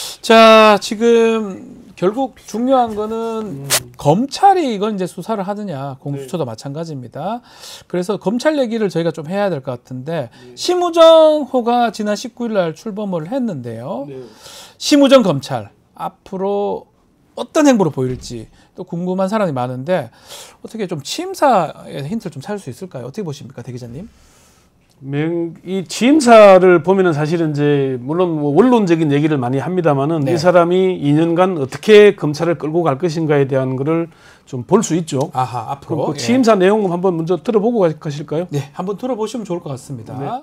자, 지금 결국 중요한 거는 음. 검찰이 이건 이제 수사를 하느냐, 공수처도 네. 마찬가지입니다. 그래서 검찰 얘기를 저희가 좀 해야 될 것 같은데 네. 심우정호가 지난 십구일 날 출범을 했는데요. 네. 심우정 검찰 앞으로 어떤 행보를 보일지 또 궁금한 사람이 많은데 어떻게 좀 취임사의 힌트를 좀 찾을 수 있을까요? 어떻게 보십니까, 대 기자님? 명, 이 취임사를 보면은 사실은 이제 물론 뭐 원론적인 얘기를 많이 합니다만은 네. 이 사람이 이 년간 어떻게 검찰을 끌고 갈 것인가에 대한 거를 좀 볼 수 있죠. 아하, 앞으로 그 취임사 예. 내용 한번 먼저 들어보고 가실까요? 네, 한번 들어보시면 좋을 것 같습니다. 네.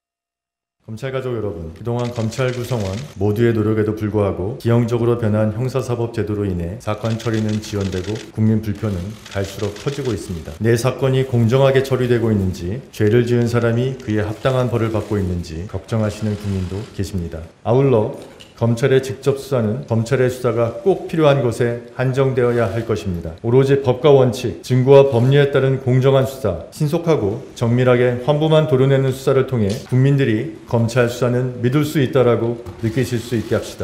검찰 가족 여러분, 그동안 검찰 구성원 모두의 노력에도 불구하고 기형적으로 변한 형사사법제도로 인해 사건 처리는 지연되고 국민 불편은 갈수록 커지고 있습니다. 내 사건이 공정하게 처리되고 있는지, 죄를 지은 사람이 그에 합당한 벌을 받고 있는지 걱정하시는 국민도 계십니다. 아울러 검찰의 직접 수사는 검찰의 수사가 꼭 필요한 것에 한정되어야 할 것입니다. 오로지 법과 원칙, 증거와 법리에 따른 공정한 수사, 신속하고 정밀하게 환부만 도려내는 수사를 통해 국민들이 검찰 수사는 믿을 수 있다라고 느끼실 수 있게 합시다.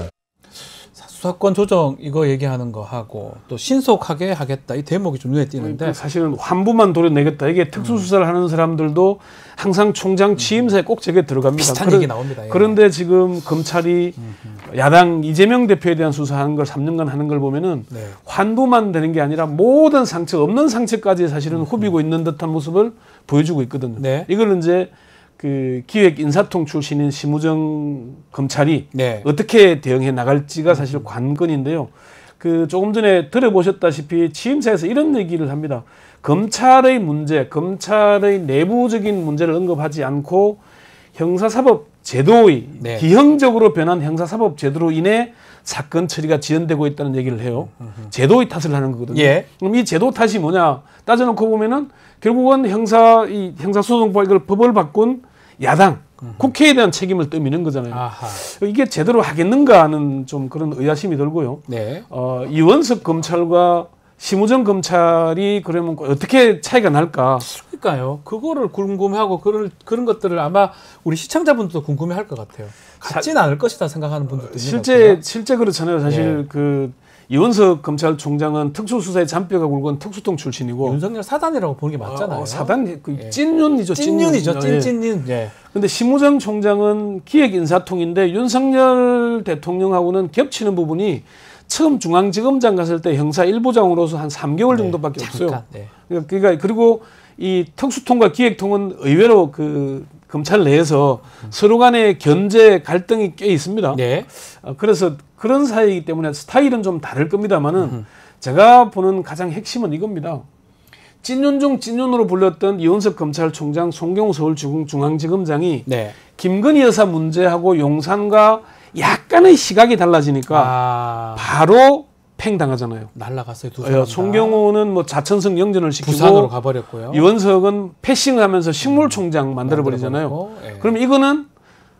수사권 조정 이거 얘기하는 거 하고 또 신속하게 하겠다 이 대목이 좀 눈에 띄는데 사실은 환부만 도려내겠다 이게 특수수사를 음. 하는 사람들도 항상 총장 취임사에 꼭 저게 들어갑니다. 비슷한 그런, 얘기 나옵니다. 예. 그런데 지금 검찰이 음흠. 야당 이재명 대표에 대한 수사하는 걸 삼 년간 하는 걸 보면은 네. 환부만 되는 게 아니라 모든 상처 없는 상처까지 사실은 음흠. 후비고 있는 듯한 모습을 보여주고 있거든요. 네. 이걸 이제 그 기획 인사통 출신인 심우정 검찰이 네. 어떻게 대응해 나갈지가 사실 관건인데요. 그 조금 전에 들어보셨다시피 취임사에서 이런 얘기를 합니다. 검찰의 문제, 검찰의 내부적인 문제를 언급하지 않고 형사사법 제도의 네. 기형적으로 변한 형사사법 제도로 인해 사건 처리가 지연되고 있다는 얘기를 해요. 음흠. 제도의 탓을 하는 거거든요. 예. 그럼 이 제도 탓이 뭐냐 따져놓고 보면은 결국은 형사 이 형사소송법 이걸 법을 바꾼 야당 음흠. 국회에 대한 책임을 떠미는 거잖아요. 아하. 이게 제대로 하겠는가 하는 좀 그런 의아심이 들고요. 네. 어, 이원석 검찰과 심우정 검찰이 그러면 어떻게 차이가 날까? 그러니까요. 그거를 궁금해하고 그런 그런 것들을 아마 우리 시청자분들도 궁금해할 것 같아요. 같지는 않을 것이다 생각하는 분들도 실제 실제 그렇잖아요. 사실 네. 그 이원석 검찰총장은 특수수사의 잔뼈가 굵은 특수통 출신이고 윤석열 사단이라고 보는 게 맞잖아요. 어, 사단 그 예. 찐윤이죠. 찐윤이죠. 찐찐윤. 예. 근데 심우정 총장은 기획인사통인데 윤석열 대통령하고는 겹치는 부분이 처음 중앙지검장 갔을 때 형사 일 부장으로서 한 삼 개월 정도밖에 네, 없어요. 네. 그러니까 그리고 이 특수통과 기획통은 의외로 그 검찰 내에서 음. 서로 간의 견제 갈등이 꽤 있습니다. 네. 어, 그래서 그런 사이이기 때문에 스타일은 좀 다를 겁니다만은 음. 제가 보는 가장 핵심은 이겁니다. 찐윤 중 찐윤으로 불렸던 이원석 검찰총장, 송경호 서울중앙지검장이 네. 김건희 여사 문제하고 용산과 약간의 시각이 달라지니까 아... 바로 팽당하잖아요. 날라갔어요. 두 사람. 송경호는 뭐 자천성 영전을 시키고 부산으로 가버렸고요. 이원석은 패싱하면서 식물총장 음, 만들어버리잖아요. 예. 그럼 이거는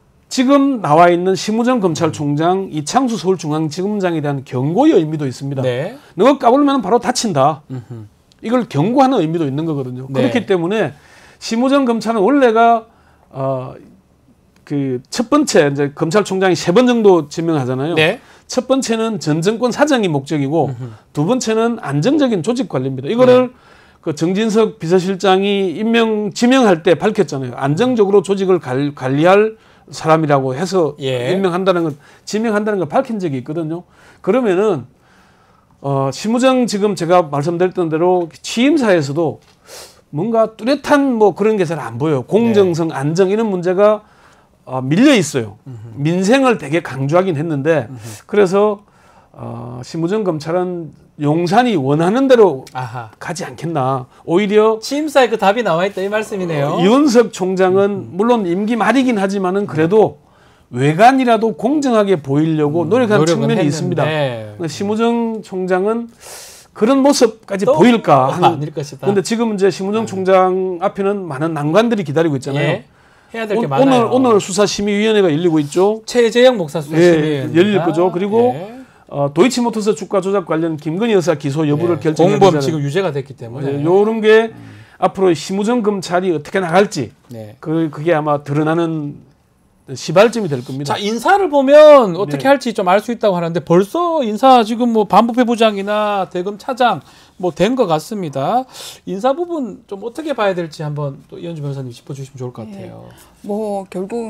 지금 나와 있는 심우정 검찰총장, 이창수 서울중앙지검장에 대한 경고의 의미도 있습니다. 네. 너가 까불면 바로 다친다. 음흠. 이걸 경고하는 의미도 있는 거거든요. 네. 그렇기 때문에 심우정 검찰은 원래가 어, 그 첫 번째 이제 검찰총장이 세 번 정도 지명하잖아요. 네. 첫 번째는 전 정권 사정이 목적이고 음흠. 두 번째는 안정적인 조직 관리입니다. 이거를 네. 그 정진석 비서실장이 임명 지명할 때 밝혔잖아요. 안정적으로 조직을 관, 관리할 사람이라고 해서 예. 임명한다는 건 지명한다는 걸 밝힌 적이 있거든요. 그러면은 어, 심우정 지금 제가 말씀드렸던 대로 취임사에서도 뭔가 뚜렷한 뭐 그런 게 잘 안 보여요. 공정성, 네. 안정 이런 문제가 어, 밀려 있어요. 음흠. 민생을 되게 강조하긴 했는데 음흠. 그래서 어, 심우정 검찰은 용산이 원하는 대로 아하. 가지 않겠나. 오히려 취임사에 그 답이 나와 있다 이 말씀이네요. 어, 이원석 총장은 음. 물론 임기 말이긴 하지만은 그래도 음. 외관이라도 공정하게 보이려고 음, 노력한 측면이 했는데. 있습니다. 심우정 총장은 그런 모습까지 보일까 하는. 아닐 것이다. 그런데 지금 이제 심우정 음. 총장 앞에는 많은 난관들이 기다리고 있잖아요. 예. 해야 될 게 오, 많아요. 오늘 오늘 수사심의위원회가 열리고 있죠. 최재형 목사 수사심의위원회 예, 열릴 거죠. 그리고 예. 어, 도이치모터스 주가 조작 관련 김건희 여사 기소 여부를 예. 결정해야 공범 지금 유죄가 됐기 때문에 예, 이런 게 음. 앞으로 심우정 검찰이 어떻게 나갈지 네. 그 그게 아마 드러나는 시발점이 될 겁니다. 자, 인사를 보면 어떻게 네. 할지 좀 알 수 있다고 하는데 벌써 인사 지금 뭐 반부패 부장이나 대검 차장 뭐 된 것 같습니다. 인사 부분 좀 어떻게 봐야 될지 한번 또 이현주 변호사님 짚어주시면 좋을 것 같아요. 네. 뭐 결국은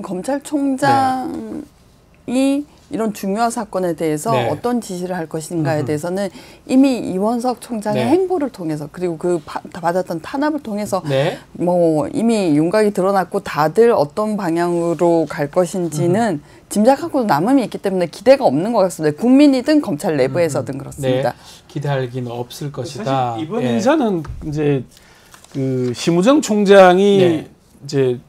검찰총장이 네. 이런 중요한 사건에 대해서 네. 어떤 지시를 할 것인가에 음흠. 대해서는 이미 이원석 총장의 네. 행보를 통해서 그리고 그 파, 받았던 탄압을 통해서 네. 뭐 이미 윤곽이 드러났고 다들 어떤 방향으로 갈 것인지는 음흠. 짐작하고 남음이 있기 때문에 기대가 없는 것 같습니다. 국민이든 검찰 내부에서든 음흠. 그렇습니다. 네. 기대할 기는 없을 것이다. 사실 이번 네. 인사는 이제 그 심우정 총장이 네. 이제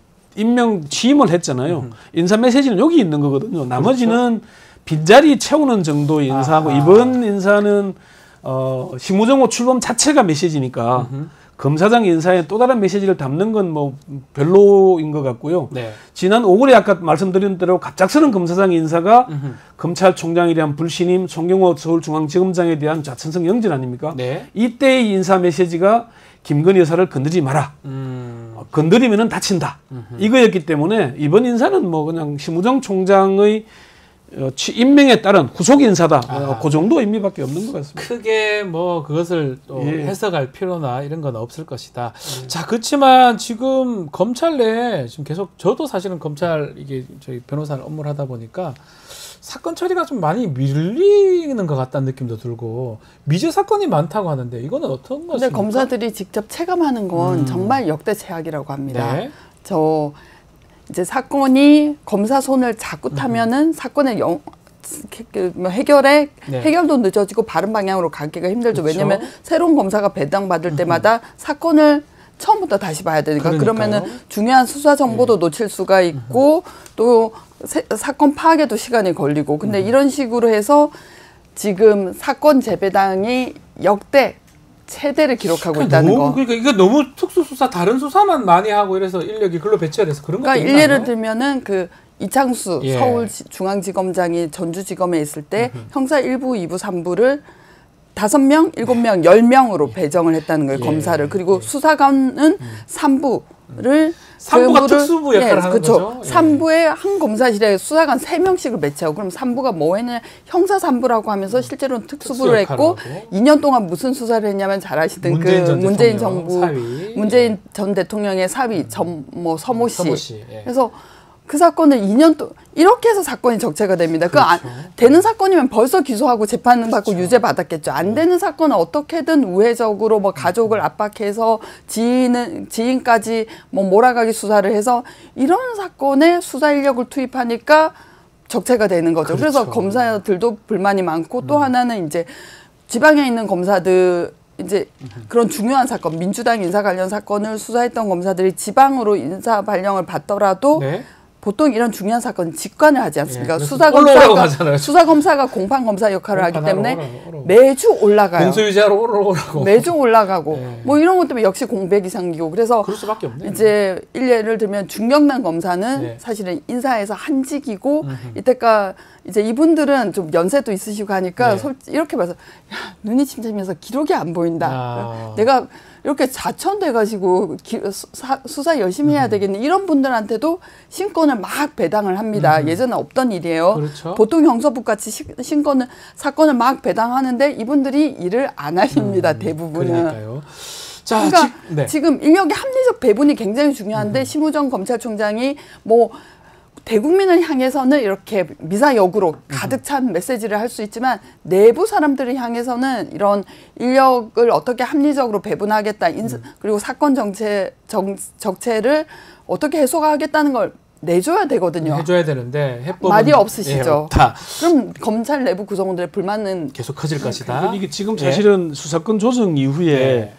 임명 취임을 했잖아요. 음. 인사 메시지는 여기 있는 거거든요. 나머지는 그렇죠? 빈자리 채우는 정도의 인사하고 아하. 이번 인사는 어, 심우정호 출범 자체가 메시지니까 음흠. 검사장 인사에 또 다른 메시지를 담는 건 뭐 별로인 것 같고요. 네. 지난 오월에 아까 말씀드린 대로 갑작스런 검사장 인사가 음흠. 검찰총장에 대한 불신임, 송경호 서울중앙지검장에 대한 자천성 영전 아닙니까? 네. 이때의 인사 메시지가 김건희 여사를 건드리지 마라. 음. 어, 건드리면은 다친다. 음흠. 이거였기 때문에 이번 인사는 뭐 그냥 심우정 총장의 어, 임명에 따른 후속 인사다. 어, 그 정도 의미밖에 없는 것 같습니다. 크게 뭐 그것을 또 예. 해석할 필요나 이런 건 없을 것이다. 예. 자, 그렇지만 지금 검찰 내에 지금 계속 저도 사실은 검찰 이게 저희 변호사 업무를 하다 보니까 사건 처리가 좀 많이 밀리는 것 같다는 느낌도 들고 미제 사건이 많다고 하는데 이거는 어떤 것입니까? 근데 검사들이 직접 체감하는 건 음. 정말 역대 최악이라고 합니다. 네. 저 이제 사건이 검사 손을 자꾸 타면은 음. 사건의 영, 해결에 네. 해결도 늦어지고 바른 방향으로 가기가 힘들죠. 그렇죠. 왜냐하면 새로운 검사가 배당받을 때마다 음. 사건을 처음부터 다시 봐야 되니까 그러니까요. 그러면은 중요한 수사 정보도 네. 놓칠 수가 있고 음. 또 세, 사건 파악에도 시간이 걸리고 근데 음. 이런 식으로 해서 지금 사건 재배당이 역대 최대를 기록하고 그러니까 있다는 너무, 거. 그러니까 이거 너무 특수수사 다른 수사만 많이 하고 이래서 인력이 글로 배치가 돼서 그런 거. 그러니까 예를 들면은 그 이창수 예. 서울중앙지검장이 전주지검에 있을 때 음흠. 형사 일 부, 이 부, 삼 부를 다섯 명, 일곱 명, 열 명으로 배정을 했다는 거예요. 예. 검사를. 그리고 예. 수사관은 음. 삼 부를 삼 부가 특수부 역할을 예, 하는 그쵸. 거죠? 삼 부에 한 검사실에 수사관 세 명씩을 배치하고 그럼 삼 부가 뭐 했냐 형사 삼 부라고 하면서 실제로는 특수부를 했고 하고. 이 년 동안 무슨 수사를 했냐면 잘 아시던 문재인 그 문재인 정부 사위. 문재인 전 대통령의 사위 전 뭐 서모 씨. 서모 씨. 예. 그래서 그 사건을 이 년 동 이렇게 해서 사건이 적체가 됩니다. 그렇죠. 그 안, 되는 사건이면 벌써 기소하고 재판 받고 그렇죠. 유죄 받았겠죠. 안 되는 사건은 어떻게든 우회적으로 뭐 가족을 압박해서 지인은 지인까지 뭐 몰아가기 수사를 해서 이런 사건에 수사 인력을 투입하니까 적체가 되는 거죠. 그렇죠. 그래서 검사들도 불만이 많고 또 음. 하나는 이제 지방에 있는 검사들 이제 그런 중요한 사건, 민주당 인사 관련 사건을 수사했던 검사들이 지방으로 인사 발령을 받더라도 네. 보통 이런 중요한 사건 직관을 하지 않습니까? 예, 수사검사가 수사검사가 공판검사 역할을 하기 때문에 오라고, 오라고. 매주 올라가요. 공소유지하러 오라고. 매주 올라가고 예. 뭐 이런 것 때문에 역시 공백 이상이고 그래서 그럴 수밖에 없네. 이제 예를 들면 중경남 검사는 예. 사실은 인사에서 한직이고 음흠. 이때까 이제 이분들은 좀 연세도 있으시고 하니까 네. 솔직히 이렇게 봐서 야, 눈이 침침해서 기록이 안 보인다. 아. 내가 이렇게 자천돼가지고 기, 수사, 수사 열심히 해야 되겠네. 이런 분들한테도 신권을 막 배당을 합니다. 음. 예전에 없던 일이에요. 그렇죠. 보통 형사부 같이 시, 신권을 사건을 막 배당하는데 이분들이 일을 안 하십니다. 음. 대부분은. 그러니까요. 자, 그러니까 지, 네. 지금 인력의 합리적 배분이 굉장히 중요한데 음. 심우정 검찰총장이 뭐 대국민을 향해서는 이렇게 미사역으로 가득 찬 메시지를 할 수 있지만 내부 사람들을 향해서는 이런 인력을 어떻게 합리적으로 배분하겠다 인사, 그리고 사건 정체, 정, 적체를 어떻게 해소하겠다는 걸 내줘야 되거든요. 해줘야 되는데 해법은 말이 없으시죠. 예, 없다. 그럼 검찰 내부 구성원들의 불만은 계속 커질 것이다. 이게 지금 사실은 예. 수사권 조정 이후에 예.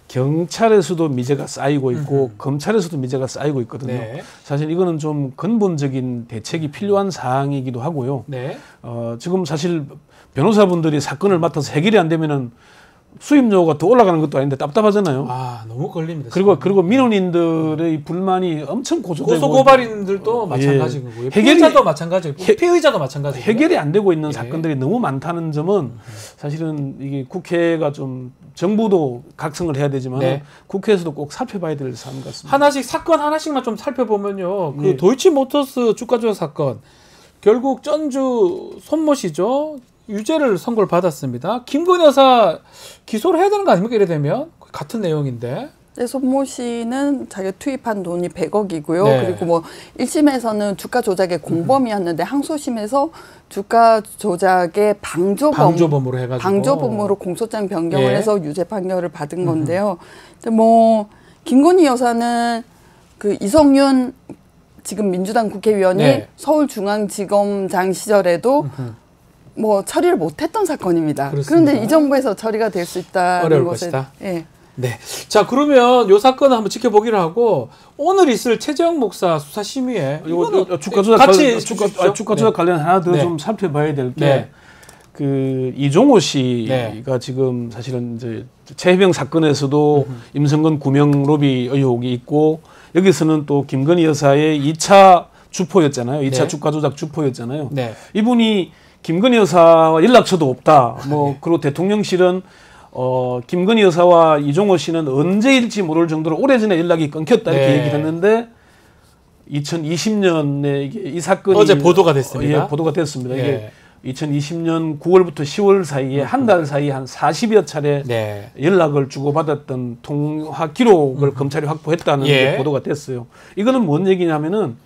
경찰에서도 미제가 쌓이고 있고 음. 검찰에서도 미제가 쌓이고 있거든요. 네. 사실 이거는 좀 근본적인 대책이 필요한 사항이기도 하고요. 네. 어, 지금 사실 변호사분들이 사건을 맡아서 해결이 안 되면은 수임료가 더 올라가는 것도 아닌데 답답하잖아요. 아, 너무 걸립니다. 그리고 지금. 그리고 민원인들의 불만이 엄청 고조되고 고소고발인들도 예. 마찬가지고요. 피해자도 마찬가지고 피의자도 마찬가지고 해결이 안 되고 있는 예. 사건들이 너무 많다는 점은 사실은 이게 국회가 좀 정부도 각성을 해야 되지만 네. 국회에서도 꼭 살펴봐야 될 사안 같습니다. 하나씩 사건 하나씩만 좀 살펴보면요. 그 네. 도이치모터스 주가 조작 사건 결국 전주 손모 씨죠. 유죄를 선고를 받았습니다. 김건희 여사 기소를 해야 되는 거 아닙니까? 이래 되면 같은 내용인데. 네, 손모 씨는 자기가 투입한 돈이 백억이고요. 네. 그리고 뭐 일 심에서는 주가 조작의 공범이었는데 항소심에서 주가 조작의 방조범, 방조범으로 해가지고 방조범으로 공소장 변경을 네. 해서 유죄 판결을 받은 건데요. 근데 뭐 김건희 여사는 그 이성윤 지금 민주당 국회의원이 네. 서울중앙지검장 시절에도 뭐 처리를 못했던 사건입니다. 그렇습니다. 그런데 이 정부에서 처리가 될 수 있다는 어려울 것에, 것이다. 예. 네. 자, 그러면 요 사건을 한번 지켜보기로 하고 오늘 있을 최재형 목사 수사심의에 이거 주가 조작 같이 주가 아, 주가 조작 네. 관련 하나 더 좀 네. 살펴봐야 될 게 그 네. 이종호 씨가 네. 지금 사실은 이제 최혜병 사건에서도 음흠. 임성근 구명 로비 의혹이 있고 여기서는 또 김건희 여사의 이 차 주포였잖아요. 이 차 네. 주가 조작 주포였잖아요. 네. 이분이 김건희 여사와 연락처도 없다. 뭐 네. 그리고 대통령실은 어, 김건희 여사와 이종호 씨는 언제일지 모를 정도로 오래전에 연락이 끊겼다 이렇게 네. 얘기를 했는데 이천이십 년에 이게 이 사건이 어제 보도가 됐습니다. 예, 보도가 됐습니다. 네. 이게 이천이십 년 구월부터 시월 사이에 한 달 사이에 한 사십여 차례 네. 연락을 주고받았던 통화 기록을 음. 검찰이 확보했다는 예. 게 보도가 됐어요. 이거는 뭔 얘기냐면은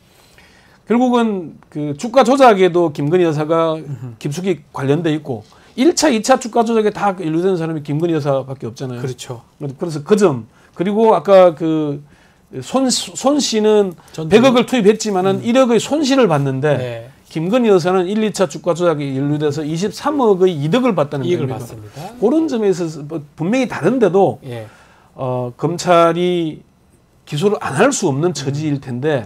결국은 그 주가 조작에도 김건희 여사가 음흠. 깊숙이 관련돼 있고 일 차, 이 차 주가 조작에 다 연루된 사람이 김건희 여사밖에 없잖아요. 그렇죠. 그래서 그 점 그리고 아까 그 손, 손 씨는 전주. 백억을 투입했지만은 음. 일억의 손실을 봤는데 네. 김건희 여사는 일, 이 차 주가 조작에 연루돼서 이십삼억의 이득을 봤다는 이익을 겁니다. 받습니다. 그런 점에 있어서 분명히 다른데도 예. 어, 검찰이 기소를 안 할 수 없는 처지일 텐데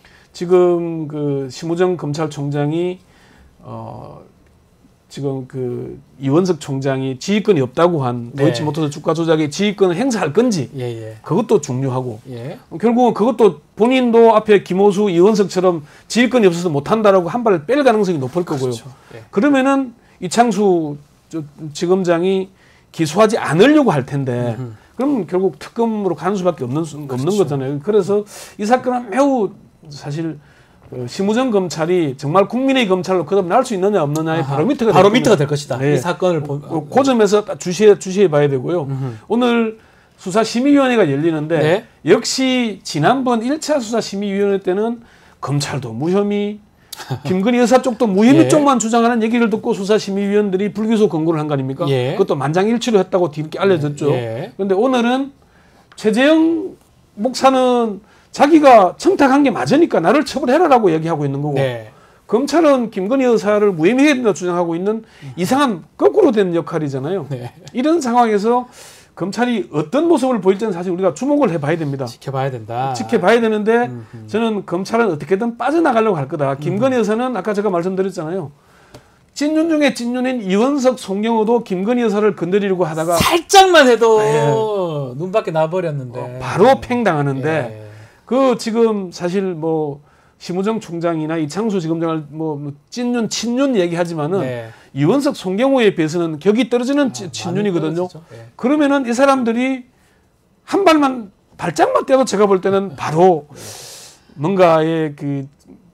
지금 그 심우정 검찰총장이 어, 지금 그 이원석 총장이 지휘권이 없다고 한 네. 도이치모터스 주가 조작의 지휘권을 행사할 건지 예, 예. 그것도 중요하고 예. 결국은 그것도 본인도 앞에 김호수 이원석처럼 지휘권이 없어서 못한다라고 한 발을 뺄 가능성이 높을 거고요. 그렇죠. 예. 그러면은 이창수 지검장이 기소하지 않으려고 할 텐데 음흠. 그럼 결국 특검으로 가는 수밖에 없는, 그렇죠. 없는 거잖아요. 그래서 이 사건은 매우 사실 그 심우정 검찰이 정말 국민의 검찰로 거듭날 수 있느냐 없느냐의 아하, 바로미터가 바로미터가 될 것이다. 네. 이 사건을 본 그, 그 점에서 주시해 주시해 봐야 되고요. 음흠. 오늘 수사심의위원회가 열리는데 네? 역시 지난번 일 차 수사심의위원회 때는 검찰도 무혐의, 김건희 여사 쪽도 무혐의 예. 쪽만 주장하는 얘기를 듣고 수사심의위원들이 불기소 권고를 한 거 아닙니까? 예. 그것도 만장일치로 했다고 뒤늦게 알려졌죠. 그런데 예. 오늘은 최재형 목사는 자기가 청탁한 게 맞으니까 나를 처벌해라라고 얘기하고 있는 거고 네. 검찰은 김건희 여사를 무혐의해야 된다 주장하고 있는 음. 이상한 거꾸로 된 역할이잖아요. 네. 이런 상황에서 검찰이 어떤 모습을 보일지는 사실 우리가 주목을 해봐야 됩니다. 지켜봐야 된다. 지켜봐야 되는데 음흠. 저는 검찰은 어떻게든 빠져나가려고 할 거다. 김건희 여사는 아까 제가 말씀드렸잖아요. 찐윤 중에 찐윤인 이원석, 송영호도 김건희 여사를 건드리려고 하다가 살짝만 해도 예. 눈 밖에 나버렸는데 어, 바로 팽당하는데 예. 그 지금 사실 뭐 심우정 총장이나 이창수 지검장을 뭐 찐윤, 친윤 얘기하지만은 네. 이원석, 송경호에 비해서는 격이 떨어지는 아, 친윤이거든요. 네. 그러면은 이 사람들이 한 발만 발짝만 떼도 제가 볼 때는 바로 네. 뭔가의 그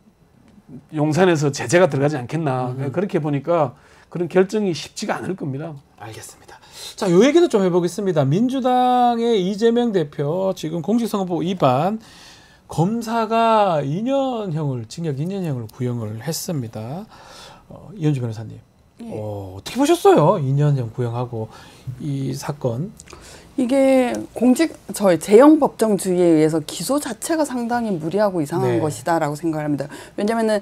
용산에서 제재가 들어가지 않겠나. 음. 그렇게 보니까 그런 결정이 쉽지가 않을 겁니다. 알겠습니다. 자, 요 얘기도 좀 해보겠습니다. 민주당의 이재명 대표 지금 공직선거법 위반 검사가 이 년형을 징역 이 년형을 구형을 했습니다. 어, 이현주 변호사님, 예. 어, 어떻게 보셨어요? 이 년형 구형하고 이 사건. 이게 공직 저희 제형 법정주의에 의해서 기소 자체가 상당히 무리하고 이상한 네. 것이다라고 생각합니다. 왜냐하면은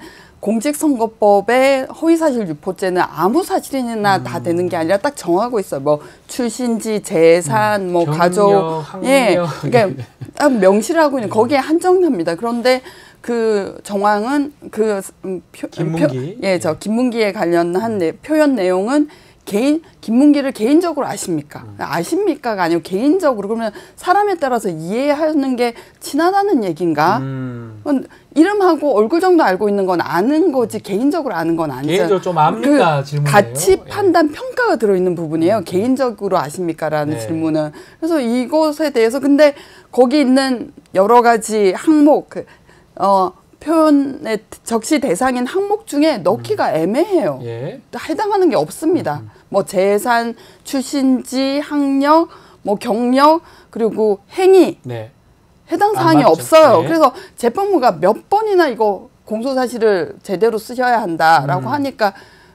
공직선거법의 허위사실 유포죄는 아무 사실이나 음. 다 되는 게 아니라 딱 정하고 있어요. 뭐 출신지, 재산, 음. 뭐 경력, 가족, 학력. 예, 그러니까 딱 명시를 하고 있는 거기에 한정합니다. 그런데 그 정황은 그 음, 표, 김문기, 표, 예, 저 김문기에 관련한 내, 표현 내용은. 개인 김문기를 개인적으로 아십니까? 음. 아십니까가 아니고 개인적으로 그러면 사람에 따라서 이해하는 게 친하다는 얘기인가? 음. 이름하고 얼굴 정도 알고 있는 건 아는 거지 개인적으로 아는 건 아니죠. 개인적으로 좀 압니까? 그 질문이에요. 가치 판단 예. 평가가 들어있는 부분이에요. 음. 개인적으로 아십니까라는 네. 질문은. 그래서 이것에 대해서 근데 거기 있는 여러 가지 항목 그, 어. 표현의 적시 대상인 항목 중에 넣기가 음. 애매해요. 예. 해당하는 게 없습니다. 음. 뭐 재산, 출신지, 학력, 뭐 경력, 그리고 행위. 네. 해당 사항이 없어요. 네. 그래서 재판부가 몇 번이나 이거 공소사실을 제대로 쓰셔야 한다라고 음. 하니까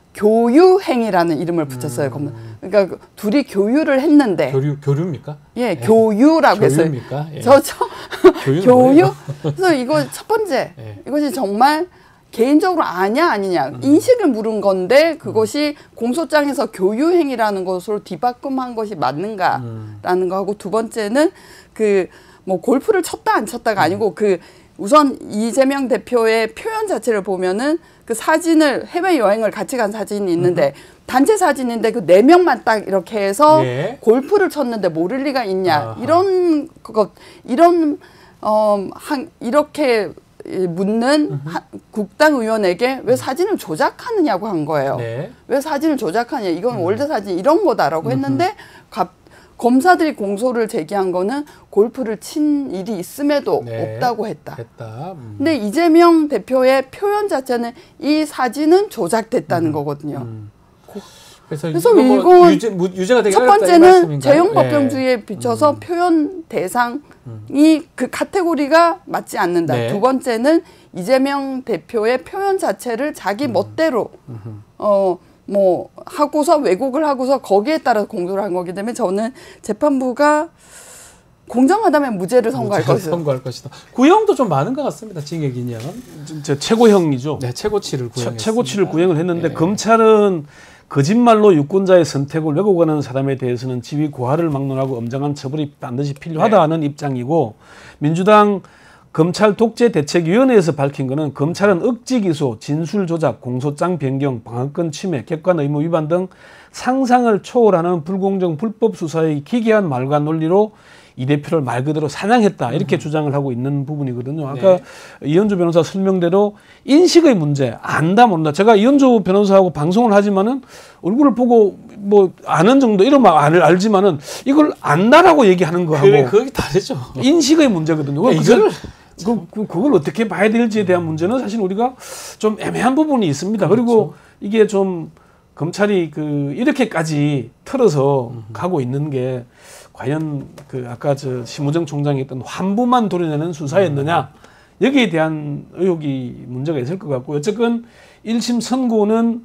교유행위라는 이름을 붙였어요. 음. 그러니까 둘이 교유를 했는데. 교류, 교류입니까? 예, 네. 교유라고 했어요. 교유입니까? 예. 저, 저, 교유? 그래서 이거 첫 번째, 네. 이것이 정말 개인적으로 아냐 아니냐 음. 인식을 물은 건데 그것이 음. 공소장에서 교유행위라는 것으로 뒤바꿈한 것이 맞는가라는 음. 거하고 두 번째는 그 뭐 골프를 쳤다 안 쳤다가 음. 아니고 그 우선 이재명 대표의 표현 자체를 보면은 그 사진을 해외 여행을 같이 간 사진이 있는데 음. 단체 사진인데 그 네 명만 딱 이렇게 해서 예. 골프를 쳤는데 모를 리가 있냐 아하. 이런 것 이런 어 한 이렇게 묻는 하, 국당 의원에게 왜 사진을 조작하느냐고 한 거예요. 네. 왜 사진을 조작하냐 이건 음. 원래 사진 이런 거다라고 했는데 갑, 검사들이 공소를 제기한 거는 골프를 친 일이 있음에도 네. 없다고 했다. 했다. 음. 근데 이재명 대표의 표현 자체는 이 사진은 조작됐다는 음. 거거든요. 음. 그래서, 그래서 이거 뭐 유죄, 유죄가 되게 첫 번째는 제형 법정주의에 비춰서 음. 표현 대상이 음. 그 카테고리가 맞지 않는다. 네. 두 번째는 이재명 대표의 표현 자체를 자기 음. 멋대로 음. 어 뭐 하고서 왜곡을 하고서 거기에 따라서 공소를 한 거기 때문에 저는 재판부가 공정하다면 무죄를 선고할 것이다. 선고할 것이다. 구형도 좀 많은 것 같습니다. 징역 이 년. 진짜 최고형이죠. 네, 최고치를 구형했습니다. 최고치를 구형을 했는데 네. 검찰은 거짓말로 유권자의 선택을 왜곡하는 사람에 대해서는 지위 고하를 막론하고 엄정한 처벌이 반드시 필요하다는 네. 입장이고 민주당 검찰 독재 대책위원회에서 밝힌 것은 검찰은 억지 기소, 진술 조작, 공소장 변경, 방어권 침해, 객관 의무 위반 등 상상을 초월하는 불공정 불법 수사의 기괴한 말과 논리로 이 대표를 말 그대로 사냥했다 이렇게 음. 주장을 하고 있는 부분이거든요. 아까 네. 이현주 변호사 설명대로 인식의 문제 안다 모른다. 제가 이현주 변호사하고 방송을 하지만은 얼굴을 보고 뭐 아는 정도 이런 알, 알지만은 이걸 안다라고 얘기하는 거하고 그래, 그게 다르죠. 인식의 문제거든요. 네, 이걸 그, 그, 그걸 어떻게 봐야 될지에 대한 문제는 사실 우리가 좀 애매한 부분이 있습니다. 그렇죠. 그리고 이게 좀 검찰이 그 이렇게까지 틀어서 음흠. 가고 있는 게 과연 그 아까 저 심우정 총장이 했던 환부만 도려내는 수사였느냐 여기에 대한 의혹이 문제가 있을 것 같고 어쨌건 일 심 선고는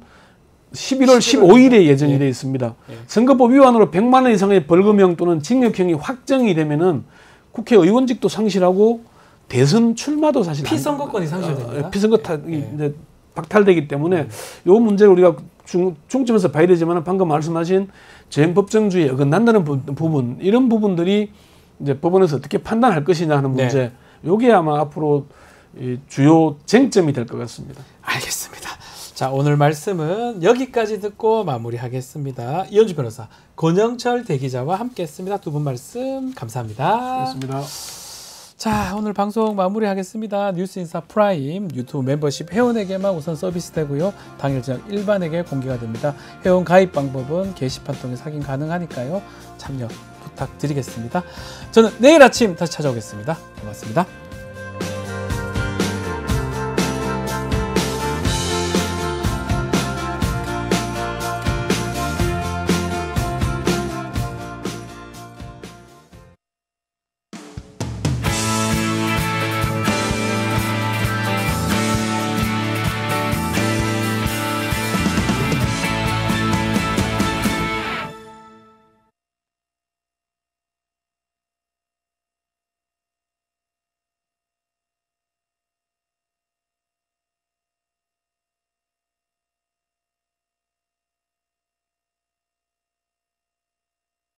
십일월 십오일에 예정이 되어 있습니다. 예. 선거법 위반으로 백만 원 이상의 벌금형 또는 징역형이 확정이 되면은 국회의원직도 상실하고 대선 출마도 사실 피선거권이 상실됩니다. 어, 피선거 타, 예. 이제 박탈되기 때문에 음. 요 문제를 우리가 중, 중점에서 봐야 되지만 방금 말씀하신 재형 법정주의에 어긋난다는 부, 부분 이런 부분들이 이제 법원에서 어떻게 판단할 것이냐 하는 문제. 네. 요게 아마 앞으로 이 주요 쟁점이 될 것 같습니다. 알겠습니다. 자, 오늘 말씀은 여기까지 듣고 마무리하겠습니다. 이현주 변호사, 권영철 대기자와 함께했습니다. 두 분 말씀 감사합니다. 고맙습니다. 자, 오늘 방송 마무리하겠습니다. 뉴스인사 프라임 유튜브 멤버십 회원에게만 우선 서비스되고요. 당일 저녁 일반에게 공개가 됩니다. 회원 가입 방법은 게시판 통해 확인 가능하니까요. 참여 부탁드리겠습니다. 저는 내일 아침 다시 찾아오겠습니다. 고맙습니다.